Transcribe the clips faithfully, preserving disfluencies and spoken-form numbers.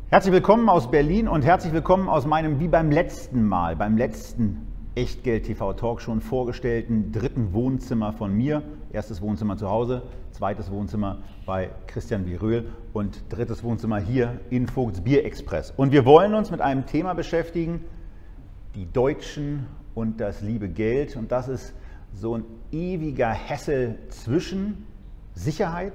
Herzlich willkommen aus Berlin und herzlich willkommen aus meinem, wie beim letzten Mal, beim letzten Echtgeld-T V-Talk schon vorgestellten dritten Wohnzimmer von mir. Erstes Wohnzimmer zu Hause, zweites Wohnzimmer bei Christian Viröhl und drittes Wohnzimmer hier in Vogts Bierexpress. Und wir wollen uns mit einem Thema beschäftigen, die Deutschen und das liebe Geld. Und das ist so ein ewiger Hassel zwischen Sicherheit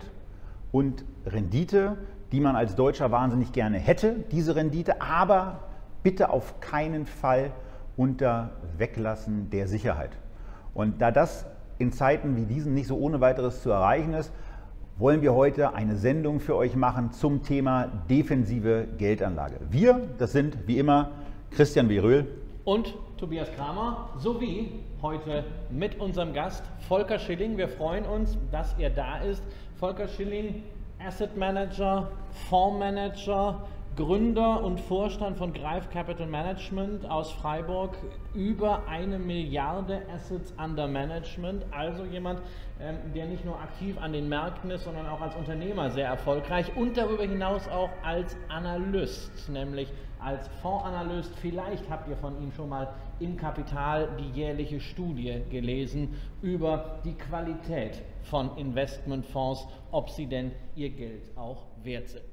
und Rendite, die man als Deutscher wahnsinnig gerne hätte, diese Rendite, aber bitte auf keinen Fall unter Weglassen der Sicherheit. Und da das in Zeiten wie diesen nicht so ohne weiteres zu erreichen ist, wollen wir heute eine Sendung für euch machen zum Thema defensive Geldanlage. Wir, das sind wie immer Christian Viröhl und Tobias Kramer, sowie heute mit unserem Gast Volker Schilling. Wir freuen uns, dass er da ist. Volker Schilling, Asset Manager, Fondsmanager, Gründer und Vorstand von Greif Capital Management aus Freiburg, über eine Milliarde Assets under Management, also jemand, ähm, der nicht nur aktiv an den Märkten ist, sondern auch als Unternehmer sehr erfolgreich und darüber hinaus auch als Analyst, nämlich als Fondsanalyst. Vielleicht habt ihr von ihm schon mal im Kapital die jährliche Studie gelesen über die Qualität von Investmentfonds, ob sie denn ihr Geld auch wert sind.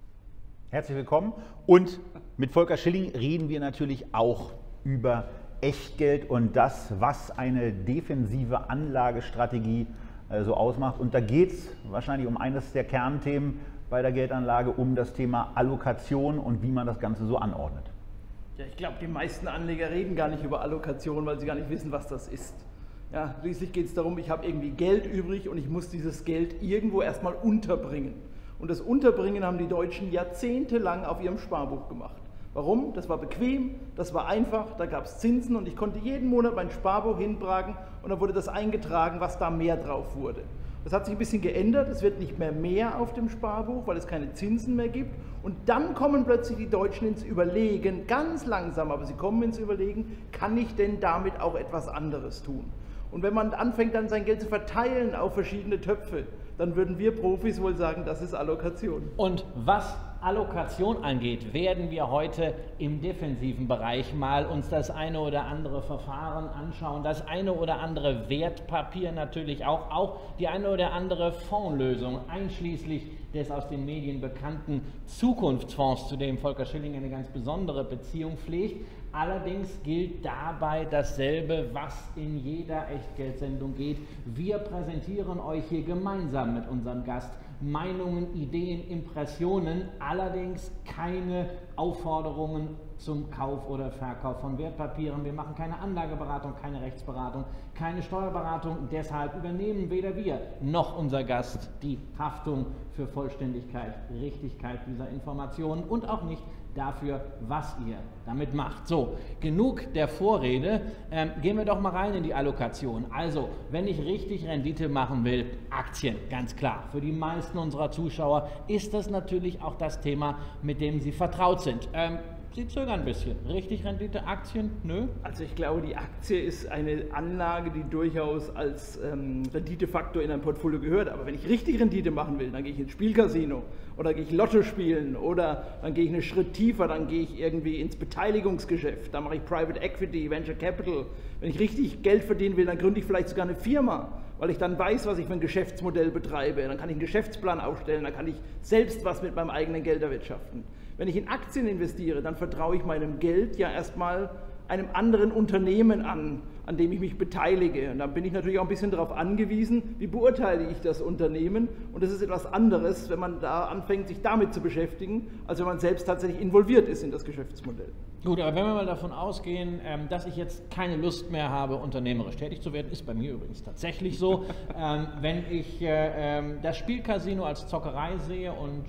Herzlich willkommen. Und mit Volker Schilling reden wir natürlich auch über Echtgeld und das, was eine defensive Anlagestrategie äh, so ausmacht. Und da geht es wahrscheinlich um eines der Kernthemen bei der Geldanlage, um das Thema Allokation und wie man das Ganze so anordnet. Ja, ich glaube, die meisten Anleger reden gar nicht über Allokation, weil sie gar nicht wissen, was das ist. Ja, schließlich geht es darum, ich habe irgendwie Geld übrig und ich muss dieses Geld irgendwo erstmal unterbringen. Und das Unterbringen haben die Deutschen jahrzehntelang auf ihrem Sparbuch gemacht. Warum? Das war bequem, das war einfach, da gab es Zinsen und ich konnte jeden Monat mein Sparbuch hintragen und dann wurde das eingetragen, was da mehr drauf wurde. Das hat sich ein bisschen geändert, es wird nicht mehr mehr auf dem Sparbuch, weil es keine Zinsen mehr gibt. Und dann kommen plötzlich die Deutschen ins Überlegen, ganz langsam, aber sie kommen ins Überlegen, kann ich denn damit auch etwas anderes tun? Und wenn man anfängt, dann sein Geld zu verteilen auf verschiedene Töpfe, dann würden wir Profis wohl sagen, das ist Allokation. Und was Allokation angeht, werden wir heute im defensiven Bereich mal uns das eine oder andere Verfahren anschauen, das eine oder andere Wertpapier natürlich auch, auch die eine oder andere Fondslösung, einschließlich des aus den Medien bekannten Zukunftsfonds, zu dem Volker Schilling eine ganz besondere Beziehung pflegt. Allerdings gilt dabei dasselbe, was in jeder Echtgeldsendung geht. Wir präsentieren euch hier gemeinsam mit unserem Gast Meinungen, Ideen, Impressionen, allerdings keine Aufforderungen zum Kauf oder Verkauf von Wertpapieren. Wir machen keine Anlageberatung, keine Rechtsberatung, keine Steuerberatung. Deshalb übernehmen weder wir noch unser Gast die Haftung für Vollständigkeit, Richtigkeit dieser Informationen und auch nicht dafür, was ihr damit macht. So, genug der Vorrede, ähm, gehen wir doch mal rein in die Allokation. Also, wenn ich richtig Rendite machen will, Aktien, ganz klar. Für die meisten unserer Zuschauer ist das natürlich auch das Thema, mit dem sie vertraut sind. Ähm, Sie zögern ein bisschen. Richtig Rendite, Aktien? Nö? Also ich glaube, die Aktie ist eine Anlage, die durchaus als ähm, Renditefaktor in ein Portfolio gehört. Aber wenn ich richtig Rendite machen will, dann gehe ich ins Spielcasino oder gehe ich Lotto spielen oder dann gehe ich einen Schritt tiefer, dann gehe ich irgendwie ins Beteiligungsgeschäft, dann mache ich Private Equity, Venture Capital. Wenn ich richtig Geld verdienen will, dann gründe ich vielleicht sogar eine Firma, weil ich dann weiß, was ich für ein Geschäftsmodell betreibe. Dann kann ich einen Geschäftsplan aufstellen, dann kann ich selbst was mit meinem eigenen Geld erwirtschaften. Wenn ich in Aktien investiere, dann vertraue ich meinem Geld ja erstmal einem anderen Unternehmen an, an dem ich mich beteilige. Und dann bin ich natürlich auch ein bisschen darauf angewiesen, wie beurteile ich das Unternehmen. Und das ist etwas anderes, wenn man da anfängt, sich damit zu beschäftigen, als wenn man selbst tatsächlich involviert ist in das Geschäftsmodell. Gut, aber wenn wir mal davon ausgehen, dass ich jetzt keine Lust mehr habe, unternehmerisch tätig zu werden, ist bei mir übrigens tatsächlich so, wenn ich das Spielcasino als Zockerei sehe und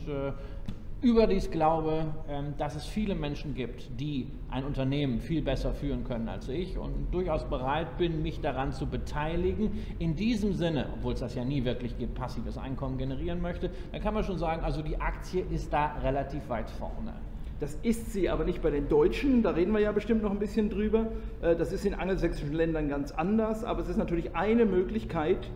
überdies glaube, dass es viele Menschen gibt, die ein Unternehmen viel besser führen können als ich und durchaus bereit bin, mich daran zu beteiligen. In diesem Sinne, obwohl es das ja nie wirklich gibt, passives Einkommen generieren möchte, dann kann man schon sagen, also die Aktie ist da relativ weit vorne. Das ist sie aber nicht bei den Deutschen, da reden wir ja bestimmt noch ein bisschen drüber. Das ist in angelsächsischen Ländern ganz anders, aber es ist natürlich eine Möglichkeit,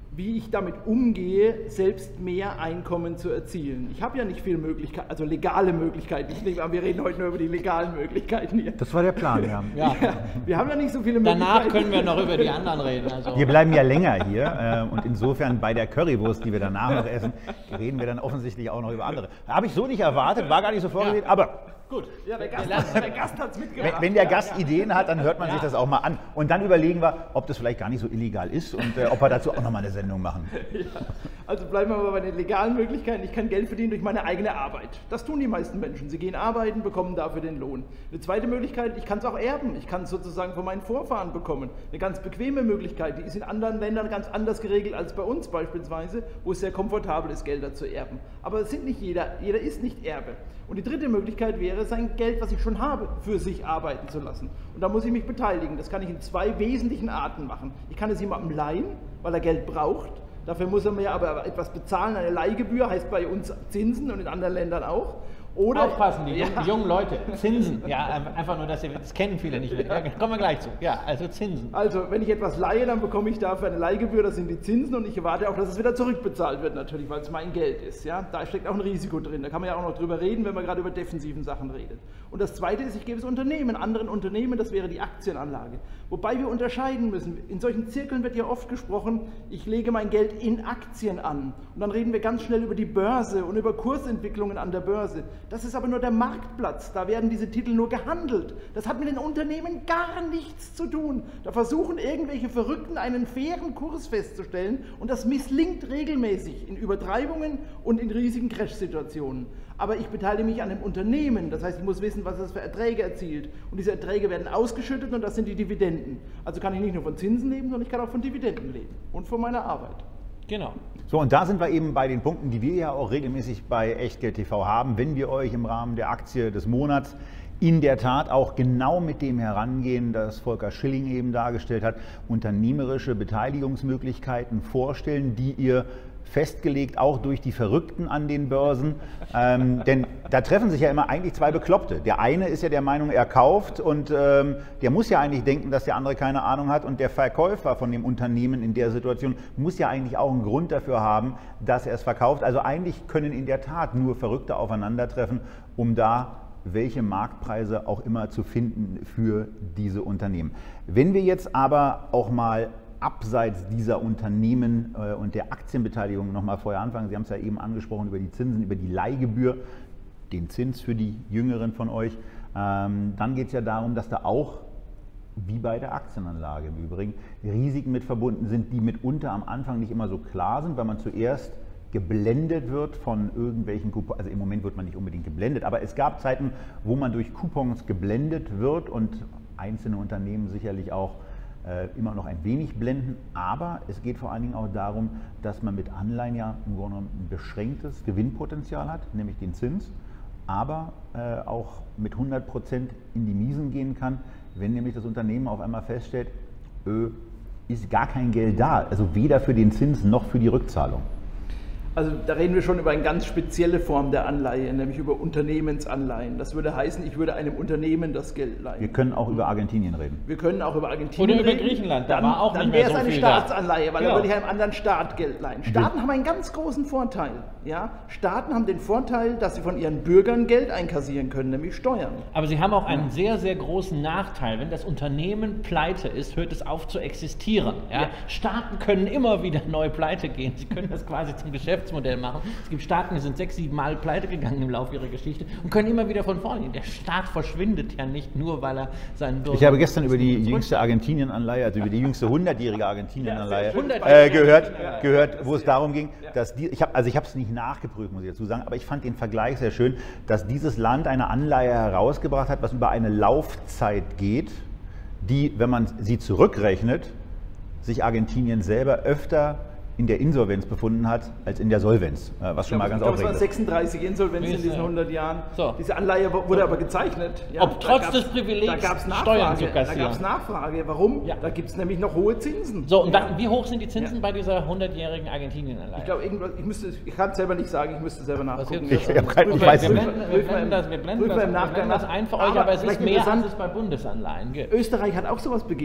wie ich damit umgehe, selbst mehr Einkommen zu erzielen. Ich habe ja nicht viele Möglichkeiten, also legale Möglichkeiten. Ich nehme an, wir reden heute nur über die legalen Möglichkeiten hier. Das war der Plan, ja. Ja. Ja, wir haben ja nicht so viele Danach Möglichkeiten. können wir noch über die anderen reden. Also. Wir bleiben ja länger hier äh, und insofern bei der Currywurst, die wir danach noch essen, reden wir dann offensichtlich auch noch über andere. Habe ich so nicht erwartet, war gar nicht so vorgesehen, Ja. aber Gut. Ja, der Gast, lassen- der Gast hat es wenn, mitgebracht. wenn der Ja, Gast ja. Ideen hat, dann hört man sich Ja. das auch mal an. Und dann überlegen wir, ob das vielleicht gar nicht so illegal ist und äh, ob wir dazu auch nochmal eine Sendung machen. Ja. Also bleiben wir mal bei den legalen Möglichkeiten. Ich kann Geld verdienen durch meine eigene Arbeit. Das tun die meisten Menschen. Sie gehen arbeiten, bekommen dafür den Lohn. Eine zweite Möglichkeit, ich kann es auch erben. Ich kann es sozusagen von meinen Vorfahren bekommen. Eine ganz bequeme Möglichkeit, die ist in anderen Ländern ganz anders geregelt als bei uns beispielsweise, wo es sehr komfortabel ist, Gelder zu erben. Aber es sind nicht jeder, jeder ist nicht Erbe. Und die dritte Möglichkeit wäre, sein Geld, was ich schon habe, für sich arbeiten zu lassen. Und da muss ich mich beteiligen. Das kann ich in zwei wesentlichen Arten machen. Ich kann es jemandem leihen, weil er Geld braucht. Dafür muss er mir aber etwas bezahlen. Eine Leihgebühr heißt bei uns Zinsen und in anderen Ländern auch. Oder, Aufpassen, die, ja. jungen, die jungen Leute. Zinsen. Ja, einfach nur, dass sie, das kennen viele nicht mehr. Ja, kommen wir gleich zu. Ja, also Zinsen. Also, wenn ich etwas leihe, dann bekomme ich dafür eine Leihgebühr, das sind die Zinsen und ich erwarte auch, dass es wieder zurückbezahlt wird natürlich, weil es mein Geld ist. Ja? Da steckt auch ein Risiko drin, da kann man ja auch noch drüber reden, wenn man gerade über defensiven Sachen redet. Und das Zweite ist, ich gebe es Unternehmen, anderen Unternehmen, das wäre die Aktienanlage. Wobei wir unterscheiden müssen, in solchen Zirkeln wird ja oft gesprochen, ich lege mein Geld in Aktien an. Und dann reden wir ganz schnell über die Börse und über Kursentwicklungen an der Börse. Das ist aber nur der Marktplatz, da werden diese Titel nur gehandelt. Das hat mit den Unternehmen gar nichts zu tun. Da versuchen irgendwelche Verrückten einen fairen Kurs festzustellen und das misslingt regelmäßig in Übertreibungen und in riesigen Crash-Situationen. Aber ich beteilige mich an dem Unternehmen, das heißt, ich muss wissen, was es für Erträge erzielt. Und diese Erträge werden ausgeschüttet und das sind die Dividenden. Also kann ich nicht nur von Zinsen leben, sondern ich kann auch von Dividenden leben und von meiner Arbeit. Genau. So, und da sind wir eben bei den Punkten, die wir ja auch regelmäßig bei Echtgeld T V haben, wenn wir euch im Rahmen der Aktie des Monats in der Tat auch genau mit dem herangehen, das Volker Schilling eben dargestellt hat, unternehmerische Beteiligungsmöglichkeiten vorstellen, die ihr festgelegt auch durch die Verrückten an den Börsen, ähm, denn da treffen sich ja immer eigentlich zwei Bekloppte. Der eine ist ja der Meinung, er kauft und ähm, der muss ja eigentlich denken, dass der andere keine Ahnung hat und der Verkäufer von dem Unternehmen in der Situation muss ja eigentlich auch einen Grund dafür haben, dass er es verkauft. Also eigentlich können in der Tat nur Verrückte aufeinandertreffen, um da welche Marktpreise auch immer zu finden für diese Unternehmen. Wenn wir jetzt aber auch mal abseits dieser Unternehmen äh, und der Aktienbeteiligung noch mal vorher anfangen, Sie haben es ja eben angesprochen über die Zinsen, über die Leihgebühr, den Zins für die Jüngeren von euch, ähm, dann geht es ja darum, dass da auch, wie bei der Aktienanlage im Übrigen, Risiken mit verbunden sind, die mitunter am Anfang nicht immer so klar sind, weil man zuerst geblendet wird von irgendwelchen Coupons, also im Moment wird man nicht unbedingt geblendet, aber es gab Zeiten, wo man durch Coupons geblendet wird und einzelne Unternehmen sicherlich auch äh, immer noch ein wenig blenden, aber es geht vor allen Dingen auch darum, dass man mit Anleihen ja im Grunde genommen ein beschränktes Gewinnpotenzial hat, nämlich den Zins, aber äh, auch mit hundert Prozent in die Miesen gehen kann, wenn nämlich das Unternehmen auf einmal feststellt, äh, ist gar kein Geld da, also weder für den Zins noch für die Rückzahlung. Also da reden wir schon über eine ganz spezielle Form der Anleihe, nämlich über Unternehmensanleihen. Das würde heißen, ich würde einem Unternehmen das Geld leihen. Wir können auch über Argentinien reden. Wir können auch über Argentinien Oder über reden. Griechenland, da dann, war auch dann nicht mehr wäre es so eine viel da. Staatsanleihe, weil Genau. dann würde ich einem anderen Staat Geld leihen. Staaten haben einen ganz großen Vorteil. Ja? Staaten haben den Vorteil, dass sie von ihren Bürgern Geld einkassieren können, nämlich Steuern. Aber sie haben auch einen sehr, sehr großen Nachteil. Wenn das Unternehmen pleite ist, hört es auf zu existieren. Ja? Ja. Staaten können immer wieder neu pleite gehen. Sie können das quasi zum Geschäftsmodell machen. Es gibt Staaten, die sind sechs, sieben Mal pleite gegangen im Laufe ihrer Geschichte und können immer wieder von vorne gehen. Der Staat verschwindet ja nicht nur, weil er seinen Bürger... Ich habe gestern über die jüngste Argentinien-Anleihe, also über die jüngste hundertjährige Argentinien-Anleihe Ja, sehr schön. äh, gehört, Ja, gehört, wo es darum ging, Ja. dass die, ich habe, also ich habe es nicht nachgeprüft, muss ich dazu sagen, aber ich fand den Vergleich sehr schön, dass dieses Land eine Anleihe herausgebracht hat, was über eine Laufzeit geht, die, wenn man sie zurückrechnet, sich Argentinien selber öfter in der Insolvenz befunden hat, als in der Solvenz, äh, was schon mal ganz ich glaube, es aufregend waren ist. sechsunddreißig Insolvenzen in diesen hundert Jahren. So. Diese Anleihe wurde aber gezeichnet. Ja, Ob trotz da des gab's- Privilegs, da gab's Steuern Nachfrage. zu Da kassieren. gab es Nachfrage. Warum? Ja. Da gibt es nämlich noch hohe Zinsen. So, und ja. dann, wie hoch sind die Zinsen Ja. bei dieser hundertjährigen Argentinien-Anleihe? Ich glaube, irgendwas, ich müsste, ich kann es selber nicht sagen, ich müsste selber nachgucken. jetzt? Ich hab kein- ich wir, weiß wir, nicht. blenden, wir, blenden das, wir, blenden Prüfen das, wir im wir Nachgang blenden das nach. ein für euch, Aber aber es ist vielleicht mehr, als interessant. es bei Bundesanleihen gibt. Österreich hat auch sowas begeben.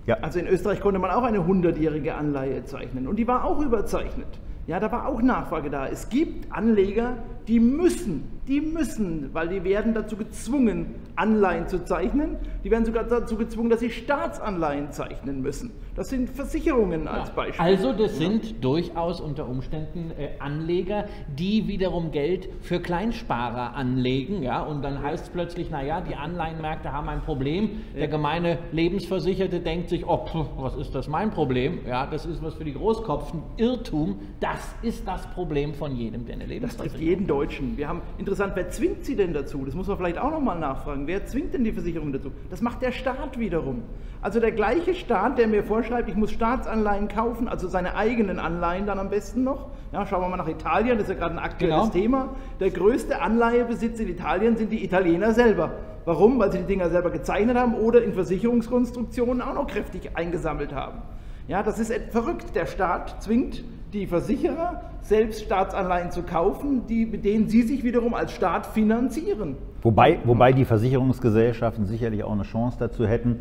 Ja. Also in Österreich konnte man auch eine hundertjährige Anleihe zeichnen und die war auch überzeichnet. Ja, da war auch Nachfrage da. Es gibt Anleger, die müssen, die müssen, weil die werden dazu gezwungen, Anleihen zu zeichnen. Die werden sogar dazu gezwungen, dass sie Staatsanleihen zeichnen müssen. Das sind Versicherungen als Beispiel. Also das sind ja. durchaus unter Umständen äh, Anleger, die wiederum Geld für Kleinsparer anlegen. Ja? Und dann heißt es plötzlich, naja, die Anleihenmärkte haben ein Problem. Ja. Der gemeine Lebensversicherte denkt sich, oh, pf, was ist das mein Problem? Ja, das ist was für die Großkopfen. Irrtum, das ist das Problem von jedem, der eine Lebensversicherung hat. Das trifft jeden Deutschen. Wir haben, interessant, wer zwingt sie denn dazu? Das muss man vielleicht auch nochmal nachfragen. Wer zwingt denn die Versicherung dazu? Das macht der Staat wiederum. Also der gleiche Staat, der mir vorschreibt, ich muss Staatsanleihen kaufen, also seine eigenen Anleihen dann am besten noch. Ja, schauen wir mal nach Italien, das ist ja gerade ein aktuelles genau. Thema. Der größte Anleihebesitz in Italien sind die Italiener selber. Warum? Weil sie die Dinger selber gezeichnet haben oder in Versicherungskonstruktionen auch noch kräftig eingesammelt haben. Ja, das ist verrückt. Der Staat zwingt die Versicherer, selbst Staatsanleihen zu kaufen, die, mit denen sie sich wiederum als Staat finanzieren. Wobei, wobei die Versicherungsgesellschaften sicherlich auch eine Chance dazu hätten.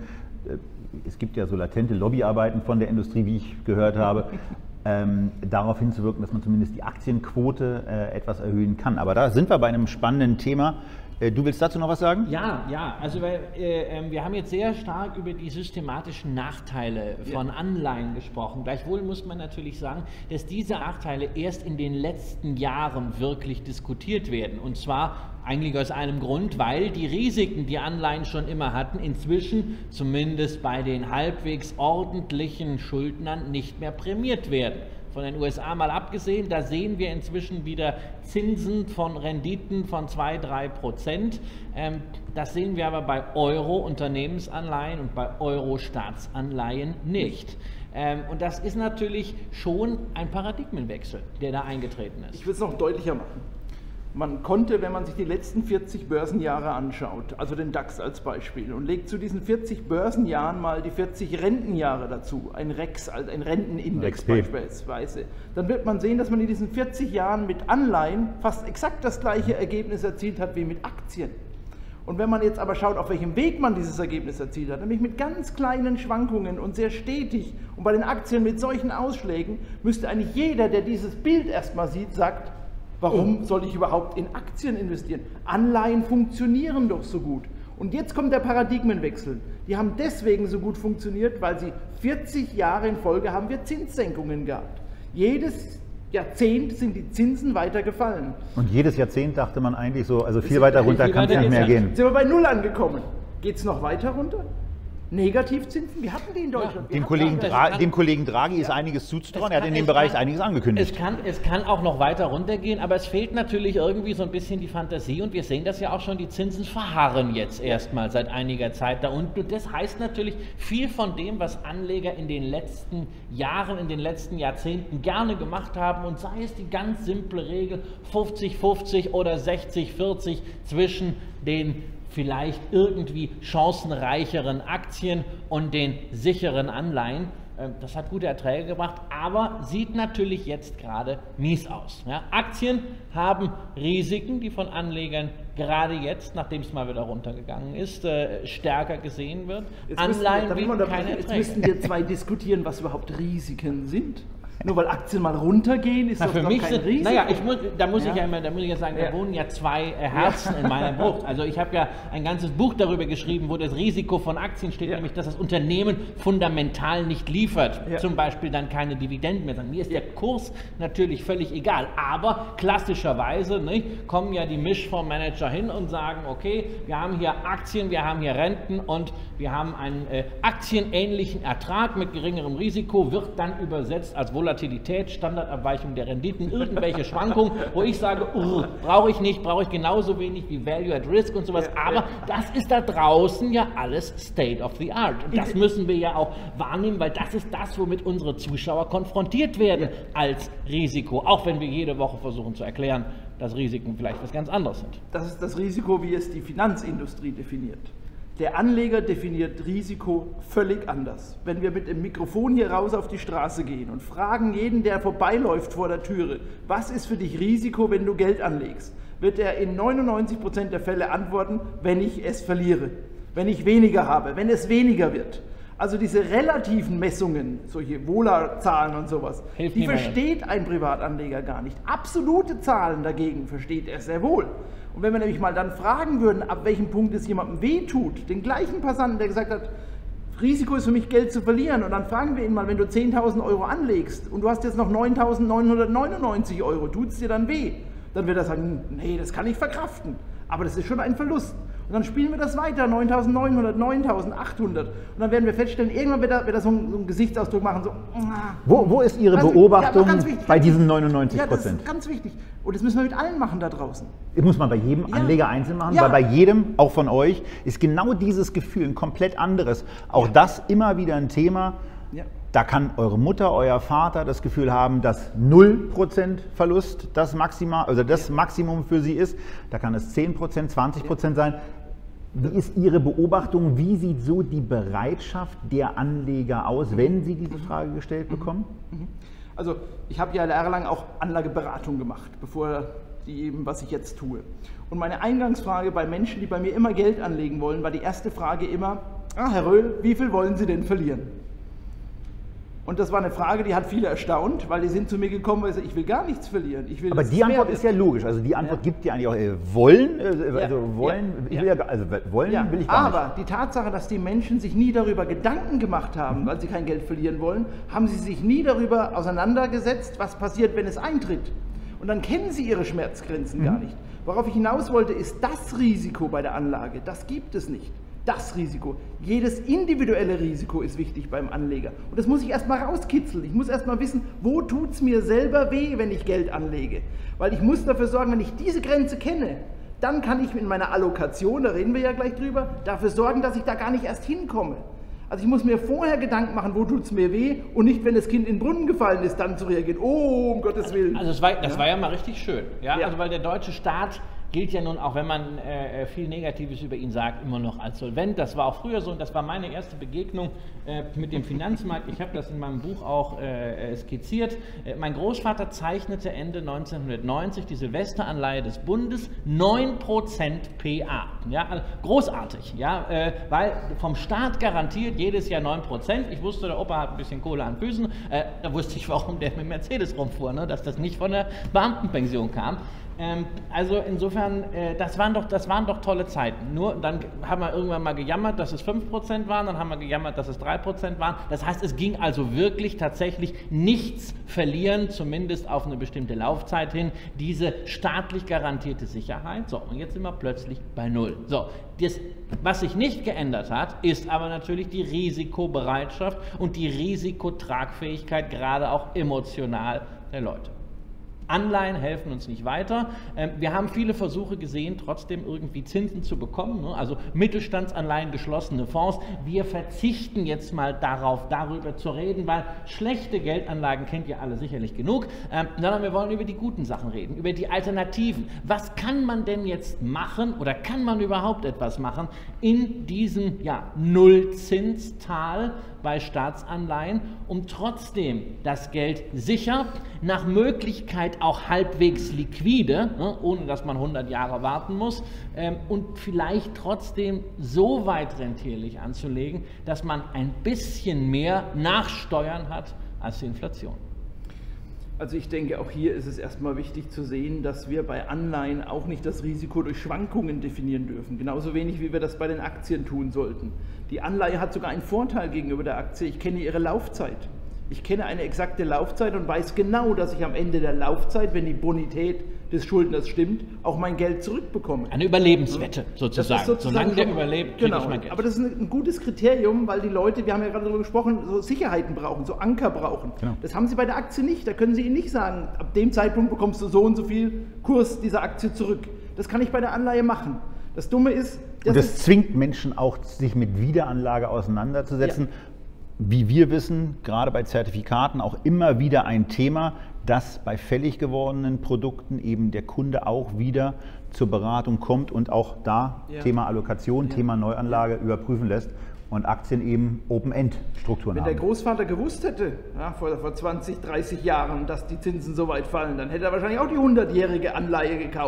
Es gibt ja so latente Lobbyarbeiten von der Industrie, wie ich gehört habe, ähm, darauf hinzuwirken, dass man zumindest die Aktienquote äh, etwas erhöhen kann. Aber da sind wir bei einem spannenden Thema. Du willst dazu noch was sagen? Ja, ja, also weil, äh, wir haben jetzt sehr stark über die systematischen Nachteile von ja. Anleihen gesprochen. Gleichwohl muss man natürlich sagen, dass diese Nachteile erst in den letzten Jahren wirklich diskutiert werden. Und zwar eigentlich aus einem Grund, weil die Risiken, die Anleihen schon immer hatten, inzwischen zumindest bei den halbwegs ordentlichen Schuldnern nicht mehr prämiert werden. Von den U S A mal abgesehen, da sehen wir inzwischen wieder Zinsen von Renditen von zwei, drei Prozent. Ähm, das sehen wir aber bei Euro-Unternehmensanleihen und bei Euro-Staatsanleihen nicht. Ähm, und das ist natürlich schon ein Paradigmenwechsel, der da eingetreten ist. Ich will es noch deutlicher machen. Man konnte, wenn man sich die letzten vierzig Börsenjahre anschaut, also den DAX als Beispiel, und legt zu diesen vierzig Börsenjahren mal die vierzig Rentenjahre dazu, ein REX, also ein Rentenindex beispielsweise, dann wird man sehen, dass man in diesen vierzig Jahren mit Anleihen fast exakt das gleiche Ergebnis erzielt hat wie mit Aktien. Und wenn man jetzt aber schaut, auf welchem Weg man dieses Ergebnis erzielt hat, nämlich mit ganz kleinen Schwankungen und sehr stetig, und bei den Aktien mit solchen Ausschlägen, müsste eigentlich jeder, der dieses Bild erstmal sieht, sagt, warum soll ich überhaupt in Aktien investieren? Anleihen funktionieren doch so gut. Und jetzt kommt der Paradigmenwechsel. Die haben deswegen so gut funktioniert, weil sie vierzig Jahre in Folge haben wir Zinssenkungen gehabt. Jedes Jahrzehnt sind die Zinsen weiter gefallen. Und jedes Jahrzehnt dachte man eigentlich so, also viel weiter runter kann es nicht mehr gehen. Sind wir bei Null angekommen. Geht es noch weiter runter? Negativzinsen? Wir hatten die in Deutschland. Ja, dem, Kollegen Dra dem Kollegen Draghi ja. ist einiges zuzutrauen. Er hat in dem Bereich kann, einiges angekündigt. Es kann, es kann auch noch weiter runtergehen, aber es fehlt natürlich irgendwie so ein bisschen die Fantasie und wir sehen das ja auch schon, die Zinsen verharren jetzt erstmal seit einiger Zeit da unten. Und das heißt natürlich, viel von dem, was Anleger in den letzten Jahren, in den letzten Jahrzehnten gerne gemacht haben und sei es die ganz simple Regel fünfzig fünfzig oder sechzig vierzig zwischen den vielleicht irgendwie chancenreicheren Aktien und den sicheren Anleihen. Das hat gute Erträge gebracht, aber sieht natürlich jetzt gerade mies aus. Ja, Aktien haben Risiken, die von Anlegern gerade jetzt, nachdem es mal wieder runtergegangen ist, äh, stärker gesehen wird. Jetzt Anleihen müssen, bieten keine Erträge. Jetzt müssten wir zwei diskutieren, was überhaupt Risiken sind. Nur weil Aktien mal runtergehen, ist Na, das für doch mich kein sind, Risiko. Naja, ich muss, da muss ja. ich ja immer, da muss ich ja sagen, ja. da wohnen ja zwei äh, Herzen ja. in meiner Brust. Also ich habe ja ein ganzes Buch darüber geschrieben, wo das Risiko von Aktien steht, ja. nämlich, dass das Unternehmen fundamental nicht liefert. Ja. Zum Beispiel dann keine Dividenden mehr. Mir ist ja. der Kurs natürlich völlig egal. Aber klassischerweise nicht, kommen ja die Mischfondsmanager hin und sagen, okay, wir haben hier Aktien, wir haben hier Renten und wir haben einen äh, aktienähnlichen Ertrag mit geringerem Risiko, wird dann übersetzt als Volatilität, Standardabweichung der Renditen, irgendwelche Schwankungen, wo ich sage, uh, brauche ich nicht, brauche ich genauso wenig wie Value at Risk und sowas, aber das ist da draußen ja alles State of the Art. Und das müssen wir ja auch wahrnehmen, weil das ist das, womit unsere Zuschauer konfrontiert werden als Risiko, auch wenn wir jede Woche versuchen zu erklären, dass Risiken vielleicht was ganz anderes sind. Das ist das Risiko, wie es die Finanzindustrie definiert. Der Anleger definiert Risiko völlig anders. Wenn wir mit dem Mikrofon hier raus auf die Straße gehen und fragen jeden, der vorbeiläuft vor der Türe, was ist für dich Risiko, wenn du Geld anlegst, wird er in neunundneunzig Prozent der Fälle antworten, wenn ich es verliere, wenn ich weniger habe, wenn es weniger wird. Also diese relativen Messungen, solche Wohlerzahlen und sowas, Hilft die niemandem. versteht ein Privatanleger gar nicht. Absolute Zahlen dagegen versteht er sehr wohl. Und wenn wir nämlich mal dann fragen würden, ab welchem Punkt es jemandem wehtut, den gleichen Passanten, der gesagt hat, Risiko ist für mich, Geld zu verlieren, und dann fragen wir ihn mal, wenn du zehntausend Euro anlegst und du hast jetzt noch neuntausendneunhundertneunundneunzig Euro, tut es dir dann weh? Dann wird er sagen, nee, das kann ich verkraften, aber das ist schon ein Verlust. Und dann spielen wir das weiter, neuntausendneunhundert, neuntausendachthundert. Und dann werden wir feststellen, irgendwann wird er, wird er so, einen, so einen Gesichtsausdruck machen, so... Wo, wo ist Ihre also, Beobachtung ja, wichtig, bei diesen neunundneunzig Ja, das Prozent? ist ganz wichtig. Und das müssen wir mit allen machen da draußen. Das muss man bei jedem Ja. Anleger einzeln machen, Ja. weil bei jedem, auch von euch, ist genau dieses Gefühl ein komplett anderes. Auch Ja. das immer wieder ein Thema. Ja. Da kann eure Mutter, euer Vater das Gefühl haben, dass null Prozent Verlust das Maxima, also das Maximum für sie ist. Da kann es zehn Prozent, zwanzig Prozent sein. Wie ist Ihre Beobachtung? Wie sieht so die Bereitschaft der Anleger aus, wenn sie diese Frage gestellt bekommen? Also ich habe ja jahrelang auch Anlageberatung gemacht, bevor die eben, was ich jetzt tue. Und meine Eingangsfrage bei Menschen, die bei mir immer Geld anlegen wollen, war die erste Frage immer, ah, Herr Röhl, wie viel wollen Sie denn verlieren? Und das war eine Frage, die hat viele erstaunt, weil die sind zu mir gekommen und sagen, ich will gar nichts verlieren. Ich will, Aber dass die es Antwort mehr ist ja wird. logisch. Also die Antwort Ja. gibt ja eigentlich auch äh, wollen, äh, also Ja. wollen, Ja. ich will ja, gar- also wollen Ja, will ich gar aber die Tatsache, dass die Menschen sich nie darüber Gedanken gemacht haben, weil sie kein Geld verlieren wollen, haben sie sich nie darüber auseinandergesetzt, was passiert, wenn es eintritt. Und dann kennen sie ihre Schmerzgrenzen Mhm. gar nicht. Worauf ich hinaus wollte, ist das Risiko bei der Anlage. Das gibt es nicht. Das Risiko. Jedes individuelle Risiko ist wichtig beim Anleger. Und das muss ich erstmal rauskitzeln. Ich muss erstmal wissen, wo tut es mir selber weh, wenn ich Geld anlege. Weil ich muss dafür sorgen, wenn ich diese Grenze kenne, dann kann ich in meiner Allokation, da reden wir ja gleich drüber, dafür sorgen, dass ich da gar nicht erst hinkomme. Also ich muss mir vorher Gedanken machen, wo tut es mir weh, und nicht, wenn das Kind in den Brunnen gefallen ist, dann zu reagieren. Oh, um Gottes Willen. Also das war, das Ja. war ja mal richtig schön, ja? Ja. Also weil der deutsche Staat gilt ja nun, auch wenn man äh, viel Negatives über ihn sagt, immer noch als solvent. Das war auch früher so, und das war meine erste Begegnung äh, mit dem Finanzmarkt. Ich habe das in meinem Buch auch äh, skizziert. Äh, mein Großvater zeichnete Ende neunzehnhundertneunzig die Silvesteranleihe des Bundes, neun Prozent P A. Ja? Also großartig, ja? Äh, weil vom Staat garantiert jedes Jahr neun Prozent. Ich wusste, der Opa hat ein bisschen Kohle an Füßen. Äh, da wusste ich, warum der mit Mercedes rumfuhr, ne? Dass das nicht von der Beamtenpension kam. Ähm, also insofern, äh, das, waren doch, das waren doch tolle Zeiten. Nur dann haben wir irgendwann mal gejammert, dass es fünf Prozent waren, dann haben wir gejammert, dass es drei Prozent waren. Das heißt, es ging also wirklich tatsächlich nichts verlieren, zumindest auf eine bestimmte Laufzeit hin, diese staatlich garantierte Sicherheit. So, und jetzt sind wir plötzlich bei Null. So, das, was sich nicht geändert hat, ist aber natürlich die Risikobereitschaft und die Risikotragfähigkeit, gerade auch emotional der Leute. Anleihen helfen uns nicht weiter. Wir haben viele Versuche gesehen, trotzdem irgendwie Zinsen zu bekommen, also Mittelstandsanleihen, geschlossene Fonds. Wir verzichten jetzt mal darauf, darüber zu reden, weil schlechte Geldanlagen kennt ihr alle sicherlich genug, sondern wir wollen über die guten Sachen reden, über die Alternativen. Was kann man denn jetzt machen oder kann man überhaupt etwas machen in diesem ja, Nullzinstal bei Staatsanleihen, um trotzdem das Geld sicher, nach Möglichkeit auch halbwegs liquide, ne, ohne dass man hundert Jahre warten muss, ähm, und vielleicht trotzdem so weit rentierlich anzulegen, dass man ein bisschen mehr Nachsteuern hat als die Inflation. Also ich denke, auch hier ist es erstmal wichtig zu sehen, dass wir bei Anleihen auch nicht das Risiko durch Schwankungen definieren dürfen. Genauso wenig, wie wir das bei den Aktien tun sollten. Die Anleihe hat sogar einen Vorteil gegenüber der Aktie. Ich kenne ihre Laufzeit. Ich kenne eine exakte Laufzeit und weiß genau, dass ich am Ende der Laufzeit, wenn die Bonität des Schuldners stimmt, auch mein Geld zurückbekomme. Eine Überlebenswette sozusagen. Das ist sozusagen Solange der schon, überlebt, kriege genau, ich mein Geld. Aber das ist ein, ein gutes Kriterium, weil die Leute, wir haben ja gerade darüber gesprochen, so Sicherheiten brauchen, so Anker brauchen. Genau. Das haben sie bei der Aktie nicht. Da können sie ihnen nicht sagen, ab dem Zeitpunkt bekommst du so und so viel Kurs dieser Aktie zurück. Das kann ich bei der Anleihe machen. Das Dumme ist, das, Und das ist zwingt Menschen auch, sich mit Wiederanlage auseinanderzusetzen. Ja. Wie wir wissen, gerade bei Zertifikaten auch immer wieder ein Thema, dass bei fällig gewordenen Produkten eben der Kunde auch wieder zur Beratung kommt und auch da Ja. Thema Allokation, Ja. Thema Neuanlage überprüfen lässt und Aktien eben Open-End-Strukturen Wenn haben. der Großvater gewusst hätte, ja, vor, vor zwanzig, dreißig Jahren, dass die Zinsen so weit fallen, dann hätte er wahrscheinlich auch die hundertjährige Anleihe gekauft.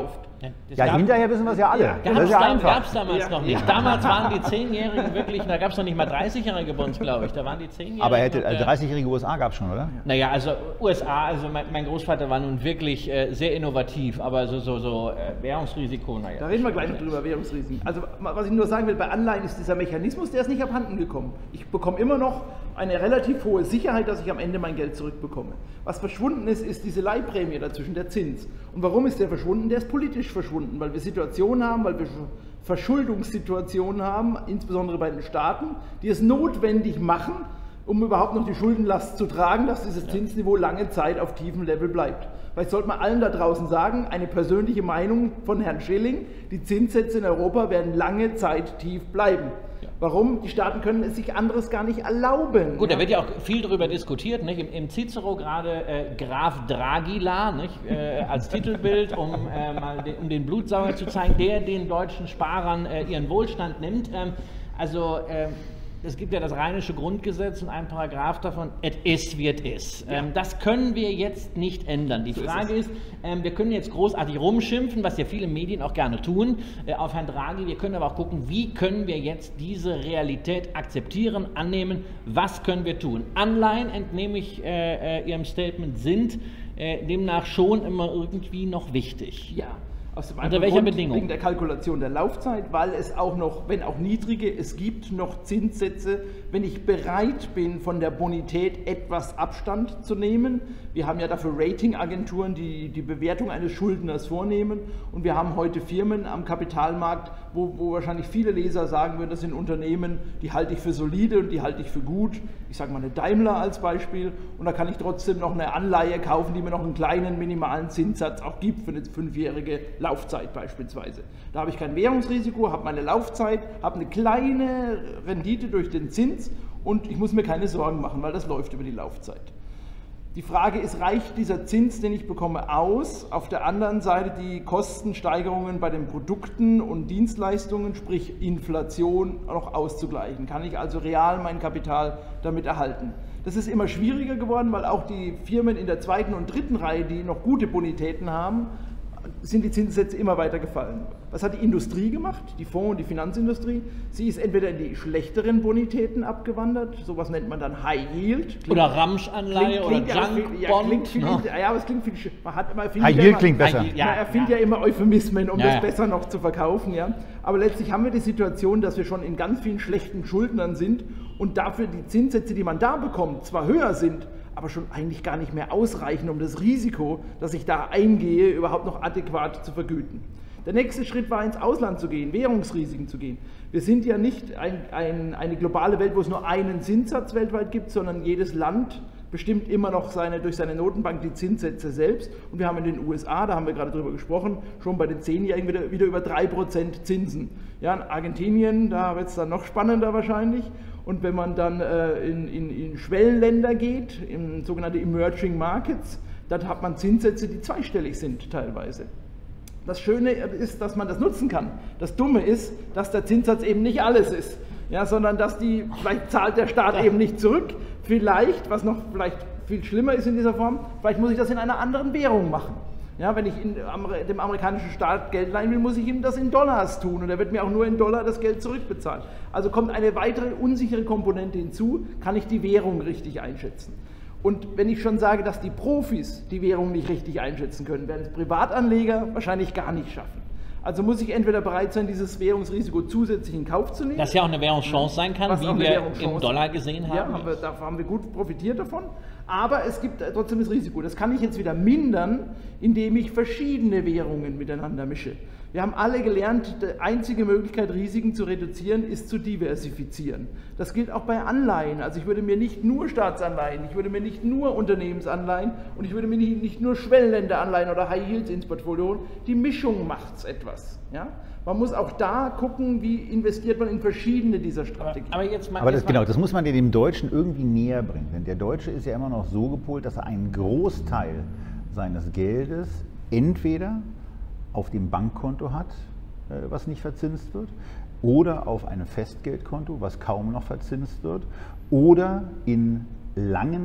Ja, gab, hinterher wissen wir es ja alle. Ja, das ist ja einfach. Gab es damals ja. noch nicht. Ja. Damals waren die Zehnjährigen wirklich, da gab es noch nicht mal dreißigjährige bei uns, glaube ich. Da waren die Zehnjährigen. Aber hätte, also dreißigjährige U S A gab es schon, oder? Naja, also U S A, also mein, mein Großvater war nun wirklich äh, sehr innovativ, aber so, so, so äh, Währungsrisiko, naja. Da reden wir gleich noch drüber, Währungsrisiken. Also was ich nur sagen will, bei Anleihen ist dieser Mechanismus, der ist nicht abhanden gekommen. Ich bekomme immer noch eine relativ hohe Sicherheit, dass ich am Ende mein Geld zurückbekomme. Was verschwunden ist, ist diese Leihprämie dazwischen, der Zins. Und warum ist der verschwunden? Der ist politisch verschwunden, weil wir Situationen haben, weil wir Verschuldungssituationen haben, insbesondere bei den Staaten, die es notwendig machen, um überhaupt noch die Schuldenlast zu tragen, dass dieses Zinsniveau lange Zeit auf tiefem Level bleibt. Vielleicht sollte man allen da draußen sagen, eine persönliche Meinung von Herrn Schilling, die Zinssätze in Europa werden lange Zeit tief bleiben. Warum? Die Staaten können es sich anderes gar nicht erlauben. Gut, ja? da wird ja auch viel darüber diskutiert, nicht? Im, im Cicero gerade äh, Graf Dragila, nicht? Äh, als Titelbild, um, äh, mal den, um den Blutsauger zu zeigen, der den deutschen Sparern äh, ihren Wohlstand nimmt. Ähm, also äh, es gibt ja das rheinische Grundgesetz und ein Paragraph davon, et is wird is. Ja. Ähm, das können wir jetzt nicht ändern. Die So Frage ist, ist ähm, wir können jetzt großartig rumschimpfen, was ja viele Medien auch gerne tun, äh, auf Herrn Draghi. Wir können aber auch gucken, wie können wir jetzt diese Realität akzeptieren, annehmen, was können wir tun. Anleihen, entnehme ich äh, äh, Ihrem Statement, sind äh, demnach schon immer irgendwie noch wichtig. Ja. Aus dem Unter welcher Grund, Bedingung? Wegen der Kalkulation der Laufzeit, weil es auch noch, wenn auch niedrige, es gibt noch Zinssätze, wenn ich bereit bin, von der Bonität etwas Abstand zu nehmen. Wir haben ja dafür Ratingagenturen, die die Bewertung eines Schuldners vornehmen, und wir haben heute Firmen am Kapitalmarkt, wo, wo wahrscheinlich viele Leser sagen würden, das sind Unternehmen, die halte ich für solide und die halte ich für gut. Ich sage mal eine Daimler als Beispiel, und da kann ich trotzdem noch eine Anleihe kaufen, die mir noch einen kleinen minimalen Zinssatz auch gibt für eine fünfjährige Laufzeit beispielsweise. Da habe ich kein Währungsrisiko, habe meine Laufzeit, habe eine kleine Rendite durch den Zins und ich muss mir keine Sorgen machen, weil das läuft über die Laufzeit. Die Frage ist, reicht dieser Zins, den ich bekomme, aus? Auf der anderen Seite die Kostensteigerungen bei den Produkten und Dienstleistungen, sprich Inflation, noch auszugleichen. Kann ich also real mein Kapital damit erhalten? Das ist immer schwieriger geworden, weil auch die Firmen in der zweiten und dritten Reihe, die noch gute Bonitäten haben, sind die Zinssätze immer weiter gefallen. Was hat die Industrie gemacht, die Fonds- und die Finanzindustrie? Sie ist entweder in die schlechteren Bonitäten abgewandert, sowas nennt man dann High Yield. Klingt, Oder Ramsch-Anleihe oder klingt, ja, Junk ja, Bond. klingt viel, ne? ja, aber es klingt viel, man hat immer, High Yield klingt besser. High Yield, ja, man erfindet ja. ja. ja immer Euphemismen, um Ja, das ja. besser noch zu verkaufen. Ja. Aber letztlich haben wir die Situation, dass wir schon in ganz vielen schlechten Schuldnern sind und dafür die Zinssätze, die man da bekommt, zwar höher sind, aber schon eigentlich gar nicht mehr ausreichen, um das Risiko, das ich da eingehe, überhaupt noch adäquat zu vergüten. Der nächste Schritt war, ins Ausland zu gehen, Währungsrisiken zu gehen. Wir sind ja nicht ein, ein, eine globale Welt, wo es nur einen Zinssatz weltweit gibt, sondern jedes Land bestimmt immer noch seine, durch seine Notenbank die Zinssätze selbst. Und wir haben in den U S A, da haben wir gerade drüber gesprochen, schon bei den Zehnjährigen wieder, wieder über drei Prozent Zinsen. Ja, in Argentinien, da wird es dann noch spannender wahrscheinlich. Und wenn man dann äh, in, in, in Schwellenländer geht, in sogenannte Emerging Markets, dann hat man Zinssätze, die zweistellig sind teilweise. Das Schöne ist, dass man das nutzen kann. Das Dumme ist, dass der Zinssatz eben nicht alles ist, ja, sondern dass die, vielleicht zahlt der Staat ja. eben nicht zurück. Vielleicht, was noch vielleicht viel schlimmer ist in dieser Form, vielleicht muss ich das in einer anderen Währung machen. Ja, wenn ich in dem amerikanischen Staat Geld leihen will, muss ich ihm das in Dollars tun und er wird mir auch nur in Dollar das Geld zurückbezahlen. Also kommt eine weitere unsichere Komponente hinzu, kann ich die Währung richtig einschätzen. Und wenn ich schon sage, dass die Profis die Währung nicht richtig einschätzen können, werden es Privatanleger wahrscheinlich gar nicht schaffen. Also muss ich entweder bereit sein, dieses Währungsrisiko zusätzlich in Kauf zu nehmen. Das ja auch eine Währungschance sein kann, Was wie auch eine wir Währungschance im Dollar gesehen haben. Ja, haben wir, da haben wir gut profitiert davon. Aber es gibt trotzdem das Risiko. Das kann ich jetzt wieder mindern, indem ich verschiedene Währungen miteinander mische. Wir haben alle gelernt, die einzige Möglichkeit, Risiken zu reduzieren, ist zu diversifizieren. Das gilt auch bei Anleihen. Also ich würde mir nicht nur Staatsanleihen, ich würde mir nicht nur Unternehmensanleihen und ich würde mir nicht, nicht nur Schwellenländeranleihen oder High Yields ins Portfolio holen. Die Mischung macht es etwas. Ja? Man muss auch da gucken, wie investiert man in verschiedene dieser Strategien. Aber, aber, jetzt mal, Aber jetzt das, mal, genau, das muss man dem Deutschen irgendwie näher bringen. Denn der Deutsche ist ja immer noch so gepolt, dass er einen Großteil seines Geldes entweder auf dem Bankkonto hat, was nicht verzinst wird, oder auf einem Festgeldkonto, was kaum noch verzinst wird, oder in langen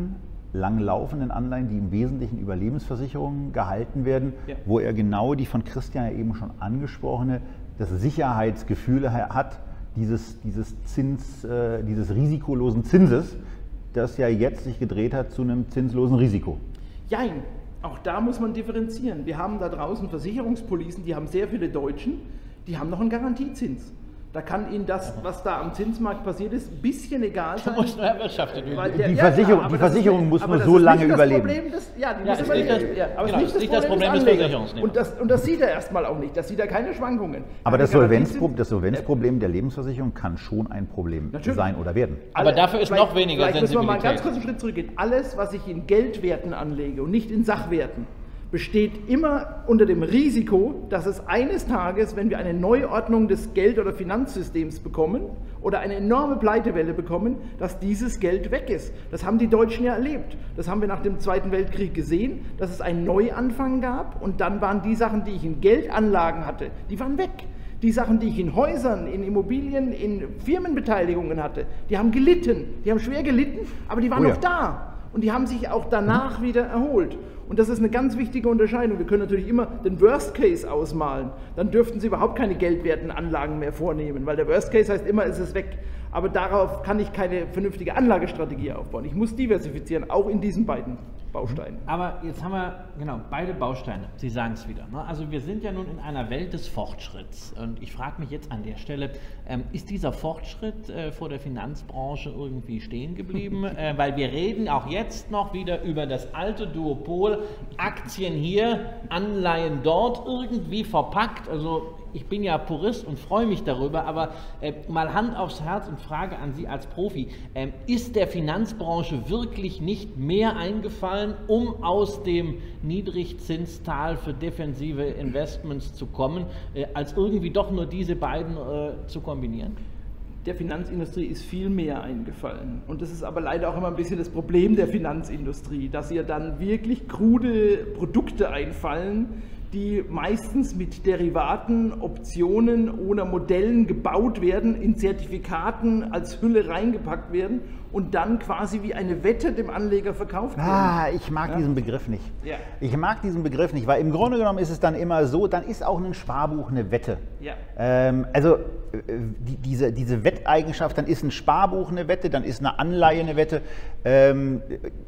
langlaufenden Anleihen, die im Wesentlichen über Lebensversicherungen gehalten werden, ja. wo er genau die von Christian ja eben schon angesprochene, das Sicherheitsgefühl hat, dieses, dieses, Zins, äh, dieses risikolosen Zinses, das ja jetzt sich gedreht hat zu einem zinslosen Risiko. Jein, auch da muss man differenzieren. Wir haben da draußen Versicherungspolicen, die haben sehr viele Deutschen, die haben noch einen Garantiezins. Da kann Ihnen das, was da am Zinsmarkt passiert ist, ein bisschen egal sein. Da muss nur erwirtschaftet werden. Die Versicherung, ja, die Versicherung ist, muss nur so lange überleben. Problem des, ja, die ja, muss überleben. Das, ja, aber genau, es ist nicht das Problem des, des Versicherungsnehmers. Und das, und das sieht er erstmal auch nicht. Das sieht er keine Schwankungen. Aber das, Solvenzpro das Solvenzproblem der Lebensversicherung kann schon ein Problem Natürlich. sein oder werden. Aber dafür ist noch weniger Sensibilität. Vielleicht müssen wir mal einen ganz kurzen Schritt Schritt zurückgehen. Alles, was ich in Geldwerten anlege und nicht in Sachwerten, besteht immer unter dem Risiko, dass es eines Tages, wenn wir eine Neuordnung des Geld- oder Finanzsystems bekommen oder eine enorme Pleitewelle bekommen, dass dieses Geld weg ist. Das haben die Deutschen ja erlebt. Das haben wir nach dem Zweiten Weltkrieg gesehen, dass es einen Neuanfang gab und dann waren die Sachen, die ich in Geldanlagen hatte, die waren weg. Die Sachen, die ich in Häusern, in Immobilien, in Firmenbeteiligungen hatte, die haben gelitten. Die haben schwer gelitten, aber die waren oh ja. noch da. Und die haben sich auch danach wieder erholt. Und das ist eine ganz wichtige Unterscheidung. Wir können natürlich immer den Worst Case ausmalen. Dann dürften Sie überhaupt keine geldwerten Anlagen mehr vornehmen, weil der Worst Case heißt immer, ist es weg. Aber darauf kann ich keine vernünftige Anlagestrategie aufbauen. Ich muss diversifizieren, auch in diesen beiden Bausteinen. Aber jetzt haben wir, genau, beide Bausteine, Sie sagen es wieder. Ne? Also wir sind ja nun in einer Welt des Fortschritts. Und ich frage mich jetzt an der Stelle, ähm, ist dieser Fortschritt äh, vor der Finanzbranche irgendwie stehen geblieben? äh, weil wir reden auch jetzt noch wieder über das alte Duopol, Aktien hier, Anleihen dort, irgendwie verpackt. Also ich bin ja Purist und freue mich darüber, aber äh, mal Hand aufs Herz und Frage an Sie als Profi. Ähm, ist der Finanzbranche wirklich nicht mehr eingefallen, um aus dem Niedrigzinstal für defensive Investments zu kommen, äh, als irgendwie doch nur diese beiden äh, zu kombinieren? Der Finanzindustrie ist viel mehr eingefallen. Und das ist aber leider auch immer ein bisschen das Problem der Finanzindustrie, dass ihr dann wirklich krude Produkte einfallen, die meistens mit Derivaten, Optionen oder Modellen gebaut werden, in Zertifikaten als Hülle reingepackt werden und dann quasi wie eine Wette dem Anleger verkauft werden. Ah, ich mag ja? diesen Begriff nicht. Ja. Ich mag diesen Begriff nicht, weil im Grunde genommen ist es dann immer so, dann ist auch ein Sparbuch eine Wette. Ja. Ähm, also die, diese, diese Wetteigenschaft, dann ist ein Sparbuch eine Wette, dann ist eine Anleihe eine Wette. Ähm,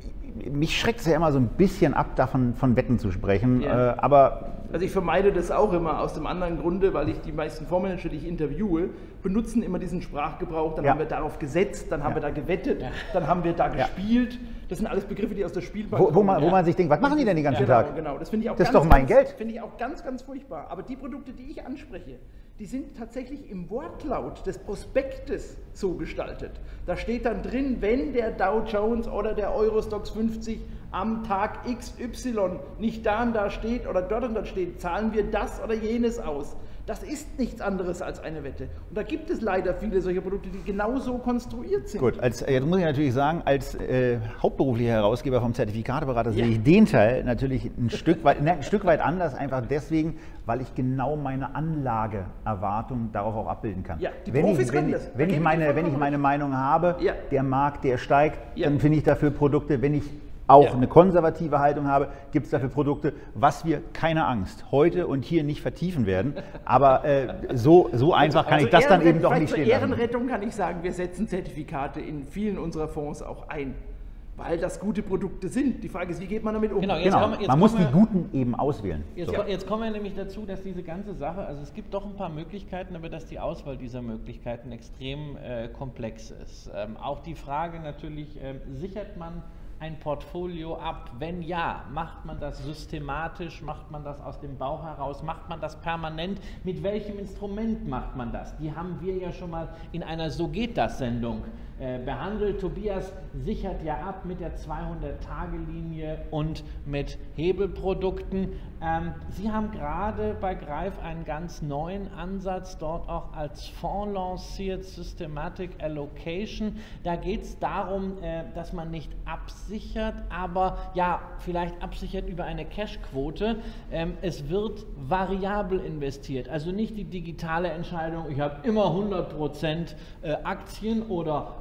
mich schreckt es ja immer so ein bisschen ab, davon von Wetten zu sprechen, ja. äh, aber... Also ich vermeide das auch immer aus dem anderen Grunde, weil ich die meisten Fondsmanager, die ich interviewe, benutzen immer diesen Sprachgebrauch, dann ja. haben wir darauf gesetzt, dann ja. haben wir da gewettet, ja. dann haben wir da ja. gespielt. Das sind alles Begriffe, die aus der Spielbank wo, wo man, kommen. Wo man sich denkt, was machen die denn den ganzen genau, Tag? Genau, das finde ich auch das ganz, ist doch mein ganz, Geld. Finde ich auch ganz, ganz furchtbar. Aber die Produkte, die ich anspreche, die sind tatsächlich im Wortlaut des Prospektes so gestaltet. Da steht dann drin, wenn der Dow Jones oder der Eurostoxx fünfzig am Tag X Y nicht da und da steht oder dort und dort steht, zahlen wir das oder jenes aus. Das ist nichts anderes als eine Wette. Und da gibt es leider viele solcher Produkte, die genauso konstruiert sind. Gut, als, jetzt muss ich natürlich sagen, als äh, hauptberuflicher Herausgeber vom Zertifikateberater ja. sehe ich den Teil natürlich ein Stück weit, ne, ein Stück weit anders, einfach deswegen, weil ich genau meine Anlageerwartung darauf auch abbilden kann. Ja, die wenn Profis ich, wenn, können das. Wenn, ich meine, wenn ich meine Meinung habe, ja. der Markt, der steigt, ja. dann finde ich dafür Produkte, wenn ich auch ja. eine konservative Haltung habe, gibt es dafür Produkte, was wir, keine Angst, heute und hier nicht vertiefen werden. Aber äh, so, so einfach kann also ich das dann eben doch nicht stehen lassen. Zur Ehrenrettung kann ich sagen, wir setzen Zertifikate in vielen unserer Fonds auch ein, weil das gute Produkte sind. Die Frage ist, wie geht man damit um? Genau, jetzt genau. Kommen, jetzt man muss wir, die guten eben auswählen. Jetzt, so. jetzt kommen wir nämlich dazu, dass diese ganze Sache, also es gibt doch ein paar Möglichkeiten, aber dass die Auswahl dieser Möglichkeiten extrem äh, komplex ist. Ähm, auch die Frage natürlich, äh, sichert man ein Portfolio ab? Wenn ja, macht man das systematisch, macht man das aus dem Bauch heraus, macht man das permanent? Mit welchem Instrument macht man das? Die haben wir ja schon mal in einer So geht das Sendung äh, behandelt. Tobias sichert ja ab mit der zweihundert-Tage-Linie und mit Hebelprodukten. Ähm, Sie haben gerade bei Greif einen ganz neuen Ansatz, dort auch als Fonds lanciert, Systematic Allocation. Da geht es darum, äh, dass man nicht absichert, aber ja, vielleicht absichert über eine Cashquote. Ähm, es wird variabel investiert, also nicht die digitale Entscheidung, ich habe immer hundert Prozent äh, Aktien oder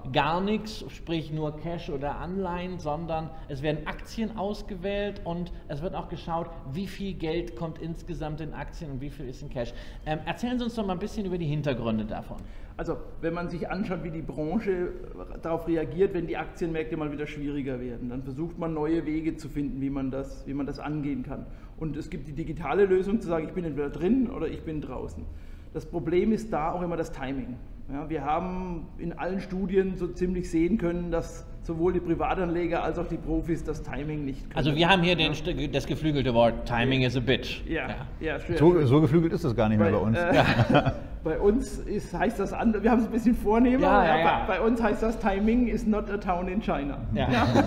gar nichts, sprich nur Cash oder Anleihen, sondern es werden Aktien ausgewählt und es wird auch geschaut, wie viel Geld kommt insgesamt in Aktien und wie viel ist in Cash. Ähm, erzählen Sie uns doch mal ein bisschen über die Hintergründe davon. Also wenn man sich anschaut, wie die Branche darauf reagiert, wenn die Aktienmärkte mal wieder schwieriger werden, dann versucht man neue Wege zu finden, wie man das, wie man das angehen kann. Und es gibt die digitale Lösung zu sagen, ich bin entweder drin oder ich bin draußen. Das Problem ist da auch immer das Timing. Ja, wir haben in allen Studien so ziemlich sehen können, dass sowohl die Privatanleger als auch die Profis das Timing nicht können. Also wir haben hier den, das geflügelte Wort, Timing is a bitch. Ja, ja. ja schön. So, so geflügelt ist das gar nicht mehr bei, bei uns. Äh, ja. Bei uns ist, heißt das anders, wir haben es ein bisschen vornehmer, ja, ja, ja. Bei, bei uns heißt das, Timing is not a town in China. Ja.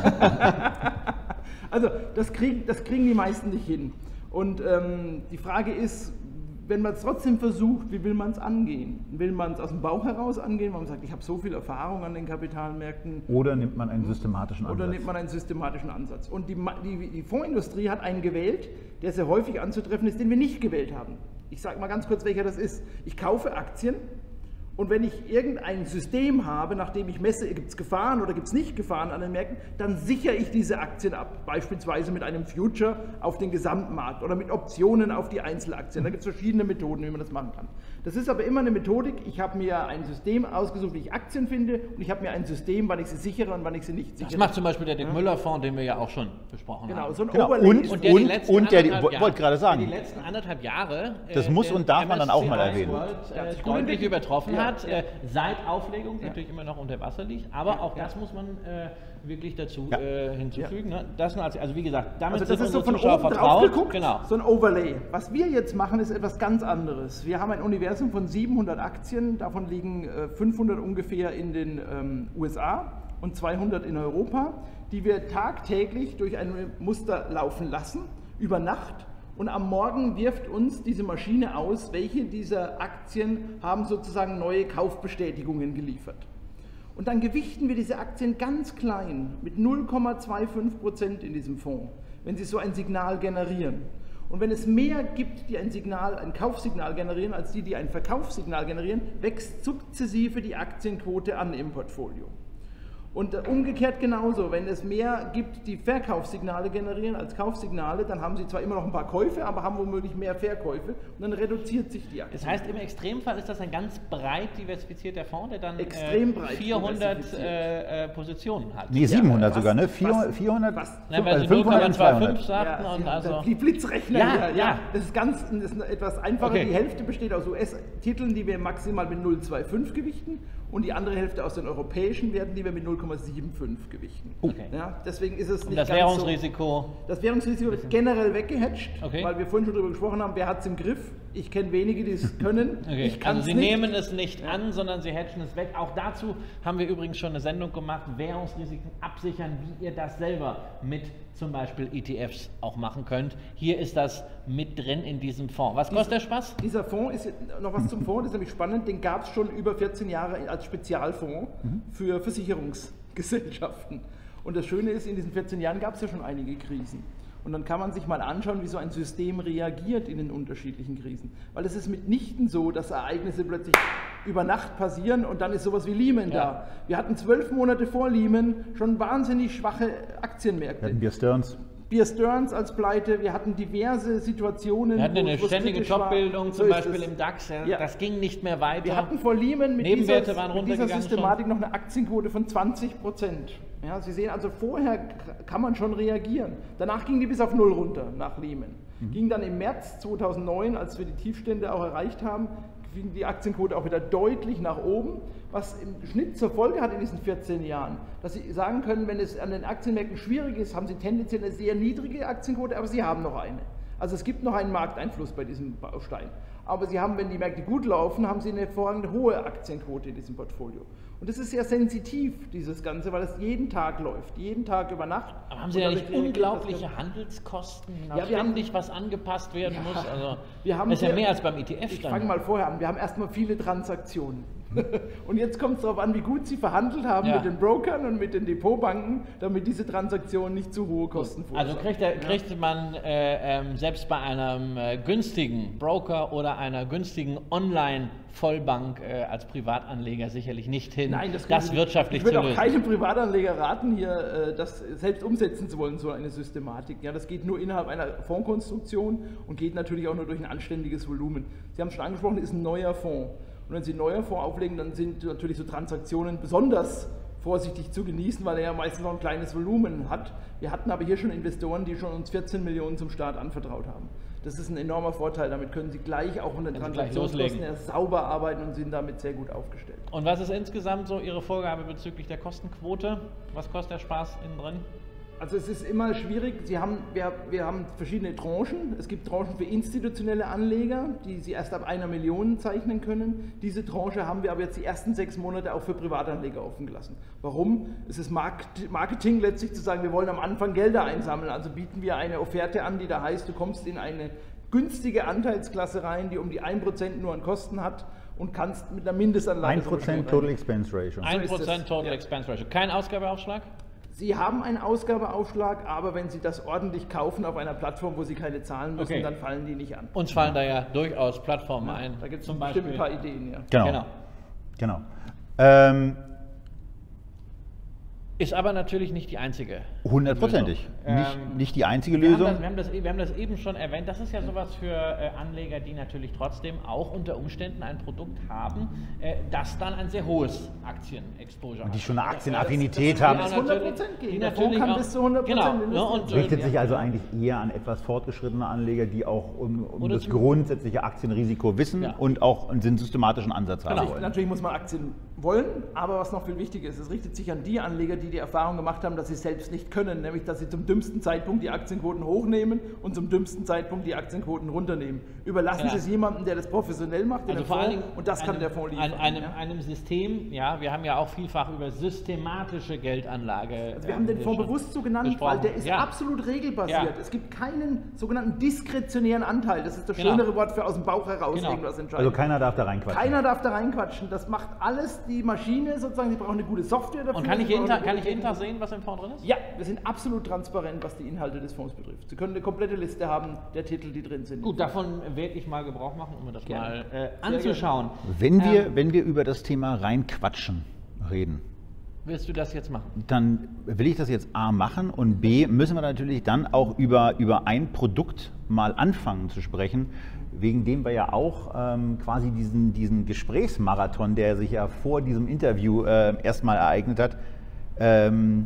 Ja. Also das, krieg, das kriegen die meisten nicht hin. Und ähm, die Frage ist, wenn man es trotzdem versucht, wie will man es angehen? Will man es aus dem Bauch heraus angehen, weil man sagt, ich habe so viel Erfahrung an den Kapitalmärkten? Oder nimmt man einen systematischen Ansatz? Oder nimmt man einen systematischen Ansatz? Und die, die, die Fondsindustrie hat einen gewählt, der sehr häufig anzutreffen ist, den wir nicht gewählt haben. Ich sage mal ganz kurz, welcher das ist. Ich kaufe Aktien. Und wenn ich irgendein System habe, nachdem ich messe, gibt es Gefahren oder gibt es nicht Gefahren an den Märkten, dann sichere ich diese Aktien ab. Beispielsweise mit einem Future auf den Gesamtmarkt oder mit Optionen auf die Einzelaktien. Da gibt es verschiedene Methoden, wie man das machen kann. Das ist aber immer eine Methodik. Ich habe mir ein System ausgesucht, wie ich Aktien finde, und ich habe mir ein System, wann ich sie sichere und wann ich sie nicht sichere. Das macht zum Beispiel der Dick Müller Fonds, den wir ja auch schon besprochen genau, haben. So ein genau, Overlay. und, Und der und, die letzten und der, anderthalb wollte gerade sagen, der die letzten anderthalb Jahre, das muss und darf man dann auch mal erwähnen, World, Ja, äh, deutlich übertroffen ja, hat, ja. äh, seit Auflegung Ja. natürlich immer noch unter Wasser liegt, aber Ja, auch ja. das muss man äh, wirklich dazu Ja. äh, hinzufügen. Ne? Das sind also, also wie gesagt, damit Also das sind ist so unsere von Zuschauer oben drauf vertraut. geguckt, Genau. so ein Overlay. Was wir jetzt machen, ist etwas ganz anderes. Wir haben ein Universum von siebenhundert Aktien, davon liegen äh, fünfhundert ungefähr in den ähm, U S A und zweihundert in Europa, die wir tagtäglich durch ein Muster laufen lassen, über Nacht. Und am Morgen wirft uns diese Maschine aus, welche dieser Aktien haben sozusagen neue Kaufbestätigungen geliefert. Und dann gewichten wir diese Aktien ganz klein mit null Komma fünfundzwanzig Prozent in diesem Fonds, wenn sie so ein Signal generieren. Und wenn es mehr gibt, die ein Signal, ein Kaufsignal generieren, als die, die ein Verkaufssignal generieren, wächst sukzessive die Aktienquote an im Portfolio. Und umgekehrt genauso, wenn es mehr gibt, die Verkaufssignale generieren als Kaufsignale, dann haben sie zwar immer noch ein paar Käufe, aber haben womöglich mehr Verkäufe und dann reduziert sich die Aktie. Das heißt, im Extremfall ist das ein ganz breit diversifizierter Fonds, der dann Extrem äh, breit vierhundert diversifiziert. äh, äh, Positionen hat. nee, siebenhundert Ja, sogar, ne? fast, vierhundert, vierhundert, fast. Na, weil also Sie fünfhundert und null Komma zweihundert. fünfundzwanzig sagten Ja, und Sie haben also... die Blitzrechner Ja, hier. ja. Das ist ganz, das ist etwas einfacher. Okay. Die Hälfte besteht aus U S-Titeln, die wir maximal mit null Komma fünfundzwanzig gewichten, und die andere Hälfte aus den europäischen Werten, die wir mit null Komma fünfundsiebzig gewichten. Okay. Ja, deswegen ist es Und nicht das ganz Währungsrisiko... so. Das Währungsrisiko wird generell weggehatcht, Okay. weil wir vorhin schon darüber gesprochen haben, wer hat es im Griff. Ich kenne wenige, die es können. Okay. Ich kann Also es Sie nicht. nehmen es nicht an, sondern Sie hatchen es weg. Auch dazu haben wir übrigens schon eine Sendung gemacht, Währungsrisiken absichern, wie ihr das selber mit zum Beispiel E T Fs auch machen könnt. Hier ist das mit drin in diesem Fonds. Was kostet der Spaß? Dieser Fonds ist noch was zum Fonds, das ist nämlich spannend, den gab es schon über vierzehn Jahre als Spezialfonds für Versicherungsgesellschaften. Und das Schöne ist, in diesen vierzehn Jahren gab es ja schon einige Krisen. Und dann kann man sich mal anschauen, wie so ein System reagiert in den unterschiedlichen Krisen. Weil es ist mitnichten so, dass Ereignisse plötzlich über Nacht passieren und dann ist sowas wie Lehman Ja. da. Wir hatten zwölf Monate vor Lehman schon wahnsinnig schwache Aktienmärkte. Hatten wir Stearns. Bear Stearns als Pleite, wir hatten diverse Situationen. Wir hatten wo- eine wo es ständige kritisch war. Jobbildung, So zum ist Beispiel es. im DAX. Ja, Ja. Das ging nicht mehr weiter. Wir hatten vor Lehman mit Nebenwerte dieser, waren mit dieser runtergegangen Systematik noch eine Aktienquote von zwanzig Prozent. Ja, Sie sehen also, vorher k- kann man schon reagieren. Danach ging die bis auf Null runter, nach Lehman. Ging dann im März zweitausendneun, als wir die Tiefstände auch erreicht haben, ging die Aktienquote auch wieder deutlich nach oben, was im Schnitt zur Folge hat in diesen vierzehn Jahren, dass Sie sagen können, wenn es an den Aktienmärkten schwierig ist, haben Sie tendenziell eine sehr niedrige Aktienquote, aber Sie haben noch eine. Also es gibt noch einen Markteinfluss bei diesem Baustein. Aber Sie haben, wenn die Märkte gut laufen, haben Sie eine hervorragende hohe Aktienquote in diesem Portfolio. Und das ist sehr sensitiv, dieses Ganze, weil es jeden Tag läuft, jeden Tag über Nacht. Aber haben Sie Und ja dadurch nicht reagiert das unglaubliche Ganze. Handelskosten, Ja, wir ständig haben- was angepasst werden Ja, muss? Also, wir haben das ist ja sehr- mehr als beim E T F Ich dann. fange mal vorher an. Wir haben erstmal viele Transaktionen. Und jetzt kommt es darauf an, wie gut Sie verhandelt haben ja. mit den Brokern und mit den Depotbanken, damit diese Transaktionen nicht zu hohe Kosten verursachen. Also kriegt, er, kriegt ja. man äh, ähm, selbst bei einem äh, günstigen Broker oder einer günstigen Online-Vollbank äh, als Privatanleger sicherlich nicht hin, Nein, das, das wirtschaftlich zu lösen. Ich würde auch keinem Privatanleger raten, hier äh, das selbst umsetzen zu wollen, so eine Systematik. Ja, das geht nur innerhalb einer Fondskonstruktion und geht natürlich auch nur durch ein anständiges Volumen. Sie haben es schon angesprochen, das ist ein neuer Fonds. Und wenn Sie einen neuen Fonds auflegen, dann sind natürlich so Transaktionen besonders vorsichtig zu genießen, weil er ja meistens noch ein kleines Volumen hat. Wir hatten aber hier schon Investoren, die schon uns vierzehn Millionen zum Start anvertraut haben. Das ist ein enormer Vorteil. Damit können Sie gleich auch von den Transaktionskosten her sauber arbeiten und sind damit sehr gut aufgestellt. Und was ist insgesamt so Ihre Vorgabe bezüglich der Kostenquote? Was kostet der Spaß innen drin? Also es ist immer schwierig. Sie haben, wir, wir haben verschiedene Tranchen. Es gibt Tranchen für institutionelle Anleger, die Sie erst ab einer Million zeichnen können. Diese Tranche haben wir aber jetzt die ersten sechs Monate auch für Privatanleger offen gelassen. Warum? Es ist Marketing letztlich zu sagen, wir wollen am Anfang Gelder einsammeln. Also bieten wir eine Offerte an, die da heißt, du kommst in eine günstige Anteilsklasse rein, die um die ein Prozent nur an Kosten hat und kannst mit einer Mindestanlage... ein Prozent Total Expense Ratio. ein Prozent Total ja. Expense Ratio. Kein Ausgabeaufschlag? Sie haben einen Ausgabeaufschlag, aber wenn Sie das ordentlich kaufen auf einer Plattform, wo Sie keine zahlen müssen, okay. dann fallen die nicht an. Uns fallen da ja durchaus Plattformen ja, ein. Da gibt es zum Beispiel ein paar Ideen. Ja. Genau. genau. genau. Ähm, Ist aber natürlich nicht die einzige. Hundertprozentig. Ähm, nicht, nicht die einzige wir Lösung. Haben das, wir, haben das, wir haben das eben schon erwähnt. Das ist ja sowas für äh, Anleger, die natürlich trotzdem auch unter Umständen ein Produkt haben, äh, das dann ein sehr hohes Aktien-Exposure hat. Die schon eine Aktienaffinität haben. Das hundert Prozent gehen. Die Der natürlich kann auch, bis zu hundert Prozent genau, und, Es richtet ja. sich also eigentlich eher an etwas fortgeschrittene Anleger, die auch um, um das grundsätzliche Aktienrisiko wissen ja. und auch einen systematischen Ansatz haben genau. wollen. Natürlich muss man Aktien wollen, aber was noch viel wichtiger ist, es richtet sich an die Anleger, die die Erfahrung gemacht haben, dass sie es selbst nicht können, nämlich dass sie zum dümmsten Zeitpunkt die Aktienquoten hochnehmen und zum dümmsten Zeitpunkt die Aktienquoten runternehmen. Überlassen ja. Sie es jemandem, der das professionell macht, also vor allen Dingen und das einem, kann der Fonds liefern. An einem, ja? einem System, ja, wir haben ja auch vielfach über systematische Geldanlage. Also wir haben den Fonds bewusst so genannt, weil der ist ja. absolut regelbasiert. Ja. Es gibt keinen sogenannten diskretionären Anteil. Das ist das genau. schönere Wort für aus dem Bauch heraus genau. irgendwas entscheiden. Also keiner darf da reinquatschen. Keiner darf da reinquatschen. Das macht alles die Maschine sozusagen. Sie brauchen eine gute Software dafür. Und kann ich jeden Tag, kann ich jeden Tag sehen, was im Fonds drin ist? Ja, wir sind absolut transparent, was die Inhalte des Fonds betrifft. Sie können eine komplette Liste haben der Titel, die drin sind. Gut, davon werde ich mal Gebrauch machen, um mir das Gerne. mal äh, anzuschauen. Wenn wir, ähm, wenn wir über das Thema reinquatschen reden, willst du das jetzt machen? dann will ich das jetzt A machen und B müssen wir natürlich dann auch über, über ein Produkt mal anfangen zu sprechen, wegen dem wir ja auch ähm, quasi diesen, diesen Gesprächsmarathon, der sich ja vor diesem Interview äh, erstmal ereignet hat, ähm,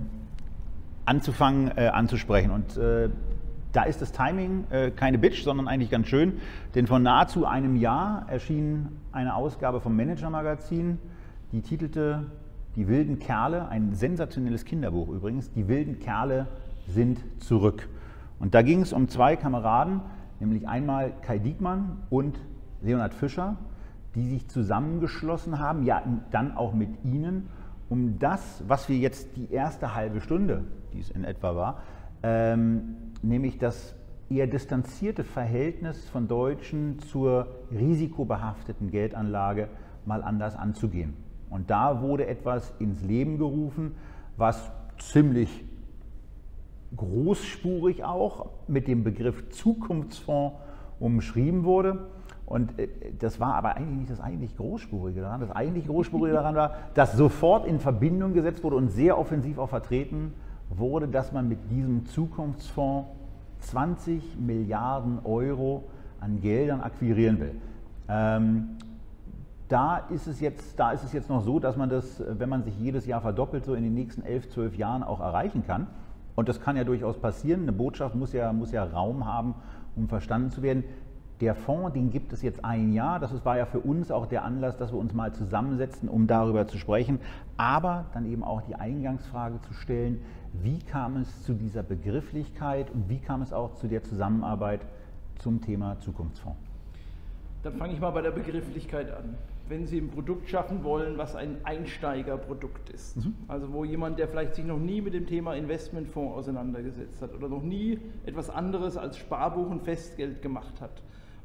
anzufangen äh, anzusprechen. Und äh, da ist das Timing äh, keine Bitch, sondern eigentlich ganz schön, denn vor nahezu einem Jahr erschien eine Ausgabe vom Manager-Magazin, die titelte Die wilden Kerle, ein sensationelles Kinderbuch übrigens, Die wilden Kerle sind zurück. Und da ging es um zwei Kameraden, nämlich einmal Kai Diekmann und Leonhard Fischer, die sich zusammengeschlossen haben, ja dann auch mit Ihnen, um das, was wir jetzt die erste halbe Stunde, die es in etwa war, ähm, nämlich das eher distanzierte Verhältnis von Deutschen zur risikobehafteten Geldanlage mal anders anzugehen. Und da wurde etwas ins Leben gerufen, was ziemlich großspurig auch mit dem Begriff Zukunftsfonds umschrieben wurde. Und das war aber eigentlich nicht das eigentlich Großspurige daran. Das eigentlich Großspurige daran war, dass sofort in Verbindung gesetzt wurde und sehr offensiv auch vertreten wurde, dass man mit diesem Zukunftsfonds zwanzig Milliarden Euro an Geldern akquirieren will. Ähm, da ist es jetzt, da ist es jetzt noch so, dass man das, wenn man sich jedes Jahr verdoppelt, so in den nächsten elf, zwölf Jahren auch erreichen kann. Und das kann ja durchaus passieren. Eine Botschaft muss ja, muss ja Raum haben, um verstanden zu werden. Der Fonds, den gibt es jetzt ein Jahr. Das war ja für uns auch der Anlass, dass wir uns mal zusammensetzen, um darüber zu sprechen. Aber dann eben auch die Eingangsfrage zu stellen, wie kam es zu dieser Begrifflichkeit und wie kam es auch zu der Zusammenarbeit zum Thema Zukunftsfonds? Dann fange ich mal bei der Begrifflichkeit an. Wenn Sie ein Produkt schaffen wollen, was ein Einsteigerprodukt ist, mhm. also wo jemand, der vielleicht sich noch nie mit dem Thema Investmentfonds auseinandergesetzt hat oder noch nie etwas anderes als Sparbuch und Festgeld gemacht hat,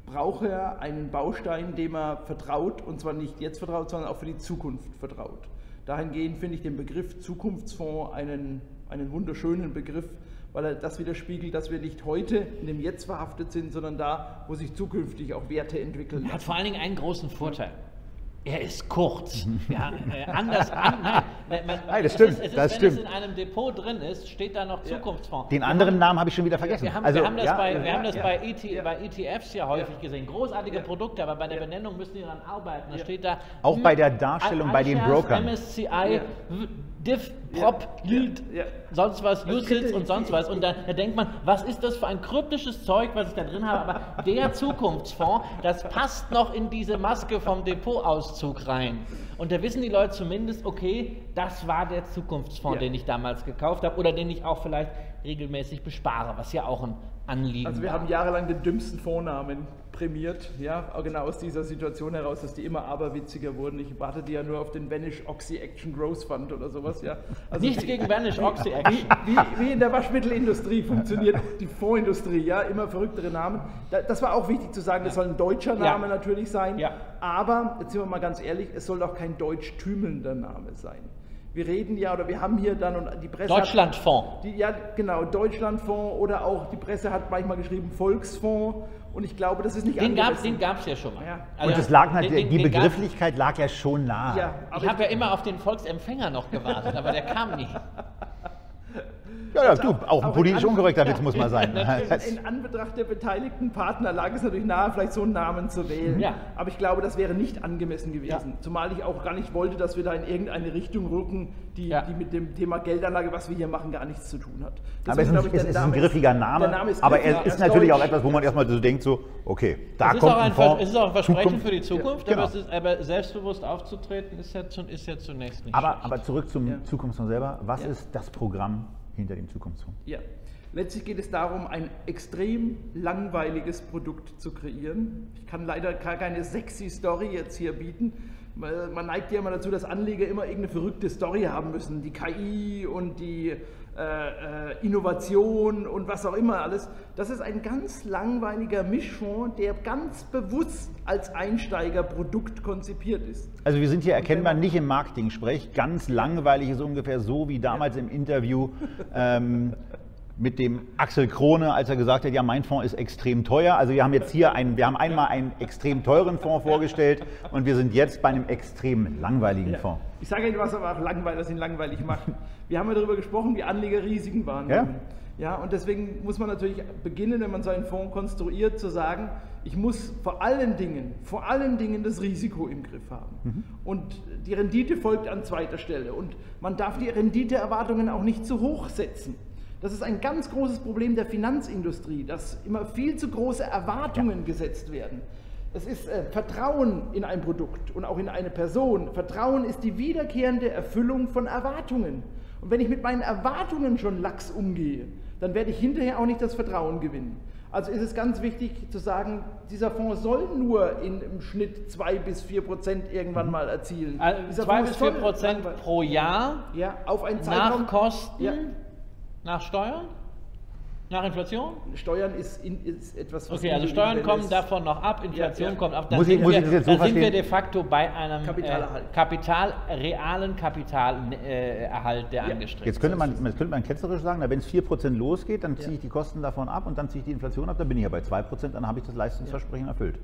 braucht er einen Baustein, dem er vertraut, und zwar nicht jetzt vertraut, sondern auch für die Zukunft vertraut. Dahingehend finde ich den Begriff Zukunftsfonds einen, einen wunderschönen Begriff, weil er das widerspiegelt, dass wir nicht heute in dem Jetzt verhaftet sind, sondern da, wo sich zukünftig auch Werte entwickeln. Er hat vor allen Dingen einen großen Vorteil. Er ist kurz. Ja, äh, anders, an, nein, man, nein, das stimmt. Es ist, es ist, das wenn stimmt. es in einem Depot drin ist, steht da noch Zukunftsfonds. Den anderen Namen habe ich schon wieder vergessen. Wir haben, also, wir haben das, ja, bei, wir ja, haben das ja. bei, E T, Ja. bei E T Fs ja häufig Ja. gesehen. Großartige Ja. Produkte, aber bei der Ja. Benennung müssen die daran arbeiten. Da Ja. steht da. Auch bei der Darstellung bei den iShares, Brokern. M S C I, Ja. Diff, Prop, Ja. Yield, Ja. sonst was, Also Usage bitte, und sonst was. Und da, da denkt man, was ist das für ein kryptisches Zeug, was ich da drin habe? Aber der Zukunftsfonds, das passt noch in diese Maske vom Depotauszug rein. Und da wissen die Leute zumindest, okay, das war der Zukunftsfonds, Ja. den ich damals gekauft habe oder den ich auch vielleicht regelmäßig bespare, was ja auch ein Anliegen Also wir war. haben jahrelang den dümmsten Fondsnamen prämiert, ja, auch genau aus dieser Situation heraus, dass die immer aberwitziger wurden. Ich wartete ja nur auf den Vanish Oxy Action Growth Fund oder sowas, ja. Also Nichts wie, gegen Vanish Oxy Action. wie, wie in der Waschmittelindustrie funktioniert die Fondsindustrie, ja, immer verrücktere Namen. Da- Das war auch wichtig zu sagen, das soll ein deutscher Name Ja. natürlich sein, Ja. aber, jetzt sind wir mal ganz ehrlich, es soll doch kein deutsch-tümelnder Name sein. Wir reden ja, oder wir haben hier dann, und die Presse hat- Deutschlandfonds. die, ja, genau, Deutschlandfonds oder auch die Presse hat manchmal geschrieben Volksfonds, und ich glaube, das ist nicht Den gab es angemessen. den gab's ja schon mal. Ja. Und es lag halt, den- den- die den gab's- Begrifflichkeit lag ja schon nahe. Ja, aber Ich habe ja immer auf den Volksempfänger noch gewartet, aber der kam nie. Ja, ja, du, auch ein auch politisch in unkorrekter Witz muss man sein. in, in Anbetracht der beteiligten Partner lag es natürlich nahe, vielleicht so einen Namen zu wählen. Ja. Aber ich glaube, das wäre nicht angemessen gewesen. Zumal ich auch gar nicht wollte, dass wir da in irgendeine Richtung rücken, die, Ja. die mit dem Thema Geldanlage, was wir hier machen, gar nichts zu tun hat. Aber es ist, Deswegen ein, glaube ich, es der ist ein Name griffiger Name, der Name ist aber griffig, er er ist ist natürlich auch deutsch. etwas, wo man erstmal so denkt, so, okay, da Es ist, kommt auch ein ein, Fonds. es ist auch ein Versprechen Zukunft. für die Zukunft, Genau. aber, es ist, aber selbstbewusst aufzutreten ist ja, zu, ist ja zunächst nicht Aber, schlecht. aber zurück zum Ja. Zukunftsfonds selber. Was Ja. ist das Programm hinter dem Zukunftsfonds? Ja, letztlich geht es darum, ein extrem langweiliges Produkt zu kreieren. Ich kann leider gar keine sexy Story jetzt hier bieten. Man neigt ja immer dazu, dass Anleger immer irgendeine verrückte Story haben müssen. Die K I und die äh, äh, Innovation und was auch immer alles. Das ist ein ganz langweiliger Mischfonds, der ganz bewusst als Einsteigerprodukt konzipiert ist. Also wir sind hier erkennbar nicht im Marketing-Sprech. Ganz langweilig ist ungefähr so wie damals im Interview ähm, mit dem Axel Krone, als er gesagt hat, ja, mein Fonds ist extrem teuer. Also wir haben jetzt hier einen, wir haben einmal einen extrem teuren Fonds vorgestellt und wir sind jetzt bei einem extrem langweiligen Ja. Fonds. Ich sage Ihnen, was aber auch langweilig, das ihn langweilig macht. Wir haben ja darüber gesprochen, wie Anleger Risiken wahrnehmen. Ja. Ja, und deswegen muss man natürlich beginnen, wenn man so einen Fonds konstruiert, zu sagen, ich muss vor allen Dingen, vor allen Dingen das Risiko im Griff haben. Mhm. Und die Rendite folgt an zweiter Stelle. Und man darf die Renditeerwartungen auch nicht zu hoch setzen. Das ist ein ganz großes Problem der Finanzindustrie, dass immer viel zu große Erwartungen ja. gesetzt werden. Es ist äh, Vertrauen in ein Produkt und auch in eine Person. Vertrauen ist die wiederkehrende Erfüllung von Erwartungen. Und wenn ich mit meinen Erwartungen schon lax umgehe, dann werde ich hinterher auch nicht das Vertrauen gewinnen. Also ist es ganz wichtig zu sagen, dieser Fonds soll nur in, im Schnitt zwei bis vier Prozent irgendwann mal erzielen. Also zwei bis vier Prozent pro Jahr ja, auf einen Zeitraum. Nach Kosten, ja. nach Steuern? Nach Inflation? Steuern ist, in, ist etwas, was okay, also Steuern kommen davon noch ab, Inflation ja, ja. kommt ab. Dann, muss ich, sind, muss wir, ich das jetzt so dann sind verstehen? wir de facto bei einem Kapitalerhalt. Äh, Kapital, realen Kapitalerhalt, der ja. angestrebt Jetzt könnte ist. man, das könnte man ketzerisch sagen, wenn es vier Prozent losgeht, dann ziehe Ja. ich die Kosten davon ab und dann ziehe ich die Inflation ab, dann bin ich ja bei zwei Prozent, dann habe ich das Leistungsversprechen erfüllt.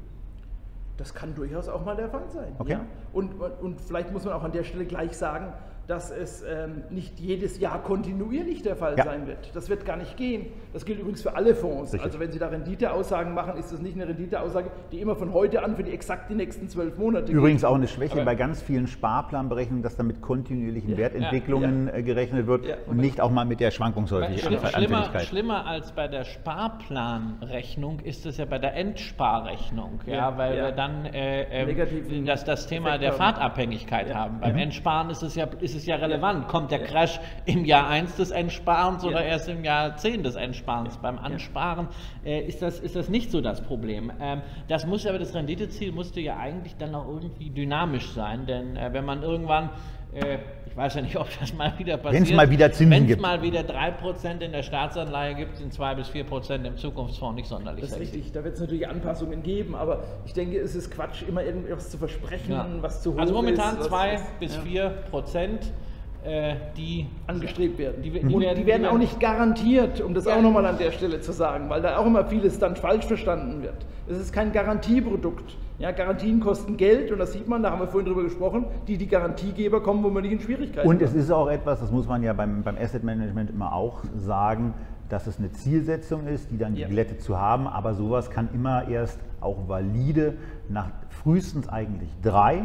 Das kann durchaus auch mal der Fall sein. Okay. Ja. Und, und vielleicht muss man auch an der Stelle gleich sagen, dass es ähm, nicht jedes Jahr kontinuierlich der Fall Ja. sein wird. Das wird gar nicht gehen. Das gilt übrigens für alle Fonds. Richtig. Also wenn Sie da Renditeaussagen machen, ist das nicht eine Renditeaussage, die immer von heute an für die exakt die nächsten zwölf Monate Übrigens auch eine Schwäche Aber- bei ganz vielen Sparplanberechnungen, dass da mit kontinuierlichen Ja. Wertentwicklungen Ja. äh, gerechnet wird Ja. und nicht auch mal mit der schwankungshäufigkeit. Schli- Schlimmer, Anfälligkeit. schlimmer als bei der Sparplanrechnung ist es ja bei der Endsparrechnung, ja, Ja, weil ja. wir dann äh, ähm, Negativen das, das Thema Effekt der haben. Fahrtabhängigkeit Ja. haben. Beim Mhm. Entsparen ist es ja, ist es ja relevant. Kommt der Ja. Crash im Jahr eins des Entsparens Ja. oder erst im Jahr zehn des Entsparens? Beim Ansparen äh, ist, das, ist das nicht so das Problem. Ähm, das muss aber, das Renditeziel musste ja eigentlich dann auch irgendwie dynamisch sein, denn äh, wenn man irgendwann äh, ich weiß ja nicht, ob das mal wieder passiert. Wenn es mal wieder Zinsen Wenn es gibt. mal wieder drei Prozent in der Staatsanleihe gibt, sind zwei bis vier Prozent im Zukunftsfonds nicht sonderlich Das ist sexy. richtig, da wird es natürlich Anpassungen geben, aber ich denke, es ist Quatsch, immer irgendwas zu versprechen, Ja. was zu hoch Also momentan ist. zwei bis vier Prozent, äh, die angestrebt werden. Die, die, und werden, die werden die auch nicht garantiert, um das Ja. auch nochmal an der Stelle zu sagen, weil da auch immer vieles dann falsch verstanden wird. Es ist kein Garantieprodukt. Ja, Garantien kosten Geld und das sieht man, da haben wir vorhin drüber gesprochen, die die Garantiegeber kommen, wo man nicht in Schwierigkeiten Und kommt. es ist auch etwas, das muss man ja beim, beim Asset Management immer auch sagen, dass es eine Zielsetzung ist, die dann Ja. geglättet zu haben, aber sowas kann immer erst auch valide nach frühestens eigentlich drei,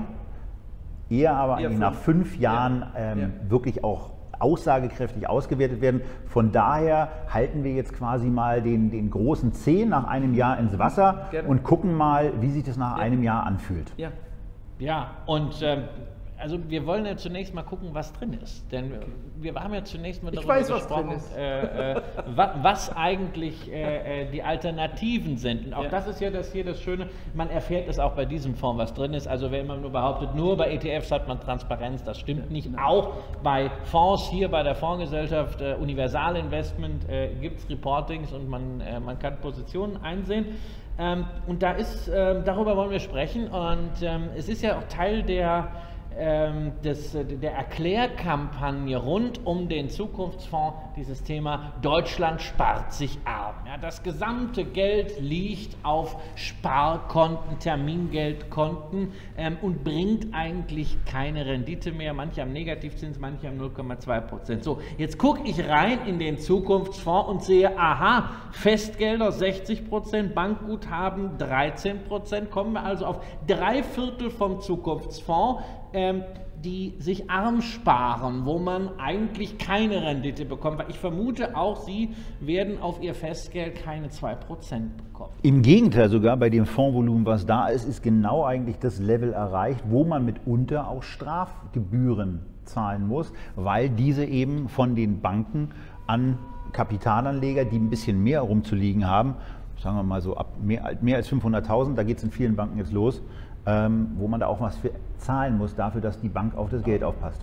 eher aber Eher eigentlich nach fünf. fünf Jahren Ja. ähm, Ja. wirklich auch aussagekräftig ausgewertet werden. Von daher halten wir jetzt quasi mal den, den großen Zeh nach einem Jahr ins Wasser Gerne. und gucken mal, wie sich das nach Ja. einem Jahr anfühlt. Ja. Ja, und ähm, also wir wollen ja zunächst mal gucken, was drin ist. Denn wir haben ja zunächst mal Ich darüber weiß, was gesprochen, drin ist. Äh, äh, wa, was eigentlich äh, äh, die Alternativen sind. Und auch Ja. das ist ja das hier das Schöne, man erfährt es auch bei diesem Fonds, was drin ist. Also wenn man nur behauptet, nur bei E T Fs hat man Transparenz, das stimmt nicht. Auch bei Fonds, hier bei der Fondsgesellschaft äh, Universal Investment äh, gibt es Reportings und man, äh, man kann Positionen einsehen. Ähm, und da ist, ähm, darüber wollen wir sprechen und ähm, es ist ja auch Teil der, ähm, des, der Erklärkampagne rund um den Zukunftsfonds, dieses Thema Deutschland spart sich arm. Ja, das gesamte Geld liegt auf Sparkonten, Termingeldkonten ähm, und bringt eigentlich keine Rendite mehr. Manche haben Negativzins, manche haben null Komma zwei Prozent. So, jetzt gucke ich rein in den Zukunftsfonds und sehe, aha, Festgelder sechzig Prozent, Bankguthaben dreizehn Prozent, kommen wir also auf drei Viertel vom Zukunftsfonds, ähm, die sich arm sparen, wo man eigentlich keine Rendite bekommt. Weil ich vermute, auch Sie werden auf Ihr Festgeld keine zwei Prozent bekommen. Im Gegenteil sogar, bei dem Fondsvolumen, was da ist, ist genau eigentlich das Level erreicht, wo man mitunter auch Strafgebühren zahlen muss, weil diese eben von den Banken an Kapitalanleger, die ein bisschen mehr rumzuliegen haben, sagen wir mal so ab mehr, mehr als fünfhunderttausend, da geht es in vielen Banken jetzt los, ähm, wo man da auch was für zahlen muss dafür, dass die Bank auf das Geld aufpasst.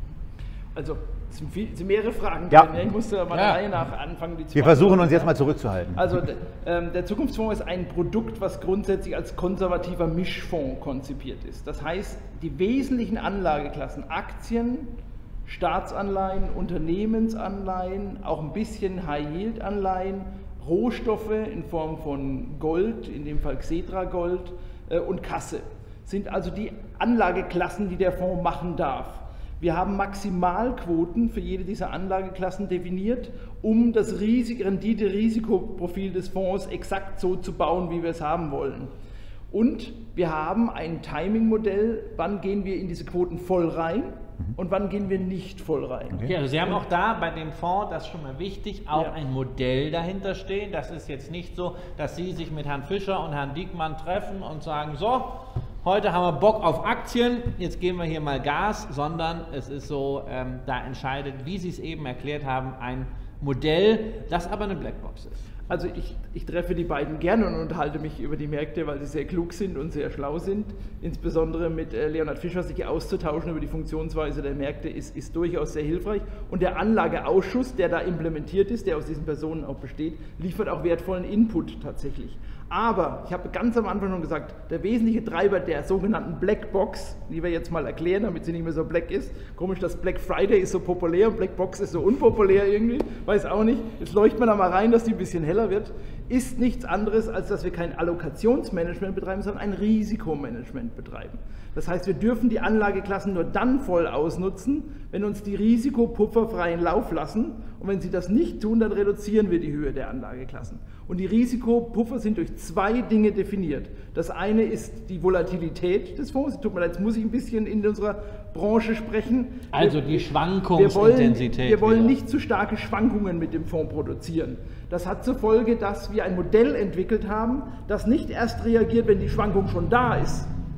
Also, es sind, viel, es sind mehrere Fragen Ja. drin. Ich musste mal Ja. der Reihe nach anfangen. Die zu Wir versuchen uns beantworten. jetzt mal zurückzuhalten. Also d- ähm, der Zukunftsfonds ist ein Produkt, was grundsätzlich als konservativer Mischfonds konzipiert ist. Das heißt, die wesentlichen Anlageklassen Aktien, Staatsanleihen, Unternehmensanleihen, auch ein bisschen High-Yield-Anleihen, Rohstoffe in Form von Gold, in dem Fall Xetra-Gold äh, und Kasse sind also die Anlageklassen, die der Fonds machen darf. Wir haben Maximalquoten für jede dieser Anlageklassen definiert, um das Risik- Rendite-Risikoprofil des Fonds exakt so zu bauen, wie wir es haben wollen. Und wir haben ein Timing-Modell, wann gehen wir in diese Quoten voll rein und wann gehen wir nicht voll rein. Okay. Ja, also Sie haben auch da bei dem Fonds, das ist schon mal wichtig, auch Ja. ein Modell dahinter stehen. Das ist jetzt nicht so, dass Sie sich mit Herrn Fischer und Herrn Diekmann treffen und sagen, so, heute haben wir Bock auf Aktien, jetzt geben wir hier mal Gas, sondern es ist so, ähm, da entscheidet, wie Sie es eben erklärt haben, ein Modell, das aber eine Blackbox ist. Also ich, ich treffe die beiden gerne und unterhalte mich über die Märkte, weil sie sehr klug sind und sehr schlau sind. Insbesondere mit äh, Leonhard Fischer sich auszutauschen über die Funktionsweise der Märkte ist, ist durchaus sehr hilfreich. Und der Anlageausschuss, der da implementiert ist, der aus diesen Personen auch besteht, liefert auch wertvollen Input tatsächlich. Aber, ich habe ganz am Anfang schon gesagt, der wesentliche Treiber der sogenannten Blackbox, die wir jetzt mal erklären, damit sie nicht mehr so black ist, komisch, dass Black Friday ist so populär und Blackbox ist so unpopulär irgendwie, weiß auch nicht, jetzt leuchtet man da mal rein, dass die ein bisschen heller wird, ist nichts anderes, als dass wir kein Allokationsmanagement betreiben, sondern ein Risikomanagement betreiben. Das heißt, wir dürfen die Anlageklassen nur dann voll ausnutzen, wenn uns die Risikopuffer freien Lauf lassen. Und wenn sie das nicht tun, dann reduzieren wir die Höhe der Anlageklassen. Und die Risikopuffer sind durch zwei Dinge definiert. Das eine ist die Volatilität des Fonds. Tut mir leid, jetzt muss ich ein bisschen in unserer Branche sprechen. Also die wir Schwankungsintensität. wollen, wir wollen wieder. nicht zu starke Schwankungen mit dem Fonds produzieren. Das hat zur Folge, dass wir ein Modell entwickelt haben, das nicht erst reagiert, wenn die Schwankung schon da ist,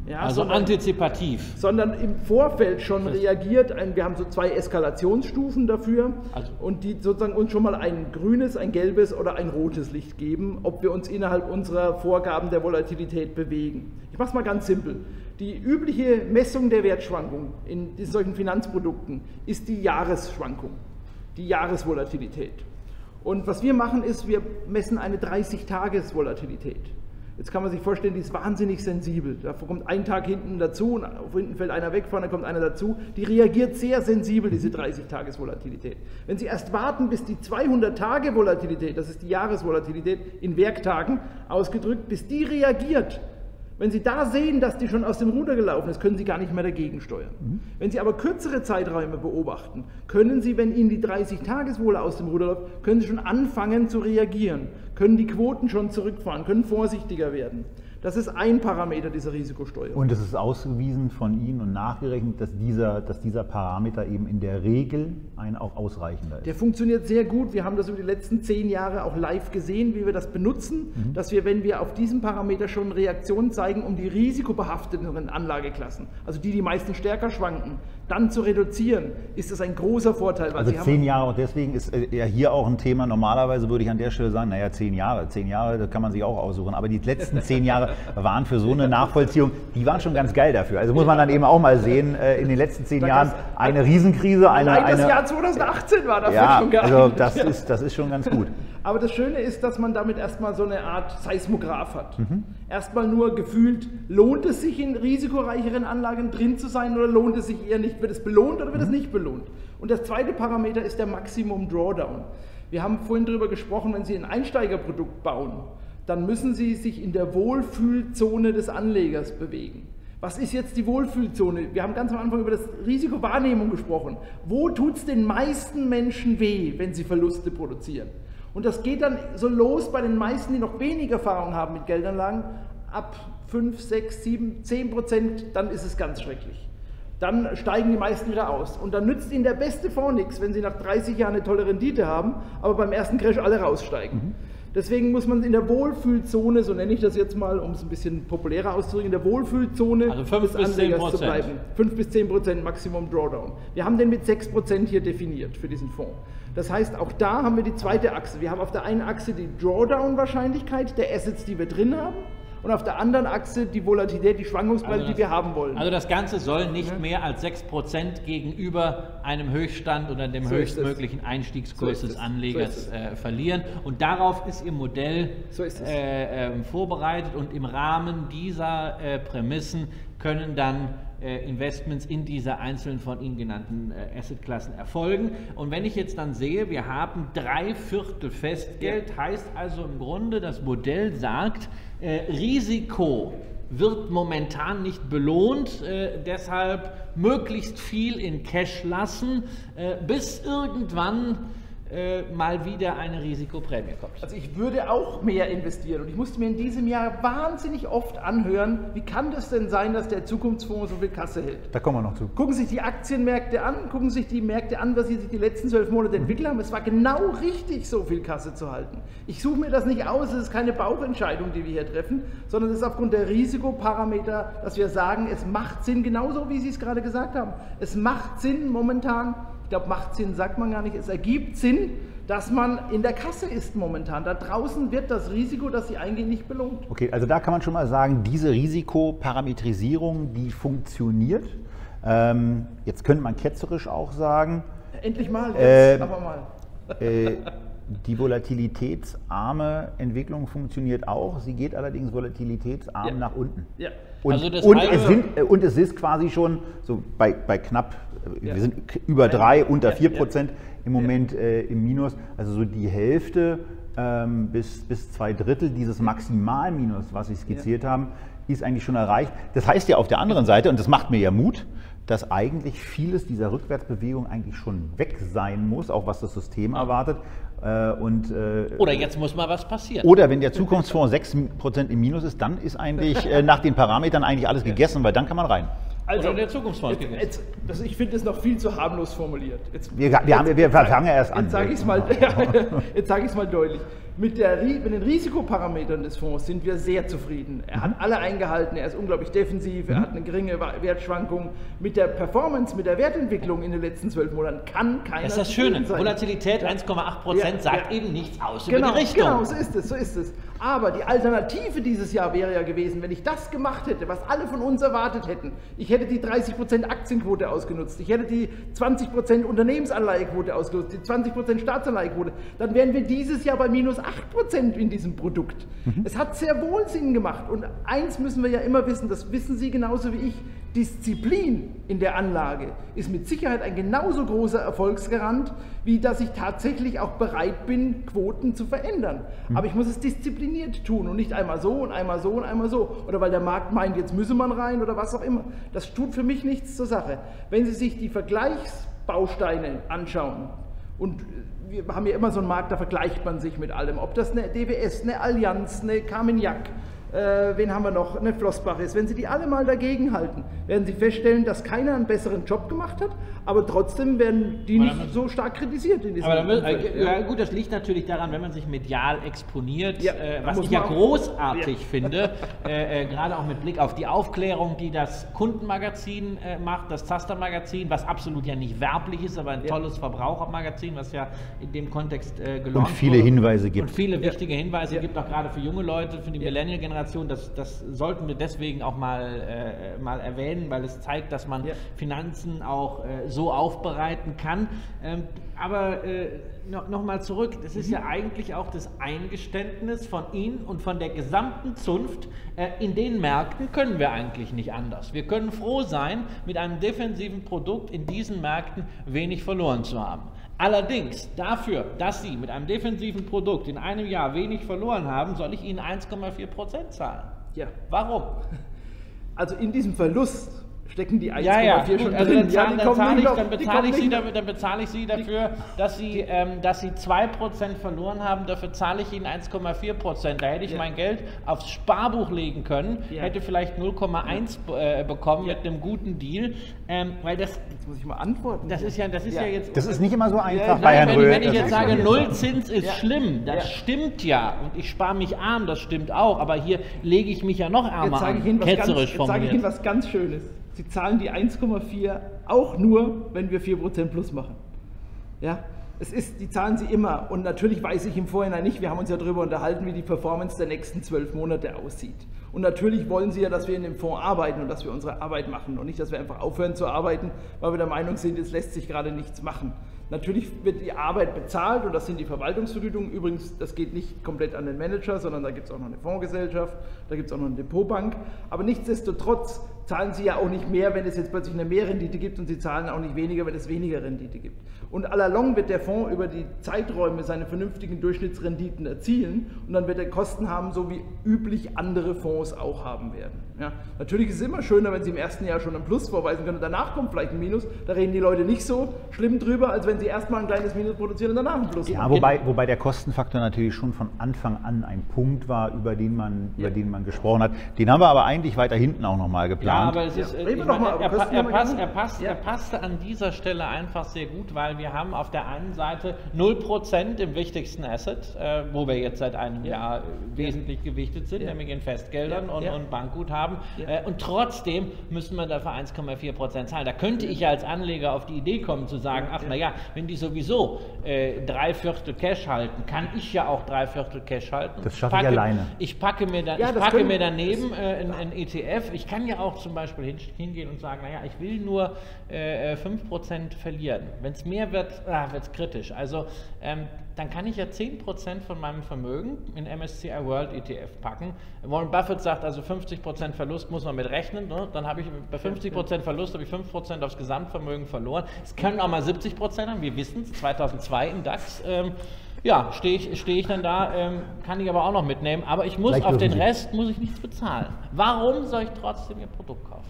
Ja, also sondern, antizipativ. Sondern im Vorfeld schon reagiert. Ein, wir haben so zwei Eskalationsstufen dafür Also, und die sozusagen uns schon mal ein grünes, ein gelbes oder ein rotes Licht geben, ob wir uns innerhalb unserer Vorgaben der Volatilität bewegen. Ich mache es mal ganz simpel. Die übliche Messung der Wertschwankung in solchen Finanzprodukten ist die Jahresschwankung, die Jahresvolatilität. Und was wir machen ist, wir messen eine dreißig-Tages-Volatilität. Jetzt kann man sich vorstellen, die ist wahnsinnig sensibel. Da kommt ein Tag hinten dazu und hinten fällt einer weg, vorne kommt einer dazu. Die reagiert sehr sensibel, diese dreißig-Tages-Volatilität. Wenn Sie erst warten, bis die zweihundert-Tage-Volatilität, das ist die Jahresvolatilität in Werktagen ausgedrückt, bis die reagiert, wenn Sie da sehen, dass die schon aus dem Ruder gelaufen ist, können Sie gar nicht mehr dagegen steuern. Mhm. Wenn Sie aber kürzere Zeiträume beobachten, können Sie, wenn Ihnen die dreißig-Tages-Wohle aus dem Ruder läuft, können Sie schon anfangen zu reagieren, können die Quoten schon zurückfahren, können vorsichtiger werden. Das ist ein Parameter dieser Risikosteuerung. Und es ist ausgewiesen von Ihnen und nachgerechnet, dass dieser, dass dieser Parameter eben in der Regel ein auch ausreichender ist. Der funktioniert sehr gut. Wir haben das über die letzten zehn Jahre auch live gesehen, wie wir das benutzen, mhm. dass wir, wenn wir auf diesem Parameter schon Reaktionen zeigen, um die risikobehafteten Anlageklassen, also die, die meistens stärker schwanken, dann zu reduzieren, ist das ein großer Vorteil. Weil also Sie zehn Jahre, und deswegen ist ja hier auch ein Thema, normalerweise würde ich an der Stelle sagen, naja, zehn Jahre, zehn Jahre, das kann man sich auch aussuchen, aber die letzten zehn Jahre waren für so eine Nachvollziehung, die waren schon ganz geil dafür. Also muss man dann eben auch mal sehen, in den letzten zehn Jahren eine Riesenkrise. Eine, Nein, das eine, Jahr zweitausendachtzehn war dafür ja, schon geeignet. Also das, ist, das ist schon ganz gut. Aber das Schöne ist, dass man damit erstmal so eine Art Seismograph hat. Mhm. Erstmal nur gefühlt, lohnt es sich in risikoreicheren Anlagen drin zu sein oder lohnt es sich eher nicht? Wird es belohnt oder wird es nicht belohnt? Und der zweite Parameter ist der Maximum Drawdown. Wir haben vorhin darüber gesprochen, wenn Sie ein Einsteigerprodukt bauen, dann müssen Sie sich in der Wohlfühlzone des Anlegers bewegen. Was ist jetzt die Wohlfühlzone? Wir haben ganz am Anfang über das Risikowahrnehmung gesprochen. Wo tut es den meisten Menschen weh, wenn sie Verluste produzieren? Und das geht dann so los bei den meisten, die noch wenig Erfahrung haben mit Geldanlagen, ab fünf, sechs, sieben, zehn Prozent, dann ist es ganz schrecklich. Dann steigen die meisten wieder aus. Und dann nützt Ihnen der beste Fonds nichts, wenn Sie nach dreißig Jahren eine tolle Rendite haben, aber beim ersten Crash alle raussteigen. Mhm. Deswegen muss man in der Wohlfühlzone, so nenne ich das jetzt mal, um es ein bisschen populärer auszudrücken, in der Wohlfühlzone also des Anlegers zu bleiben. fünf bis zehn Prozent Maximum Drawdown. Wir haben den mit sechs Prozent hier definiert für diesen Fonds. Das heißt, auch da haben wir die zweite Achse. Wir haben auf der einen Achse die Drawdown-Wahrscheinlichkeit der Assets, die wir drin haben. Und auf der anderen Achse die Volatilität, die Schwankungsbreite, also das, die wir haben wollen. Also das Ganze soll nicht ja. mehr als sechs Prozent gegenüber einem Höchststand oder dem so höchstmöglichen Einstiegskurs so des Anlegers so äh, verlieren. Und darauf ist Ihr Modell so ist äh, äh, vorbereitet und im Rahmen dieser äh, Prämissen können dann äh, Investments in diese einzelnen von Ihnen genannten äh, Assetklassen erfolgen. Und wenn ich jetzt dann sehe, wir haben drei Viertel Festgeld, ja. heißt also im Grunde, das Modell sagt, Äh, Risiko wird momentan nicht belohnt, äh, deshalb möglichst viel in Cash lassen, äh, bis irgendwann äh, mal wieder eine Risikoprämie kommt. Also ich würde auch mehr investieren und ich musste mir in diesem Jahr wahnsinnig oft anhören, wie kann das denn sein, dass der Zukunftsfonds so viel Kasse hält? Da kommen wir noch zu. Gucken Sie sich die Aktienmärkte an, gucken Sie sich die Märkte an, was sie sich die letzten zwölf Monate entwickelt haben. Es war genau richtig, so viel Kasse zu halten. Ich suche mir das nicht aus, es ist keine Bauchentscheidung, die wir hier treffen, sondern es ist aufgrund der Risikoparameter, dass wir sagen, es macht Sinn, genauso wie Sie es gerade gesagt haben. Es macht Sinn momentan, ich glaube, macht Sinn, sagt man gar nicht, es ergibt Sinn, dass man in der Kasse ist momentan. Da draußen wird das Risiko, das Sie eingehen, nicht belohnt. Okay, also da kann man schon mal sagen, diese Risikoparametrisierung, die funktioniert. Ähm, jetzt könnte man ketzerisch auch sagen, endlich mal, jetzt, äh, aber mal. Äh, die volatilitätsarme Entwicklung funktioniert auch, sie geht allerdings volatilitätsarm ja. nach unten. Ja. Und, also das und, es sind, und es ist quasi schon so bei, bei knapp, ja. wir sind über drei, unter vier ja, Prozent ja. im Moment ja. äh, im Minus, also so die Hälfte ähm, bis, bis zwei Drittel dieses Maximalminus, was Sie skizziert ja. haben, ist eigentlich schon erreicht. Das heißt ja auf der anderen Seite, und das macht mir ja Mut, dass eigentlich vieles dieser Rückwärtsbewegung eigentlich schon weg sein muss, auch was das System erwartet. Äh, und, äh, oder jetzt muss mal was passieren. Oder wenn der Zukunftsfonds sechs Prozent im Minus ist, dann ist eigentlich äh, nach den Parametern eigentlich alles gegessen, weil dann kann man rein. Also oder der Zukunftsfonds jetzt, jetzt, das, ich finde es noch viel zu harmlos formuliert. Jetzt, wir, wir, haben, wir fangen ja erst an. Jetzt sage ich es mal, ja, jetzt sag ich's mal deutlich. Mit, der, mit den Risikoparametern des Fonds sind wir sehr zufrieden. Er hat alle eingehalten, er ist unglaublich defensiv, er hat eine geringe Wertschwankung. Mit der Performance, mit der Wertentwicklung in den letzten zwölf Monaten kann keiner. Das ist das Schöne. sein. Volatilität eins Komma acht Prozent ja, sagt ja. eben nichts aus Genau, über die Richtung. genau, so ist es, so ist es. Aber die Alternative dieses Jahr wäre ja gewesen, wenn ich das gemacht hätte, was alle von uns erwartet hätten. Ich hätte die dreißig Prozent Aktienquote ausgenutzt, ich hätte die zwanzig Prozent Unternehmensanleihequote ausgenutzt, die zwanzig Prozent Staatsanleihequote. Dann wären wir dieses Jahr bei minus acht Prozent in diesem Produkt. Mhm. Es hat sehr wohl Sinn gemacht. Und eins müssen wir ja immer wissen, das wissen Sie genauso wie ich, Disziplin in der Anlage ist mit Sicherheit ein genauso großer Erfolgsgarant, wie dass ich tatsächlich auch bereit bin, Quoten zu verändern. Mhm. Aber ich muss es diszipliniert tun und nicht einmal so und einmal so und einmal so. Oder weil der Markt meint, jetzt müsse man rein oder was auch immer. Das tut für mich nichts zur Sache. Wenn Sie sich die Vergleichsbausteine anschauen, und wir haben ja immer so einen Markt, da vergleicht man sich mit allem, ob das eine D W S, eine Allianz, eine Carmignac, Äh, wen haben wir noch? Eine Flossbach ist. Wenn Sie die alle mal dagegen halten, werden Sie feststellen, dass keiner einen besseren Job gemacht hat, aber trotzdem werden die nicht müssen, so stark kritisiert in diesem aber müssen, Umfeld. äh, ja gut, das liegt natürlich daran, wenn man sich medial exponiert, ja, äh, was ich ja großartig ja. finde, äh, äh, gerade auch mit Blick auf die Aufklärung, die das Kundenmagazin äh, macht, das Zaster-Magazin, was absolut ja nicht werblich ist, aber ein ja. tolles Verbrauchermagazin, was ja in dem Kontext äh, gelauncht Und viele wurde. Hinweise gibt. Und viele wichtige ja. Hinweise ja. gibt, auch gerade für junge Leute, für die ja. Millennial-Generation. Das, das sollten wir deswegen auch mal, äh, mal erwähnen, weil es zeigt, dass man ja. Finanzen auch äh, so aufbereiten kann. Ähm, aber äh, noch, noch mal zurück, das ist mhm. ja eigentlich auch das Eingeständnis von Ihnen und von der gesamten Zunft, äh, in den Märkten können wir eigentlich nicht anders. Wir können froh sein, mit einem defensiven Produkt in diesen Märkten wenig verloren zu haben. Allerdings dafür, dass Sie mit einem defensiven Produkt in einem Jahr wenig verloren haben, soll ich Ihnen eins Komma vier Prozent zahlen. Ja. Warum? Also in diesem Verlust stecken die eins Komma vier ja, ja, schon also drin. Dann, zahl, ja, dann, zahle ich, dann, bezahle ich Sie, noch. dann bezahle ich Sie dafür, dass Sie, ähm, dass Sie zwei Prozent verloren haben, dafür zahle ich Ihnen eins Komma vier Prozent. Da hätte ich ja. mein Geld aufs Sparbuch legen können, ja. hätte vielleicht null Komma eins äh, bekommen ja. mit einem guten Deal. Ähm, weil das, jetzt muss ich mal antworten. Das ist ja, das ist ja. ja jetzt... Das ist nicht immer so einfach ja, bei Herrn wenn, Röhl. Wenn ich jetzt sage, Nullzins ist ja. schlimm, das ja. stimmt ja. Und ich spare mich arm, das stimmt auch. Aber hier lege ich mich ja noch ärmer an, Ihnen, ketzerisch ganz, jetzt sage ich Ihnen was ganz Schönes. Sie zahlen die eins Komma vier auch nur, wenn wir vier Prozent plus machen. Ja, es ist, die zahlen Sie immer. Und natürlich weiß ich im Vorhinein nicht, wir haben uns ja darüber unterhalten, wie die Performance der nächsten zwölf Monate aussieht. Und natürlich wollen Sie ja, dass wir in dem Fonds arbeiten und dass wir unsere Arbeit machen und nicht, dass wir einfach aufhören zu arbeiten, weil wir der Meinung sind, es lässt sich gerade nichts machen. Natürlich wird die Arbeit bezahlt und das sind die Verwaltungsvergütungen. Übrigens, das geht nicht komplett an den Manager, sondern da gibt es auch noch eine Fondsgesellschaft, da gibt es auch noch eine Depotbank. Aber nichtsdestotrotz zahlen Sie ja auch nicht mehr, wenn es jetzt plötzlich eine Mehrrendite gibt und Sie zahlen auch nicht weniger, wenn es weniger Rendite gibt. Und à la longue wird der Fonds über die Zeiträume seine vernünftigen Durchschnittsrenditen erzielen und dann wird er Kosten haben, so wie üblich andere Fonds auch haben werden. Ja, natürlich ist es immer schöner, wenn Sie im ersten Jahr schon einen Plus vorweisen können und danach kommt vielleicht ein Minus. Da reden die Leute nicht so schlimm drüber, als wenn sie erstmal ein kleines Minus produzieren und danach ein Plus ja, machen. Wobei, wobei der Kostenfaktor natürlich schon von Anfang an ein Punkt war, über den man, ja. über den man gesprochen hat. Den haben wir aber eigentlich weiter hinten auch nochmal geplant. Ja, aber es ist, ja. äh, ich meine, er, er, er, passt, er, passt, ja. er passte an dieser Stelle einfach sehr gut, weil wir haben auf der einen Seite null Prozent im wichtigsten Asset, äh, wo wir jetzt seit einem ja. Jahr äh, wesentlich gewichtet sind, ja. nämlich in Festgeldern ja. und, ja. und Bankguthaben. Ja. Äh, und trotzdem müssen wir dafür eins Komma vier Prozent zahlen. Da könnte ich ja als Anleger auf die Idee kommen zu sagen, ach naja, wenn die sowieso äh, drei Viertel Cash halten, kann ich ja auch drei Viertel Cash halten. Das schaffe ich alleine. Ich packe mir, dann, ja, ich packe können, mir daneben äh, ein, ein E T F. Ich kann ja auch zum Beispiel hin, hingehen und sagen, naja, ich will nur äh, fünf Prozent verlieren. Wenn es mehr wird, ah, wird es kritisch. Also ähm, dann kann ich ja zehn Prozent von meinem Vermögen in M S C I World E T F packen. Warren Buffett sagt also fünfzig Prozent Verlust muss man mit rechnen. Ne? Dann habe ich bei fünfzig Prozent Verlust habe ich fünf Prozent aufs Gesamtvermögen verloren. Es können auch mal siebzig Prozent haben, wir wissen es, zweitausendzwei im DAX. Ähm, ja, stehe ich, steh ich dann da, ähm, kann ich aber auch noch mitnehmen. Aber ich muss auf den Rest muss ich nichts bezahlen. Warum soll ich trotzdem Ihr Produkt kaufen?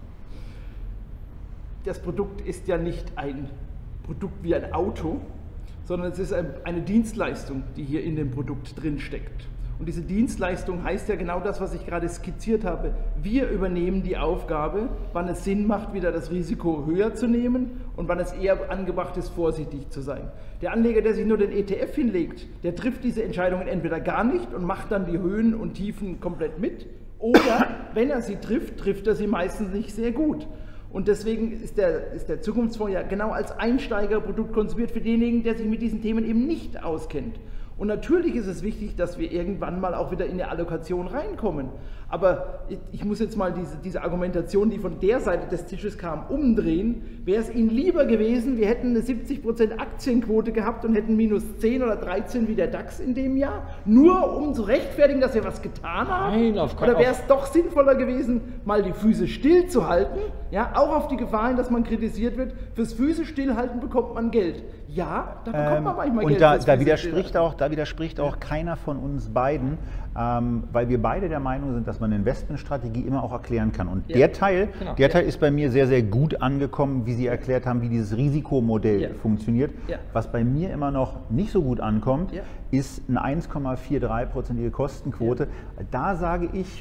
Das Produkt ist ja nicht ein Produkt wie ein Auto, sondern es ist eine Dienstleistung, die hier in dem Produkt drin steckt. Und diese Dienstleistung heißt ja genau das, was ich gerade skizziert habe. Wir übernehmen die Aufgabe, wann es Sinn macht, wieder das Risiko höher zu nehmen und wann es eher angebracht ist, vorsichtig zu sein. Der Anleger, der sich nur den E T F hinlegt, der trifft diese Entscheidungen entweder gar nicht und macht dann die Höhen und Tiefen komplett mit, oder wenn er sie trifft, trifft er sie meistens nicht sehr gut. Und deswegen ist der, ist der Zukunftsfonds ja genau als Einsteigerprodukt konzipiert für denjenigen, der sich mit diesen Themen eben nicht auskennt. Und natürlich ist es wichtig, dass wir irgendwann mal auch wieder in eine Allokation reinkommen. Aber ich muss jetzt mal diese, diese Argumentation, die von der Seite des Tisches kam, umdrehen. Wäre es Ihnen lieber gewesen, wir hätten eine siebzig Prozent Aktienquote gehabt und hätten minus zehn oder dreizehn wie der DAX in dem Jahr? Nur um zu rechtfertigen, dass wir was getan haben? Nein, auf keinen Fall. Oder wäre es doch sinnvoller gewesen, mal die Füße stillzuhalten? Ja, auch auf die Gefahr hin, dass man kritisiert wird. Fürs Füße stillhalten bekommt man Geld. Ja, da bekommt man manchmal ähm, Geld. Und da, fürs da Füße widerspricht stillhalten. auch, da widerspricht auch keiner von uns beiden, ähm, weil wir beide der Meinung sind, dass man eine Investmentstrategie immer auch erklären kann. Und Ja. der Teil, Genau. der Teil ist bei mir sehr, sehr gut angekommen, wie Sie erklärt haben, wie dieses Risikomodell Ja. funktioniert. Ja. Was bei mir immer noch nicht so gut ankommt, Ja. ist eine eins Komma dreiundvierzig prozentige Kostenquote. Da sage ich,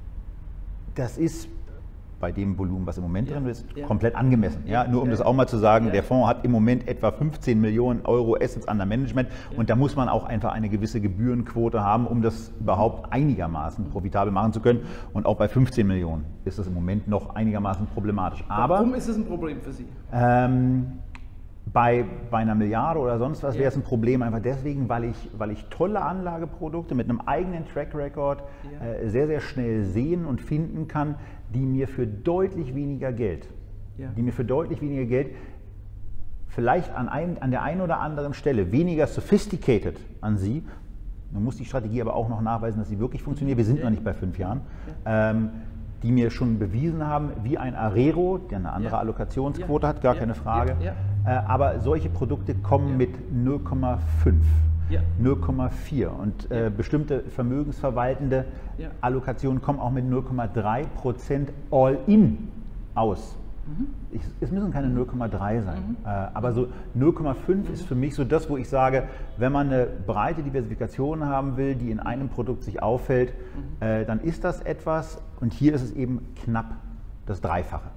das ist bei dem Volumen, was im Moment Ja, drin ist, ja. komplett angemessen. Ja, nur um ja, das auch mal zu sagen, ja. der Fonds hat im Moment etwa fünfzehn Millionen Euro Assets under Management und da muss man auch einfach eine gewisse Gebührenquote haben, um das überhaupt einigermaßen profitabel machen zu können. Und auch bei fünfzehn Millionen ist das im Moment noch einigermaßen problematisch. Aber Warum ist es ein Problem für Sie? ähm, bei, bei einer Milliarde oder sonst was Ja. wäre es ein Problem, einfach deswegen, weil ich, weil ich tolle Anlageprodukte mit einem eigenen Track Record Ja. äh, sehr, sehr schnell sehen und finden kann, die mir für deutlich weniger Geld, Ja. die mir für deutlich weniger Geld vielleicht an, ein, an der einen oder anderen Stelle weniger sophisticated an Sie, man muss die Strategie aber auch noch nachweisen, dass sie wirklich funktioniert, wir sind Ja. noch nicht bei fünf Jahren, ähm, die mir schon bewiesen haben, wie ein Arero, der eine andere Ja. Allokationsquote Ja. hat, gar Ja. keine Frage. Ja. Äh, aber solche Produkte kommen Ja. mit null Komma fünf, Ja. null Komma vier und äh, Ja. bestimmte vermögensverwaltende Ja. Allokationen kommen auch mit null Komma drei Prozent All-In aus. Mhm. Ich, es müssen keine null Komma drei sein, äh, aber so null Komma fünf Mhm. ist für mich so das, wo ich sage, wenn man eine breite Diversifikation haben will, die in einem Produkt sich auffällt, Mhm. äh, dann ist das etwas und hier ist es eben knapp das Dreifache.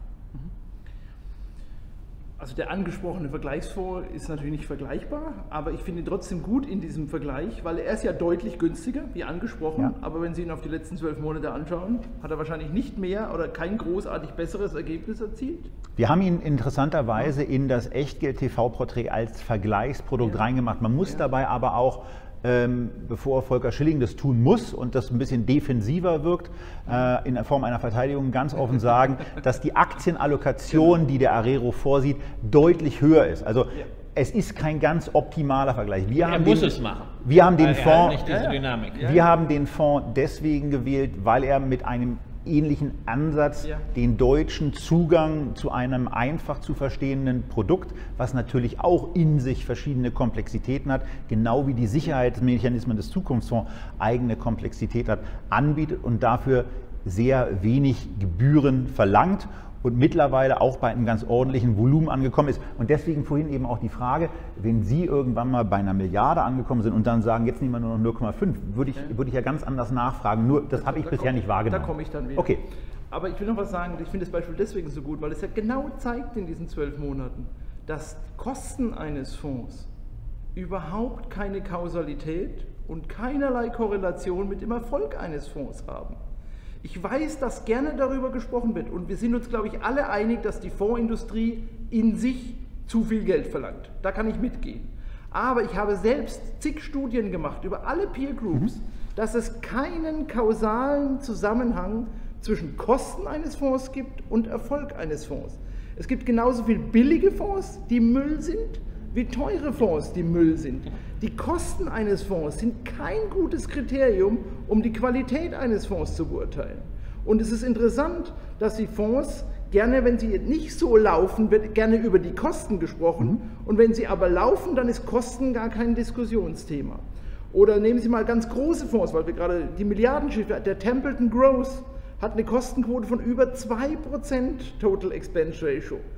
Also der angesprochene Vergleichsfonds ist natürlich nicht vergleichbar, aber ich finde ihn trotzdem gut in diesem Vergleich, weil er ist ja deutlich günstiger, wie angesprochen, Ja. aber wenn Sie ihn auf die letzten zwölf Monate anschauen, hat er wahrscheinlich nicht mehr oder kein großartig besseres Ergebnis erzielt. Wir haben ihn interessanterweise in das Echtgeld-T V-Porträt als Vergleichsprodukt Ja. reingemacht. Man muss Ja. dabei aber auch, ähm, bevor Volker Schilling das tun muss und das ein bisschen defensiver wirkt, äh, in der Form einer Verteidigung ganz offen sagen, dass die Aktienallokation, die der Arero vorsieht, deutlich höher ist. Also es ist kein ganz optimaler Vergleich. Wir Er haben muss den, es machen. Wir haben den Weil er hat Fonds, nicht diese Ja, ja. Dynamik. Ja. wir haben den Fonds deswegen gewählt, weil er mit einem ähnlichen Ansatz Ja. den deutschen Zugang zu einem einfach zu verstehenden Produkt, was natürlich auch in sich verschiedene Komplexitäten hat, genau wie die Sicherheitsmechanismen des Zukunftsfonds eigene Komplexität hat, anbietet und dafür sehr wenig Gebühren verlangt und mittlerweile auch bei einem ganz ordentlichen Volumen angekommen ist. Und deswegen vorhin eben auch die Frage, wenn Sie irgendwann mal bei einer Milliarde angekommen sind und dann sagen, jetzt nehmen wir nur noch null Komma fünf, würde ich, Ja. würde ich ja ganz anders nachfragen. Nur, das habe ich Da bisher komm- nicht wahrgenommen. Da komme ich dann wieder. Okay. Aber ich will noch was sagen, und ich finde das Beispiel deswegen so gut, weil es ja genau zeigt in diesen zwölf Monaten, dass Kosten eines Fonds überhaupt keine Kausalität und keinerlei Korrelation mit dem Erfolg eines Fonds haben. Ich weiß, dass gerne darüber gesprochen wird und wir sind uns, glaube ich, alle einig, dass die Fondsindustrie in sich zu viel Geld verlangt. Da kann ich mitgehen. Aber ich habe selbst zig Studien gemacht über alle Peer Groups, mhm. dass es keinen kausalen Zusammenhang zwischen Kosten eines Fonds gibt und Erfolg eines Fonds. Es gibt genauso viel billige Fonds, die Müll sind, wie teure Fonds, die Müll sind. Die Kosten eines Fonds sind kein gutes Kriterium, um die Qualität eines Fonds zu beurteilen. Und es ist interessant, dass die Fonds gerne, wenn sie nicht so laufen, wird gerne über die Kosten gesprochen. Mhm. Und wenn sie aber laufen, dann ist Kosten gar kein Diskussionsthema. Oder nehmen Sie mal ganz große Fonds, weil wir gerade die Milliardenschiffe, der Templeton Growth hat eine Kostenquote von über zwei Prozent Total Expense Ratio.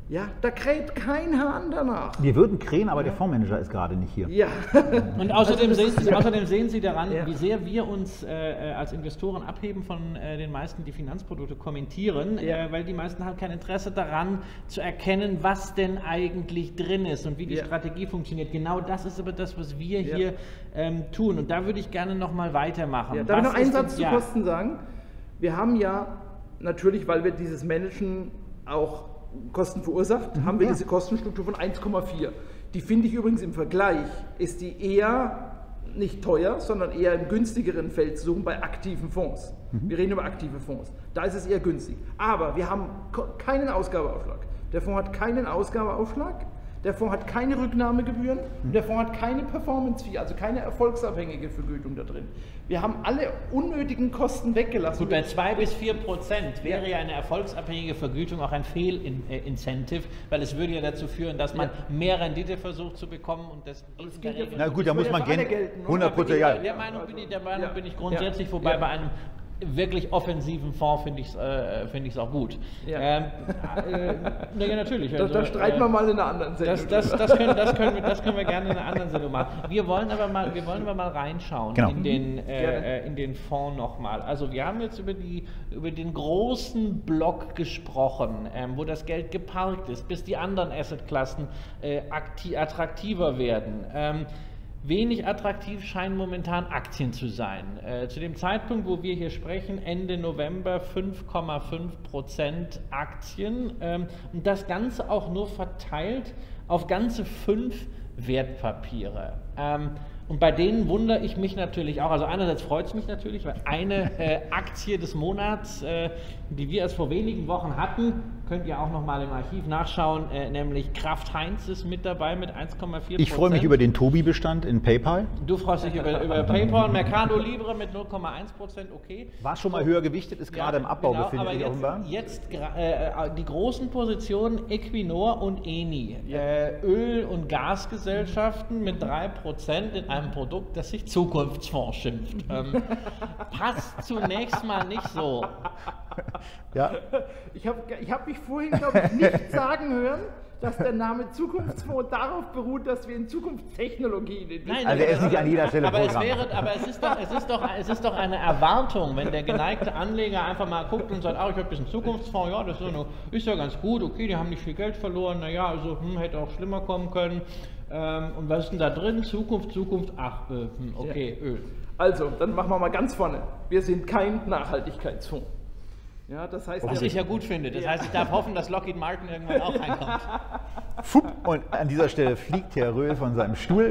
Ja, da kräht kein Hahn danach. Wir würden krähen, aber der Fondsmanager ist gerade nicht hier. Ja. Und außerdem, also, sehen, Sie, außerdem sehen Sie daran, ja. wie sehr wir uns äh, als Investoren abheben von äh, den meisten, die Finanzprodukte kommentieren, ja. äh, weil die meisten haben kein Interesse daran, zu erkennen, was denn eigentlich drin ist und wie die ja. Strategie funktioniert. Genau das ist aber das, was wir ja. hier ähm, tun. Und da würde ich gerne nochmal weitermachen. Ja, darf ich noch einen Satz denn, zu ja. Kosten sagen? Wir haben ja natürlich, weil wir dieses Managen auch Kosten verursacht, mhm, haben wir ja. diese Kostenstruktur von eins Komma vier. Die finde ich übrigens im Vergleich, ist die eher nicht teuer, sondern eher im günstigeren Feld zu suchen bei aktiven Fonds. Mhm. Wir reden über aktive Fonds. Da ist es eher günstig. Aber wir haben keinen Ausgabeaufschlag. Der Fonds hat keinen Ausgabeaufschlag. Der Fonds hat keine Rücknahmegebühren, mhm. der Fonds hat keine Performance-Fee, also keine erfolgsabhängige Vergütung da drin. Wir haben alle unnötigen Kosten weggelassen. Gut, bei zwei bis vier Prozent wäre ja. ja eine erfolgsabhängige Vergütung auch ein Fehlincentive, weil es würde ja dazu führen, dass man ja. mehr Rendite versucht zu bekommen und das geht in der Regel. Na gut, da muss man gerne hundert Prozent. Ja. Der Meinung bin ich, der Meinung ja. bin ich grundsätzlich, ja. wobei ja. bei einem wirklich offensiven Fonds finde ich es äh, find auch gut. Ja, ähm, äh, na ja, natürlich. Also, da, da streiten äh, wir mal in einer anderen Sendung. Das, das, das, können, das, können wir, das können wir gerne in einer anderen Sendung machen. Wir wollen aber mal, wir wollen aber mal reinschauen genau. in, den, äh, in den Fonds nochmal. Also wir haben jetzt über, die, über den großen Block gesprochen, ähm, wo das Geld geparkt ist, bis die anderen Assetklassen äh, attraktiver werden. Ähm, Wenig attraktiv scheinen momentan Aktien zu sein. Äh, zu dem Zeitpunkt, wo wir hier sprechen, Ende November fünf Komma fünf Prozent Aktien ähm, und das Ganze auch nur verteilt auf ganze fünf Wertpapiere. Ähm, und bei denen wundere ich mich natürlich auch. Also einerseits freut es mich natürlich, weil eine äh, Aktie des Monats, äh, die wir erst vor wenigen Wochen hatten, könnt ihr auch noch mal im Archiv nachschauen, äh, nämlich Kraft Heinz ist mit dabei mit eins Komma vier Prozent. Ich freue mich über den Tobi-Bestand in PayPal. Du freust dich über, über PayPal, Mercado Libre mit null Komma eins Prozent, okay. War schon mal höher gewichtet, ist gerade ja, im Abbau genau, befindet sich offenbar. Jetzt, jetzt äh, die großen Positionen Equinor und Eni, ja. äh, Öl- und Gasgesellschaften mit drei Prozent in einem Produkt, das sich Zukunftsfonds schimpft. Ähm, passt zunächst mal nicht so. Ja. Ich habe ich hab mich vorhin, glaube ich, nicht sagen hören, dass der Name Zukunftsfonds darauf beruht, dass wir in Zukunftstechnologien investieren. Also er ist nicht an jeder Stelle aber Programm. Es wäre, aber es ist, doch, es, ist doch, es ist doch eine Erwartung, wenn der geneigte Anleger einfach mal guckt und sagt, ah, ich habe ein bisschen Zukunftsfonds, ja, das ist, so, ist ja ganz gut, okay, die haben nicht viel Geld verloren, naja, also hm, hätte auch schlimmer kommen können. Ähm, und was ist denn da drin? Zukunft, Zukunft, ach, äh, okay, ja. Öl. Also, dann machen wir mal ganz vorne. Wir sind kein Nachhaltigkeitsfonds. Ja, das heißt, was ich ja gut finde. Das ja. heißt, ich darf hoffen, dass Lockheed Martin irgendwann auch reinkommt. Und an dieser Stelle fliegt Herr Röhl von seinem Stuhl.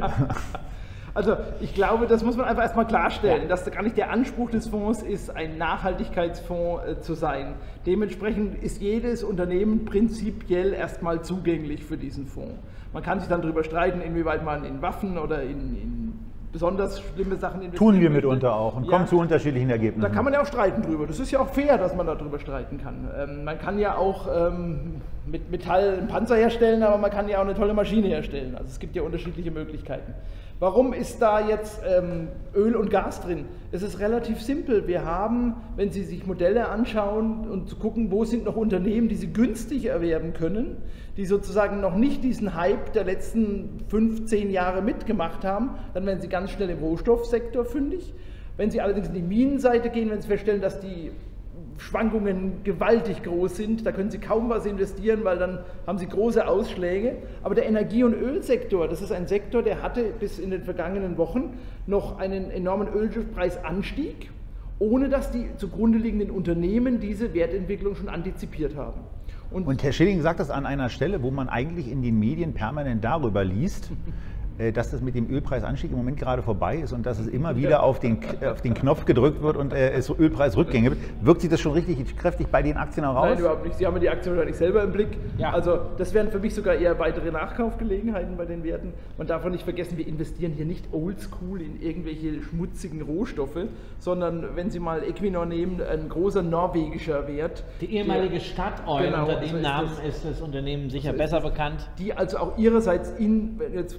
Also ich glaube, das muss man einfach erstmal klarstellen, ja. dass gar nicht der Anspruch des Fonds ist, ein Nachhaltigkeitsfonds äh, zu sein. Dementsprechend ist jedes Unternehmen prinzipiell erstmal zugänglich für diesen Fonds. Man kann sich dann darüber streiten, inwieweit man in Waffen oder in, in besonders schlimme Sachen investieren. Tun wir mitunter auch und ja. kommen zu unterschiedlichen Ergebnissen. Da kann man ja auch streiten drüber. Das ist ja auch fair, dass man darüber streiten kann. Ähm, man kann ja auch ähm, mit Metall einen Panzer herstellen, aber man kann ja auch eine tolle Maschine herstellen. Also es gibt ja unterschiedliche Möglichkeiten. Warum ist da jetzt ähm, Öl und Gas drin? Es ist relativ simpel. Wir haben, wenn Sie sich Modelle anschauen und gucken, wo sind noch Unternehmen, die Sie günstig erwerben können, die sozusagen noch nicht diesen Hype der letzten fünfzehn Jahre mitgemacht haben, dann werden Sie ganz schnell im Rohstoffsektor fündig. Wenn Sie allerdings in die Minenseite gehen, wenn Sie feststellen, dass die Schwankungen gewaltig groß sind, da können Sie kaum was investieren, weil dann haben Sie große Ausschläge. Aber der Energie- und Ölsektor, das ist ein Sektor, der hatte bis in den vergangenen Wochen noch einen enormen Ölpreisanstieg, ohne dass die zugrunde liegenden Unternehmen diese Wertentwicklung schon antizipiert haben. Und, und Herr Schilling sagt das an einer Stelle, wo man eigentlich in den Medien permanent darüber liest, dass das mit dem Ölpreisanstieg im Moment gerade vorbei ist und dass es immer wieder auf den, auf den Knopf gedrückt wird und äh, es Ölpreisrückgänge gibt. Wirkt sich das schon richtig kräftig bei den Aktien auch aus? Nein, überhaupt nicht. Sie haben ja die Aktien wahrscheinlich selber im Blick. Ja. Also das wären für mich sogar eher weitere Nachkaufgelegenheiten bei den Werten. Man darf auch nicht vergessen, wir investieren hier nicht oldschool in irgendwelche schmutzigen Rohstoffe, sondern wenn Sie mal Equinor nehmen, ein großer norwegischer Wert. Die ehemalige Statoil, genau, unter dem so ist Namen das, ist das Unternehmen sicher so besser das, bekannt. Die also auch ihrerseits in, jetzt spreche ich mal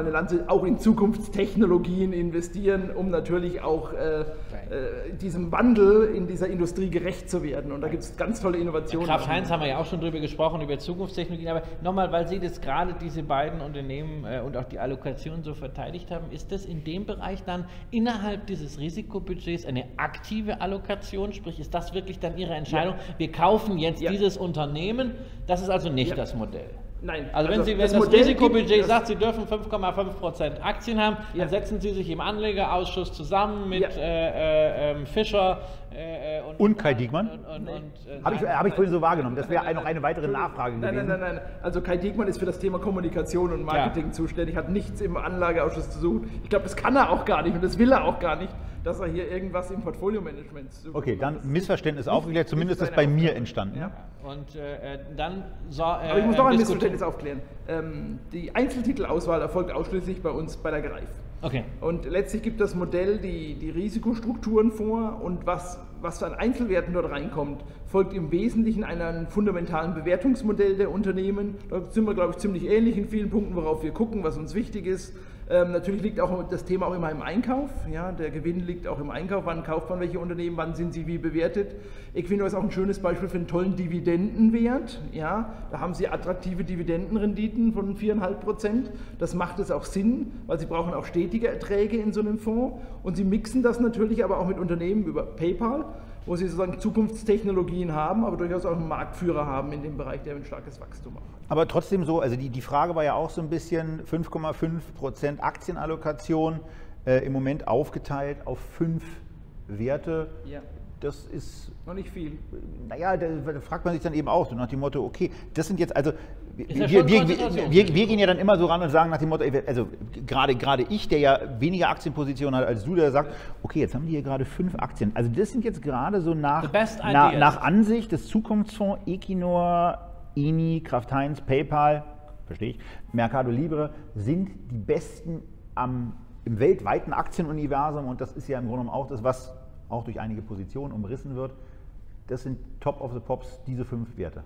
eine Lanze auch in Zukunftstechnologien investieren, um natürlich auch äh, äh, diesem Wandel in dieser Industrie gerecht zu werden. Und da gibt es ganz tolle Innovationen. Kraft Heinz haben wir ja auch schon drüber gesprochen, über Zukunftstechnologien. Aber nochmal, weil Sie das gerade diese beiden Unternehmen äh, und auch die Allokation so verteidigt haben, ist das in dem Bereich dann innerhalb dieses Risikobudgets eine aktive Allokation? Sprich, ist das wirklich dann Ihre Entscheidung? Ja. Wir kaufen jetzt ja. dieses Unternehmen. Das ist also nicht ja. das Modell. Nein. Also wenn also Sie, wenn das, das Risikobudget gibt, sagt, Sie dürfen fünf Komma fünf Prozent Aktien haben, ja. dann setzen Sie sich im Anlegerausschuss zusammen mit ja. äh, äh, Fischer äh, und, und Kai Diekmann. Äh, Habe ich, hab ich vorhin so wahrgenommen. Das wäre noch eine weitere Nachfrage nein, gewesen. Nein, nein, nein. Also Kai Diekmann ist für das Thema Kommunikation und Marketing ja. zuständig, hat nichts im Anlageausschuss zu suchen. Ich glaube, das kann er auch gar nicht und das will er auch gar nicht, dass er hier irgendwas im Portfolio-Management sucht. Okay, dann Missverständnis aufgeklärt, zumindest ist bei mir entstanden. Ja. Und äh, dann so, äh, Aber ich muss noch ein Missverständnis aufklären. Ähm, die Einzeltitelauswahl erfolgt ausschließlich bei uns bei der Greif. Okay. Und letztlich gibt das Modell die, die Risikostrukturen vor und was, was an Einzelwerten dort reinkommt, folgt im Wesentlichen einem fundamentalen Bewertungsmodell der Unternehmen. Da sind wir, glaube ich, ziemlich ähnlich in vielen Punkten, worauf wir gucken, was uns wichtig ist. Ähm, natürlich liegt auch das Thema auch immer im Einkauf. Ja, der Gewinn liegt auch im Einkauf. Wann kauft man welche Unternehmen, wann sind sie wie bewertet? Equinor ist auch ein schönes Beispiel für einen tollen Dividendenwert. Ja, da haben sie attraktive Dividendenrenditen von vier Komma fünf Prozent. Das macht es auch Sinn, weil sie brauchen auch stetige Erträge in so einem Fonds. Und sie mixen das natürlich aber auch mit Unternehmen über PayPal, wo sie sozusagen Zukunftstechnologien haben, aber durchaus auch einen Marktführer haben in dem Bereich, der ein starkes Wachstum hat. Aber trotzdem so, also die, die Frage war ja auch so ein bisschen fünf Komma fünf Prozent Aktienallokation, äh, im Moment aufgeteilt auf fünf Werte. Ja. Das ist noch nicht viel. Naja, da, da fragt man sich dann eben auch so nach dem Motto, okay, das sind jetzt, also wir, wir, wir, wir, wir gehen ja dann immer so ran und sagen nach dem Motto, also gerade, gerade ich, der ja weniger Aktienpositionen hat als du, der sagt, okay, jetzt haben die hier gerade fünf Aktien. Also das sind jetzt gerade so nach, nach, nach Ansicht des Zukunftsfonds Equinor, E N I, Kraft Heinz, PayPal, verstehe ich, Mercado Libre, sind die besten am, im weltweiten Aktienuniversum und das ist ja im Grunde genommen auch das, was auch durch einige Positionen umrissen wird. Das sind Top of the Pops, diese fünf Werte.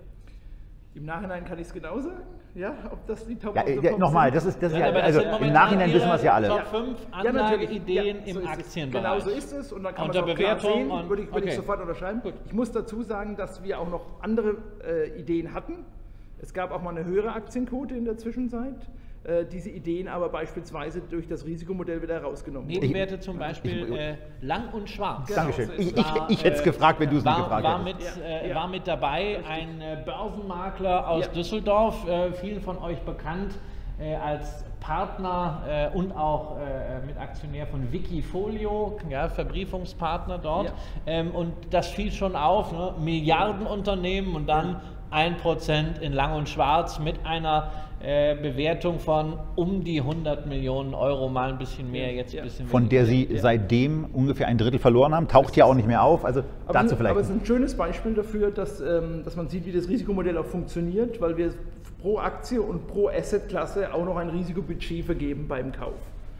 Im Nachhinein kann ich es genau sagen, ja, ob das die Top ja, of the ja, Pops nochmal, sind. das ist, das ja, ist ja, also im Nachhinein wissen wir es ja alle. Top fünf Anlageideen ja, so im Aktienbereich. Genau so ist es und dann kann Unter man es auch klar Bewertung sehen, und, würde ich, würde okay. ich sofort unterschreiben. Gut. Ich muss dazu sagen, dass wir auch noch andere äh, Ideen hatten. Es gab auch mal eine höhere Aktienquote in der Zwischenzeit. Diese Ideen aber beispielsweise durch das Risikomodell wieder herausgenommen. Nebenwerte zum Beispiel ich, ich, äh, Lang und Schwarz. Genau, Dankeschön. So ich, ich, ich hätte es gefragt, wenn du es nicht gefragt war hättest. Mit, äh, ja. War mit dabei ein äh, Börsenmakler aus ja. Düsseldorf, äh, vielen von euch bekannt äh, als Partner äh, und auch äh, mit Aktionär von Wikifolio, ja, Verbriefungspartner dort. Ja. Ähm, und das fiel schon auf, ne? Milliardenunternehmen und dann ein Prozent in Lang und Schwarz mit einer äh, Bewertung von um die hundert Millionen Euro, mal ein bisschen mehr, jetzt ein bisschen Von der Sie ja. seitdem ungefähr ein Drittel verloren haben, taucht ja auch nicht mehr auf, also aber dazu es, vielleicht. Aber es ist ein schönes Beispiel dafür, dass, ähm, dass man sieht, wie das Risikomodell auch funktioniert, weil wir pro Aktie und pro Assetklasse auch noch ein Risikobudget vergeben beim Kauf.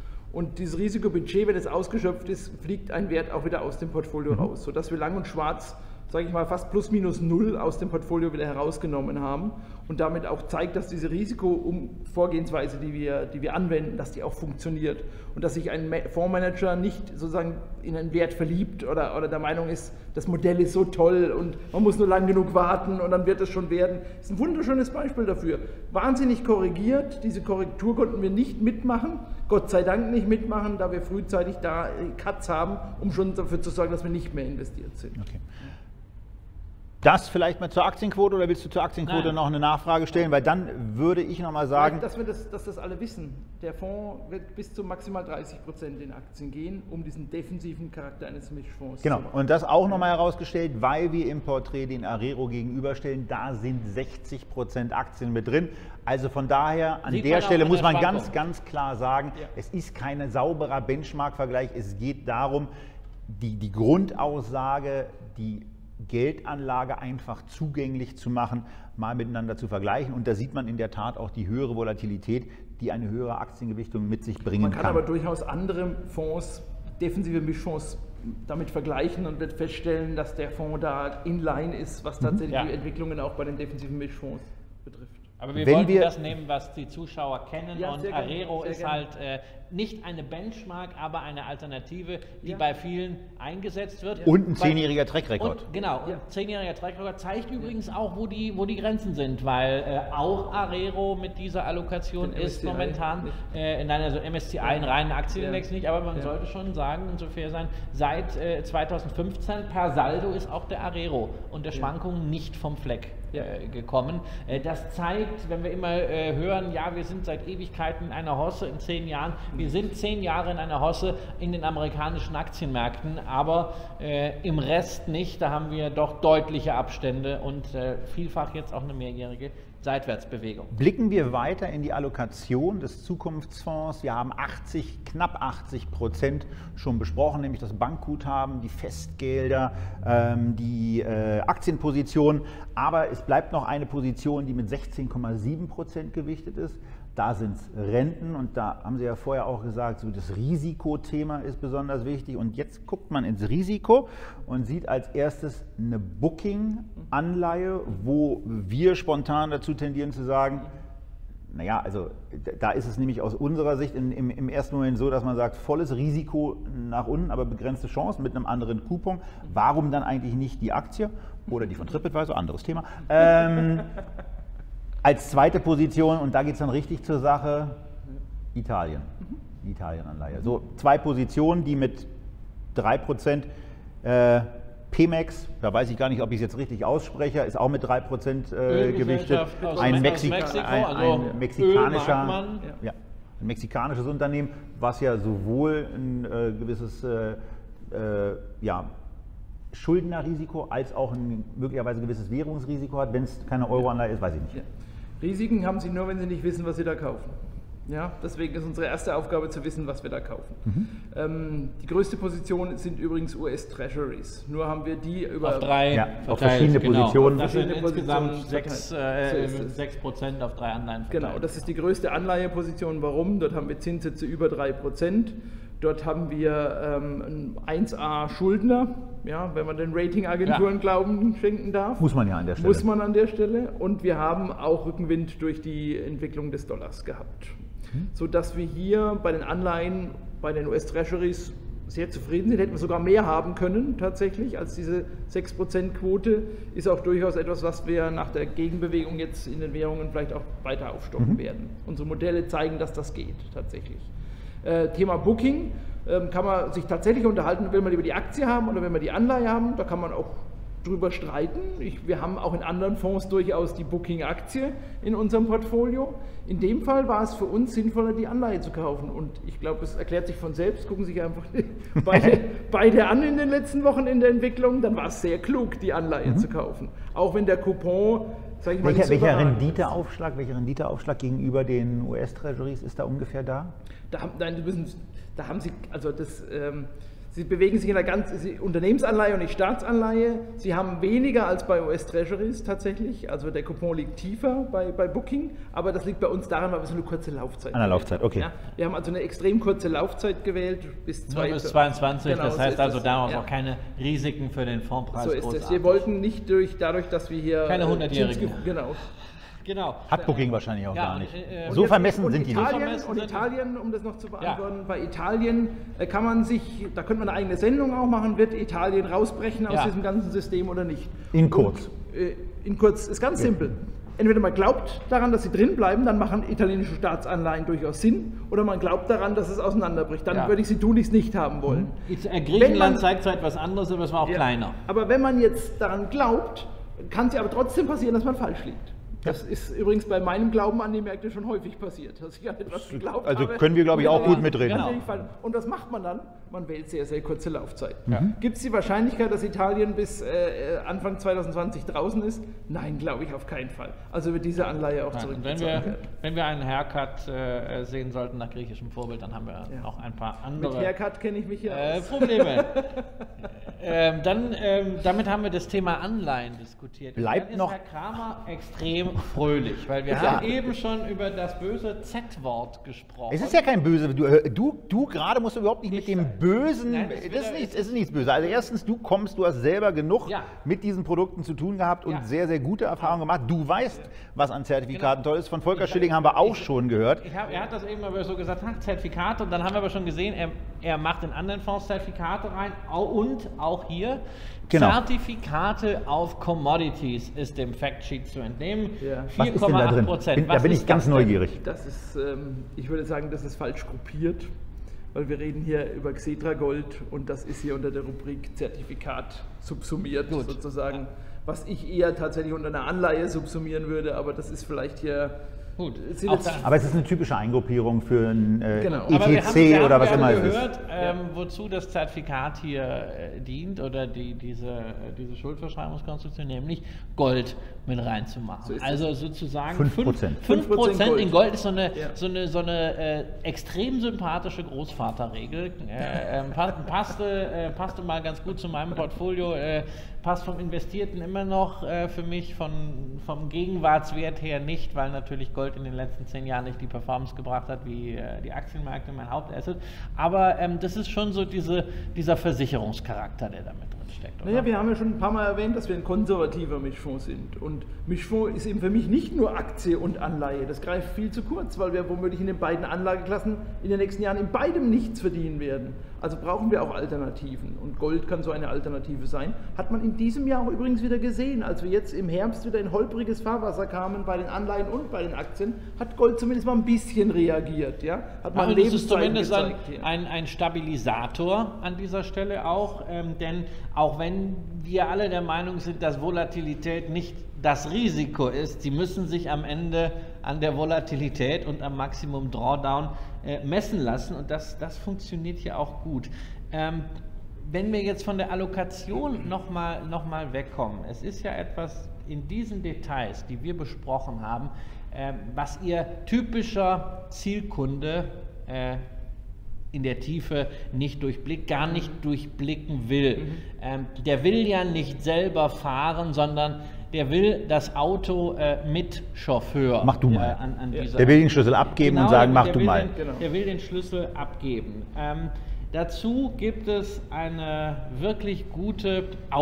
Und dieses Risikobudget, wenn es ausgeschöpft ist, fliegt ein Wert auch wieder aus dem Portfolio mhm. raus, sodass wir Lang und Schwarz, sage ich mal, fast plus minus null aus dem Portfolio wieder herausgenommen haben und damit auch zeigt, dass diese Risikovorgehensweise, die wir, die wir anwenden, dass die auch funktioniert und dass sich ein Fondsmanager nicht sozusagen in einen Wert verliebt oder, oder der Meinung ist, das Modell ist so toll und man muss nur lang genug warten und dann wird es schon werden. Das ist ein wunderschönes Beispiel dafür. Wahnsinnig korrigiert, diese Korrektur konnten wir nicht mitmachen, Gott sei Dank nicht mitmachen, da wir frühzeitig da Cuts haben, um schon dafür zu sorgen, dass wir nicht mehr investiert sind. Okay. Das vielleicht mal zur Aktienquote oder willst du zur Aktienquote Nein. noch eine Nachfrage stellen? Weil dann würde ich noch mal sagen... Dass wir das, dass das alle wissen. Der Fonds wird bis zu maximal dreißig Prozent in Aktien gehen, um diesen defensiven Charakter eines Mischfonds genau. zu machen. Genau, und das auch noch mal herausgestellt, weil wir im Porträt den Arero gegenüberstellen, da sind sechzig Prozent Aktien mit drin. Also von daher, an Sieht der Stelle muss man ganz, ganz klar sagen, ja. es ist kein sauberer Benchmark-Vergleich. Es geht darum, die, die Grundaussage, die Geldanlage einfach zugänglich zu machen, mal miteinander zu vergleichen. Und da sieht man in der Tat auch die höhere Volatilität, die eine höhere Aktiengewichtung mit sich bringen kann. Man kann aber durchaus andere Fonds, defensive Mischfonds, damit vergleichen und wird feststellen, dass der Fonds da in line ist, was tatsächlich ja. die Entwicklungen auch bei den defensiven Mischfonds betrifft. Aber wir Wenn wollten wir, das nehmen, was die Zuschauer kennen, Ja, und sehr gerne, Arero sehr ist gerne. halt äh, nicht eine Benchmark, aber eine Alternative, die Ja. bei vielen eingesetzt wird. und ein Weil- zehnjähriger Trackrekord. Und, genau, Ja. und zehnjähriger Trackrecord zeigt übrigens auch, wo die, wo die Grenzen sind, weil äh, auch Arero mit dieser Allokation Den ist M S C I momentan, nicht. äh, nein, also M S C I, einen reinen Aktienindex Ja. nicht, aber man Ja. sollte schon sagen und so fair sein, seit äh, zweitausendfünfzehn per Saldo ist auch der Arero unter Schwankungen nicht vom Fleck Ja. äh, gekommen. Äh, das zeigt, wenn wir immer äh, hören, ja, wir sind seit Ewigkeiten in einer Hosse, in zehn Jahren, wir sind zehn Jahre in einer Hosse in den amerikanischen Aktienmärkten, aber äh, im Rest nicht. Da haben wir doch deutliche Abstände und äh, vielfach jetzt auch eine mehrjährige Seitwärtsbewegung. Blicken wir weiter in die Allokation des Zukunftsfonds. Wir haben achtzig, knapp achtzig Prozent schon besprochen, nämlich das Bankguthaben, die Festgelder, ähm, die äh, Aktienposition. Aber es bleibt noch eine Position, die mit sechzehn Komma sieben Prozent gewichtet ist. Da sind es Renten und da haben Sie ja vorher auch gesagt, so das Risikothema ist besonders wichtig. Und jetzt guckt man ins Risiko und sieht als erstes eine Booking-Anleihe, wo wir spontan dazu tendieren zu sagen, naja, also da ist es nämlich aus unserer Sicht im, im, im ersten Moment so, dass man sagt, volles Risiko nach unten, aber begrenzte Chancen mit einem anderen Coupon. Warum dann eigentlich nicht die Aktie oder die von TripAdvisor, anderes Thema. Ähm, Als zweite Position, und da geht es dann richtig zur Sache, Italien. Die Italien-Anleihe. So zwei Positionen, die mit drei Prozent, äh, Pemex, da weiß ich gar nicht, ob ich es jetzt richtig ausspreche, ist auch mit drei Prozent äh, gewichtet. Ölgesellschaft aus Ein, Me- aus Mexi Mexiko, ein, also ein, Öl mexikanischer, mag man. ja, ein mexikanisches Unternehmen, was ja sowohl ein äh, gewisses äh, äh, ja, Schuldnerrisiko als auch ein möglicherweise gewisses Währungsrisiko hat. Wenn es keine Euroanleihe ist, weiß ich nicht. Ja. Risiken haben Sie nur, wenn Sie nicht wissen, was Sie da kaufen. Ja, deswegen ist unsere erste Aufgabe zu wissen, was wir da kaufen. Mhm. Ähm, die größte Position sind übrigens U S Treasuries. Nur haben wir die über Auf drei Ja, verteilt, auf verschiedene genau. Positionen. Das sind Verschiedene insgesamt Positionen sechs, verteilt. So äh, ist es. sechs Prozent auf drei Anleihen verteilt. Genau, das ist die größte Anleiheposition. Warum? Dort haben wir Zinssätze über drei Prozent. Dort haben wir ähm, einen eins A Schuldner, ja, wenn man den Ratingagenturen Ja. Glauben schenken darf. Muss man ja an der Stelle. Muss man an der Stelle. Und wir haben auch Rückenwind durch die Entwicklung des Dollars gehabt. Mhm. Sodass wir hier bei den Anleihen, bei den U S Treasuries sehr zufrieden sind. Hätten wir sogar mehr haben können tatsächlich als diese sechs Prozent Quote. Ist auch durchaus etwas, was wir nach der Gegenbewegung jetzt in den Währungen vielleicht auch weiter aufstocken Mhm. werden. Unsere Modelle zeigen, dass das geht tatsächlich. Äh, Thema Booking, ähm, kann man sich tatsächlich unterhalten, will man lieber die Aktie haben oder will man die Anleihe haben, da kann man auch drüber streiten. Ich, wir haben auch in anderen Fonds durchaus die Booking-Aktie in unserem Portfolio. In dem Fall war es für uns sinnvoller, die Anleihe zu kaufen und ich glaube, es erklärt sich von selbst, gucken sich einfach beide, beide an in den letzten Wochen in der Entwicklung, dann war es sehr klug, die Anleihe Mhm. zu kaufen. Auch wenn der Coupon, sag ich mal, Welcher, nicht so welcher überragend ist. Renditeaufschlag, welcher Renditeaufschlag gegenüber den U S-Treasuries ist da ungefähr da? Da haben, nein, Sie müssen, da haben Sie, also das, ähm, Sie bewegen sich in einer ganz Sie, Unternehmensanleihe und nicht Staatsanleihe. Sie haben weniger als bei U S Treasuries tatsächlich, also der Coupon liegt tiefer bei, bei Booking, aber das liegt bei uns daran, weil wir so eine kurze Laufzeit An der gewählt Laufzeit, haben. okay. Ja, wir haben also eine extrem kurze Laufzeit gewählt, bis, Nur zwei, bis zweiundzwanzig, Genau, das so heißt ist also es. daraus Ja. auch keine Risiken für den Fondpreis So ist es. großartig. Wir wollten nicht durch, dadurch, dass wir hier Keine äh, hundertjährigen. Zins- Genau. Genau. Hat Booking wahrscheinlich auch Ja, gar und, nicht. äh, so Und vermessen und sind die Italien, nicht. Vermessen Und sind die- Italien, um das noch zu beantworten, bei Italien äh, kann man sich, da könnte man eine eigene Sendung auch machen, wird Italien rausbrechen aus Ja. diesem ganzen System oder nicht? In kurz. Und, äh, in kurz, ist ganz simpel. Entweder man glaubt daran, dass sie drin bleiben, dann machen italienische Staatsanleihen durchaus Sinn, oder man glaubt daran, dass es auseinanderbricht. Dann Ja. würde ich sie tunlichst nicht haben wollen. Jetzt, äh, Wenn Griechenland man- zeigt zwar etwas anderes, aber es war auch Ja. kleiner. Aber wenn man jetzt daran glaubt, kann es ja aber trotzdem passieren, dass man falsch liegt. Das ist übrigens bei meinem Glauben an die Märkte schon häufig passiert, dass ich an etwas geglaubt Also habe. können wir, glaube ich, auch Ja, gut mitreden. natürlich falsch. Und was macht man dann? Man wählt sehr, sehr kurze Laufzeiten. Ja. Gibt es die Wahrscheinlichkeit, dass Italien bis äh, Anfang zwanzig zwanzig draußen ist? Nein, glaube ich auf keinen Fall. Also wird diese Anleihe auch Nein, und wenn zurückbezahlt wir, werden. wenn wir einen Haircut äh, sehen sollten nach griechischem Vorbild, dann haben wir Ja. noch ein paar Mit andere Haircut kenne ich mich ja äh, aus. Probleme. ähm, dann, ähm, damit haben wir das Thema Anleihen diskutiert. Bleibt dann ist noch Herr Kramer extrem fröhlich, weil wir Ja. haben eben schon über das böse Z-Wort gesprochen. Es ist ja kein böse, du, du, du gerade musst du überhaupt nicht mit dem Bösen, Nein, das das, wird ist ja- nichts, es ist nichts böse. Also erstens, du kommst, du hast selber genug Ja. mit diesen Produkten zu tun gehabt und Ja. sehr, sehr gute Erfahrungen gemacht. Du weißt, was an Zertifikaten Genau. toll ist. Von Volker Schilling haben wir auch schon gehört. Ich hab, er hat das eben aber so gesagt, ach, Zertifikate, und dann haben wir aber schon gesehen, er, er macht in anderen Fonds Zertifikate rein au- und auch hier Genau. Zertifikate auf Commodities ist dem Factsheet zu entnehmen. Ja. Was ist denn da drin? Bin, da bin ich ganz neugierig. Das ist, ähm, ich würde sagen, das ist falsch gruppiert, weil wir reden hier über Xetra Gold und das ist hier unter der Rubrik Zertifikat subsumiert Gut. sozusagen, was ich eher tatsächlich unter einer Anleihe subsumieren würde, aber das ist vielleicht hier... Gut, sind auch jetzt- da- Aber es ist eine typische Eingruppierung für ein äh, Genau. E Aber wir T haben, C wir oder haben was gerade immer es gehört, ist. ähm, wozu das Zertifikat hier äh, dient oder die, diese, äh, diese Schuldverschreibungskonstruktion, nämlich Gold mit reinzumachen. So ist also sozusagen Fünf Prozent. fünf Prozent in Gold ist so eine, Ja. so eine, so eine äh, extrem sympathische Großvaterregel. Äh, ähm, pa- passte, äh, passte mal ganz gut zu meinem Portfolio, äh, passt vom Investierten immer noch äh, für mich, von, vom Gegenwartswert her nicht, weil natürlich Gold in den letzten zehn Jahren nicht die Performance gebracht hat wie äh, die Aktienmärkte, mein Hauptasset. Aber ähm, das ist schon so diese, dieser Versicherungscharakter, der damit drin steckt. Oder? Naja, wir haben ja schon ein paar Mal erwähnt, dass wir ein konservativer Mischfonds sind. Und Mischfonds ist eben für mich nicht nur Aktie und Anleihe. Das greift viel zu kurz, weil wir womöglich in den beiden Anlageklassen in den nächsten Jahren in beidem nichts verdienen werden. Also brauchen wir auch Alternativen. Und Gold kann so eine Alternative sein. Hat man in diesem Jahr auch übrigens wieder gesehen. Als wir jetzt im Herbst wieder in holpriges Fahrwasser kamen bei den Anleihen und bei den Aktien, hat Gold zumindest mal ein bisschen reagiert. Ja? Hat mal Aber das ist Lebenszeichen zumindest ein, gezeigt hier. ein, ein Stabilisator an dieser Stelle auch, ähm, denn auch wenn wir alle der Meinung sind, dass Volatilität nicht das Risiko ist, sie müssen sich am Ende an der Volatilität und am Maximum Drawdown äh, messen lassen und das, das funktioniert hier auch gut. Ähm, wenn wir jetzt von der Allokation nochmal noch mal wegkommen, es ist ja etwas in diesen Details, die wir besprochen haben, äh, was Ihr typischer Zielkunde äh, in der Tiefe nicht durchblickt, gar nicht durchblicken will. Mhm. Ähm, der will ja nicht selber fahren, sondern der will das Auto äh, mit Chauffeur. Mach du mal. Äh, an, an Ja. dieser Der will den Schlüssel abgeben Genau, und sagen, der- mach der du will mal. Den, Genau. Der will den Schlüssel abgeben. Ähm, dazu gibt es eine wirklich gute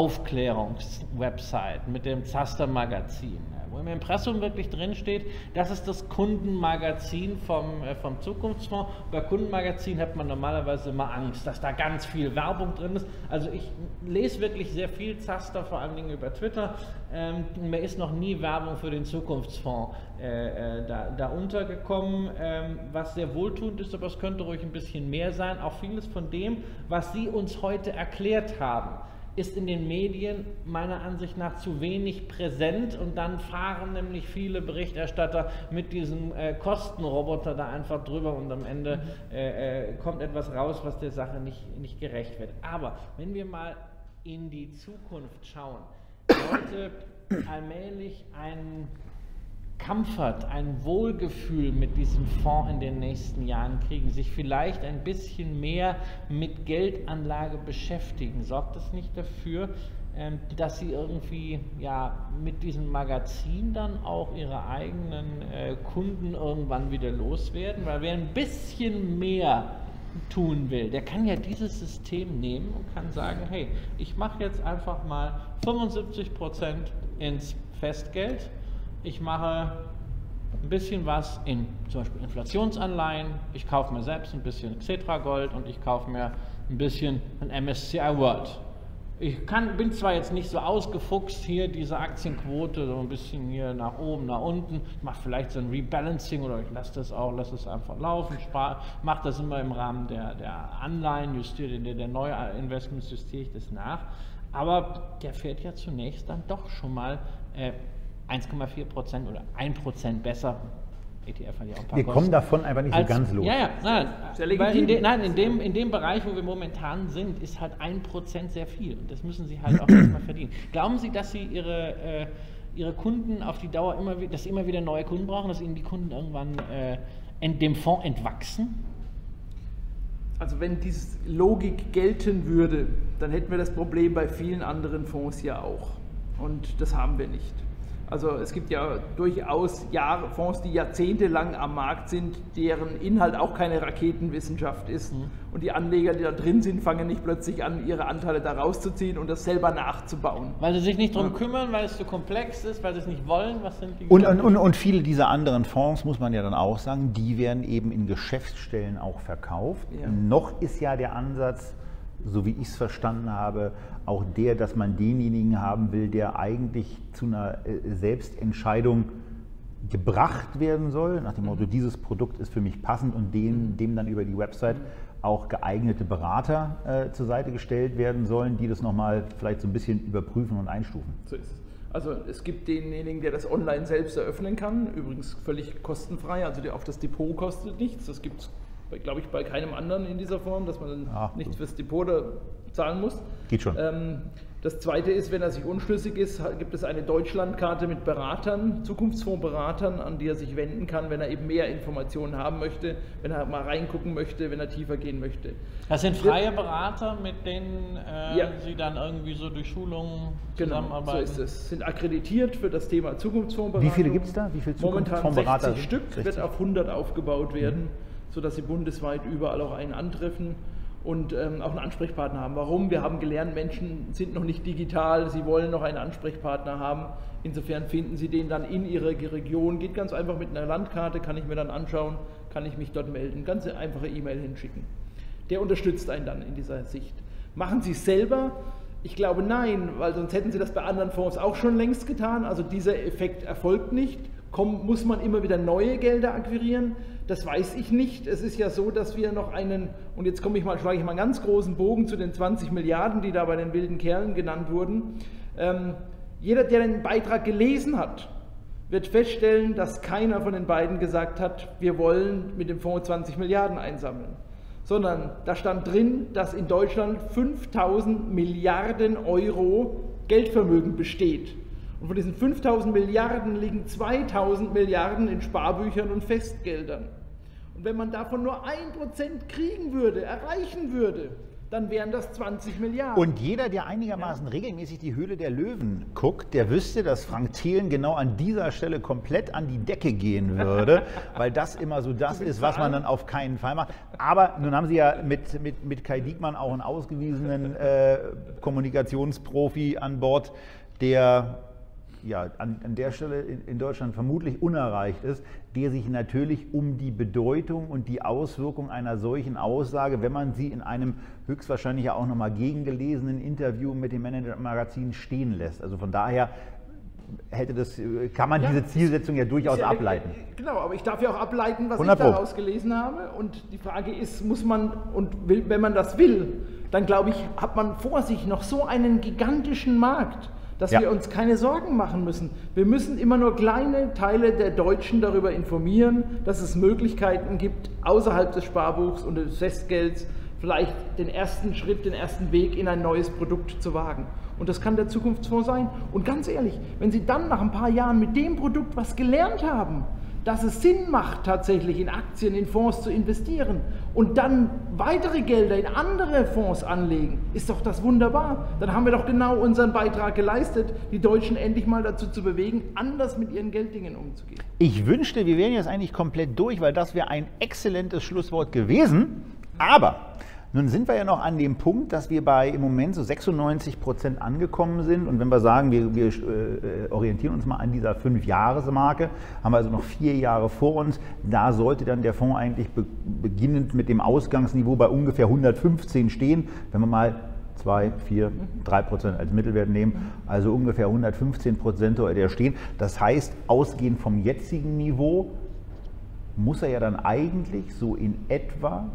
Aufklärungswebsite mit dem Zaster Magazin, wo im Impressum wirklich drin steht, das ist das Kundenmagazin vom, äh, vom Zukunftsfonds. Bei Kundenmagazin hat man normalerweise immer Angst, dass da ganz viel Werbung drin ist. Also ich lese wirklich sehr viel Zaster, vor allen Dingen über Twitter. Ähm, mir ist noch nie Werbung für den Zukunftsfonds äh, äh, da, da untergekommen, ähm, was sehr wohltuend ist, aber es könnte ruhig ein bisschen mehr sein. Auch vieles von dem, was Sie uns heute erklärt haben, ist in den Medien meiner Ansicht nach zu wenig präsent und dann fahren nämlich viele Berichterstatter mit diesem äh, Kostenroboter da einfach drüber und am Ende äh, äh, kommt etwas raus, was der Sache nicht, nicht gerecht wird. Aber wenn wir mal in die Zukunft schauen, sollte allmählich ein Comfort, ein Wohlgefühl mit diesem Fonds in den nächsten Jahren kriegen, sich vielleicht ein bisschen mehr mit Geldanlage beschäftigen, sorgt das nicht dafür, ähm, dass sie irgendwie ja, mit diesem Magazin dann auch ihre eigenen äh, Kunden irgendwann wieder loswerden? Weil wer ein bisschen mehr tun will, der kann ja dieses System nehmen und kann sagen, hey, ich mache jetzt einfach mal fünfundsiebzig Prozent ins Festgeld, ich mache ein bisschen was in zum Beispiel Inflationsanleihen, ich kaufe mir selbst ein bisschen Xetra Gold und ich kaufe mir ein bisschen ein M S C I World. Ich kann, bin zwar jetzt nicht so ausgefuchst hier, diese Aktienquote, so ein bisschen hier nach oben, nach unten, ich mache vielleicht so ein Rebalancing oder ich lasse das auch, lasse es einfach laufen, mache das immer im Rahmen der, der Anleihen, justiere in der, der neuen Investments, justiere ich das nach, aber der fährt ja zunächst dann doch schon mal äh, eins Komma vier Prozent oder ein Prozent besser. E T F hat ja auch ein paar Wir Kosten. kommen davon einfach nicht so Als- ganz los. Ja, ja, nein, Sehr weil legitim. in, de, nein in, dem, in dem Bereich, wo wir momentan sind, ist halt ein Prozent sehr viel und das müssen Sie halt auch erstmal verdienen. Glauben Sie, dass Sie Ihre, äh, Ihre Kunden auf die Dauer immer wieder, dass Sie immer wieder neue Kunden brauchen, dass Ihnen die Kunden irgendwann äh, ent, dem Fonds entwachsen? Also wenn diese Logik gelten würde, dann hätten wir das Problem bei vielen anderen Fonds ja auch. Und das haben wir nicht. Also es gibt ja durchaus Jahre, Fonds, die jahrzehntelang am Markt sind, deren Inhalt auch keine Raketenwissenschaft ist. Mhm. Und die Anleger, die da drin sind, fangen nicht plötzlich an, ihre Anteile da rauszuziehen und das selber nachzubauen. Weil sie sich nicht darum ja. kümmern, weil es zu komplex ist, weil sie es nicht wollen. Was sind die und, und, und, und viele dieser anderen Fonds, muss man ja dann auch sagen, die werden eben in Geschäftsstellen auch verkauft. Ja. Noch ist ja der Ansatz, so wie ich es verstanden habe, auch der, dass man denjenigen haben will, der eigentlich zu einer Selbstentscheidung gebracht werden soll, nach dem Motto, dieses Produkt ist für mich passend und dem, dem dann über die Website auch geeignete Berater äh, zur Seite gestellt werden sollen, die das nochmal vielleicht so ein bisschen überprüfen und einstufen. So ist es. Also es gibt denjenigen, der das online selbst eröffnen kann, übrigens völlig kostenfrei, also der auf das Depot kostet nichts, das gibt es glaube ich, bei keinem anderen in dieser Form, dass man dann Ach, nichts fürs Depot da zahlen muss. Geht schon. Ähm, das Zweite ist, wenn er sich unschlüssig ist, gibt es eine Deutschlandkarte mit Beratern, Zukunftsfondsberatern, an die er sich wenden kann, wenn er eben mehr Informationen haben möchte, wenn er mal reingucken möchte, wenn er tiefer gehen möchte. Das sind freie Berater, mit denen äh, ja. Sie dann irgendwie so durch Schulungen zusammenarbeiten? Genau, so ist es. Sind akkreditiert für das Thema Zukunftsfondsberatung. Wie viele gibt es da? Wie viele Zukunftsfondsberater? Momentan sechzig Stück, sechzig wird auf hundert aufgebaut werden. Mhm. Sodass sie bundesweit überall auch einen antreffen und ähm, auch einen Ansprechpartner haben. Warum? Wir haben gelernt, Menschen sind noch nicht digital, sie wollen noch einen Ansprechpartner haben. Insofern finden sie den dann in ihrer Region. Geht ganz einfach mit einer Landkarte, kann ich mir dann anschauen, kann ich mich dort melden. Ganz einfache E-Mail hinschicken. Der unterstützt einen dann in dieser Sicht. Machen Sie es selber? Ich glaube nein, weil sonst hätten Sie das bei anderen Fonds auch schon längst getan. Also dieser Effekt erfolgt nicht. Komm, muss man immer wieder neue Gelder akquirieren? Das weiß ich nicht. Es ist ja so, dass wir noch einen, und jetzt komme ich mal, schlage ich mal einen ganz großen Bogen zu den zwanzig Milliarden, die da bei den wilden Kerlen genannt wurden. Ähm, jeder, der den Beitrag gelesen hat, wird feststellen, dass keiner von den beiden gesagt hat, wir wollen mit dem Fonds zwanzig Milliarden einsammeln. Sondern da stand drin, dass in Deutschland fünftausend Milliarden Euro Geldvermögen besteht. Und von diesen fünftausend Milliarden liegen zweitausend Milliarden in Sparbüchern und Festgeldern. Und wenn man davon nur ein Prozent kriegen würde, erreichen würde, dann wären das zwanzig Milliarden. Und jeder, der einigermaßen ja. regelmäßig die Höhle der Löwen guckt, der wüsste, dass Frank Thelen genau an dieser Stelle komplett an die Decke gehen würde, weil das immer so das ist, was man dann auf keinen Fall macht. Aber nun haben Sie ja mit, mit, mit Kai Diekmann auch einen ausgewiesenen äh, Kommunikationsprofi an Bord, der ja, an, an der Stelle in, in Deutschland vermutlich unerreicht ist, der sich natürlich um die Bedeutung und die Auswirkung einer solchen Aussage, wenn man sie in einem höchstwahrscheinlich ja auch nochmal gegengelesenen Interview mit dem Manager-Magazin stehen lässt. Also von daher hätte das, kann man ja, diese Zielsetzung ja durchaus ja, ableiten. Genau, aber ich darf ja auch ableiten, was hundert ich daraus gelesen habe. Und die Frage ist, muss man, und will, wenn man das will, dann glaube ich, hat man vor sich noch so einen gigantischen Markt, dass ja. wir uns keine Sorgen machen müssen. Wir müssen immer nur kleine Teile der Deutschen darüber informieren, dass es Möglichkeiten gibt, außerhalb des Sparbuchs und des Festgelds vielleicht den ersten Schritt, den ersten Weg in ein neues Produkt zu wagen. Und das kann der Zukunftsfonds sein. Und ganz ehrlich, wenn Sie dann nach ein paar Jahren mit dem Produkt was gelernt haben, dass es Sinn macht, tatsächlich in Aktien, in Fonds zu investieren und dann weitere Gelder in andere Fonds anlegen, ist doch das wunderbar. Dann haben wir doch genau unseren Beitrag geleistet, die Deutschen endlich mal dazu zu bewegen, anders mit ihren Gelddingen umzugehen. Ich wünschte, wir wären jetzt eigentlich komplett durch, weil das wäre ein exzellentes Schlusswort gewesen. Aber nun sind wir ja noch an dem Punkt, dass wir bei im Moment so sechsundneunzig Prozent angekommen sind. Und wenn wir sagen, wir, wir äh, orientieren uns mal an dieser fünf-Jahres-Marke, haben wir also noch vier Jahre vor uns. Da sollte dann der Fonds eigentlich be beginnend mit dem Ausgangsniveau bei ungefähr hundertfünfzehn stehen. Wenn wir mal zwei, vier, drei Prozent als Mittelwert nehmen, also ungefähr hundertfünfzehn Prozent sollte er stehen. Das heißt, ausgehend vom jetzigen Niveau muss er ja dann eigentlich so in etwa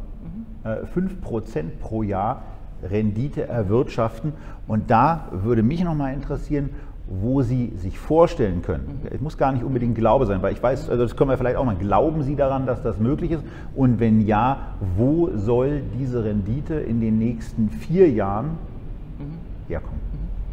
fünf Prozent pro Jahr Rendite erwirtschaften. Und da würde mich noch mal interessieren, wo Sie sich vorstellen können. Es muss gar nicht unbedingt Glaube sein, weil ich weiß, also das können wir vielleicht auch mal, glauben Sie daran, dass das möglich ist? Und wenn ja, wo soll diese Rendite in den nächsten vier Jahren herkommen?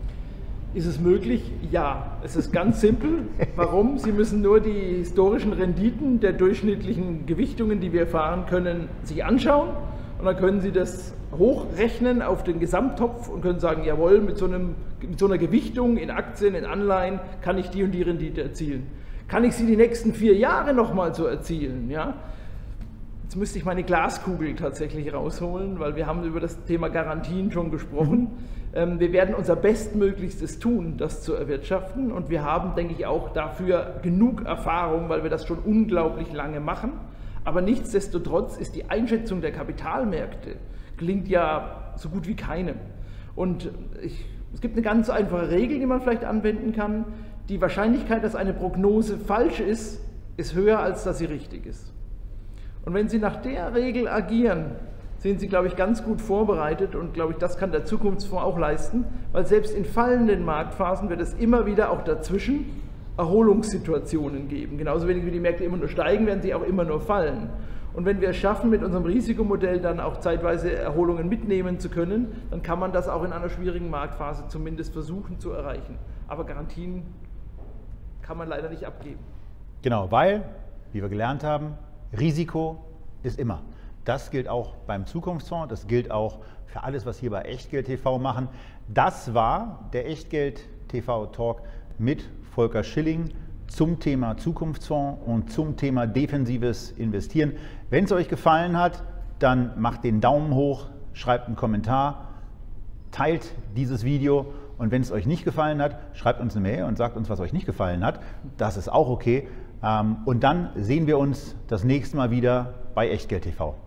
Ist es möglich? Ja. Es ist ganz simpel. Warum? Sie müssen nur die historischen Renditen der durchschnittlichen Gewichtungen, die wir fahren können, sich anschauen. Und dann können Sie das hochrechnen auf den Gesamttopf und können sagen, jawohl, mit so, einem, mit so einer Gewichtung in Aktien, in Anleihen kann ich die und die Rendite erzielen. Kann ich sie die nächsten vier Jahre nochmal so erzielen? Ja? Jetzt müsste ich meine Glaskugel tatsächlich rausholen, weil wir haben über das Thema Garantien schon gesprochen. Mhm. Wir werden unser Bestmöglichstes tun, das zu erwirtschaften. Und wir haben, denke ich, auch dafür genug Erfahrung, weil wir das schon unglaublich lange machen. Aber nichtsdestotrotz ist die Einschätzung der Kapitalmärkte, gelingt ja so gut wie keinem. Und ich, es gibt eine ganz einfache Regel, die man vielleicht anwenden kann. Die Wahrscheinlichkeit, dass eine Prognose falsch ist, ist höher, als dass sie richtig ist. Und wenn Sie nach der Regel agieren, sind Sie, glaube ich, ganz gut vorbereitet und, glaube ich, das kann der Zukunftsfonds auch leisten, weil selbst in fallenden Marktphasen wird es immer wieder auch dazwischen Erholungssituationen geben. Genauso wenig wie die Märkte immer nur steigen, werden sie auch immer nur fallen. Und wenn wir es schaffen, mit unserem Risikomodell dann auch zeitweise Erholungen mitnehmen zu können, dann kann man das auch in einer schwierigen Marktphase zumindest versuchen zu erreichen. Aber Garantien kann man leider nicht abgeben. Genau, weil, wie wir gelernt haben, Risiko ist immer. Das gilt auch beim Zukunftsfonds, das gilt auch für alles, was hier bei Echtgeld T V machen. Das war der Echtgeld T V Talk mit Volker Schilling zum Thema Zukunftsfonds und zum Thema defensives Investieren. Wenn es euch gefallen hat, dann macht den Daumen hoch, schreibt einen Kommentar, teilt dieses Video und wenn es euch nicht gefallen hat, schreibt uns eine Mail und sagt uns, was euch nicht gefallen hat. Das ist auch okay. Und dann sehen wir uns das nächste Mal wieder bei Echtgeld T V.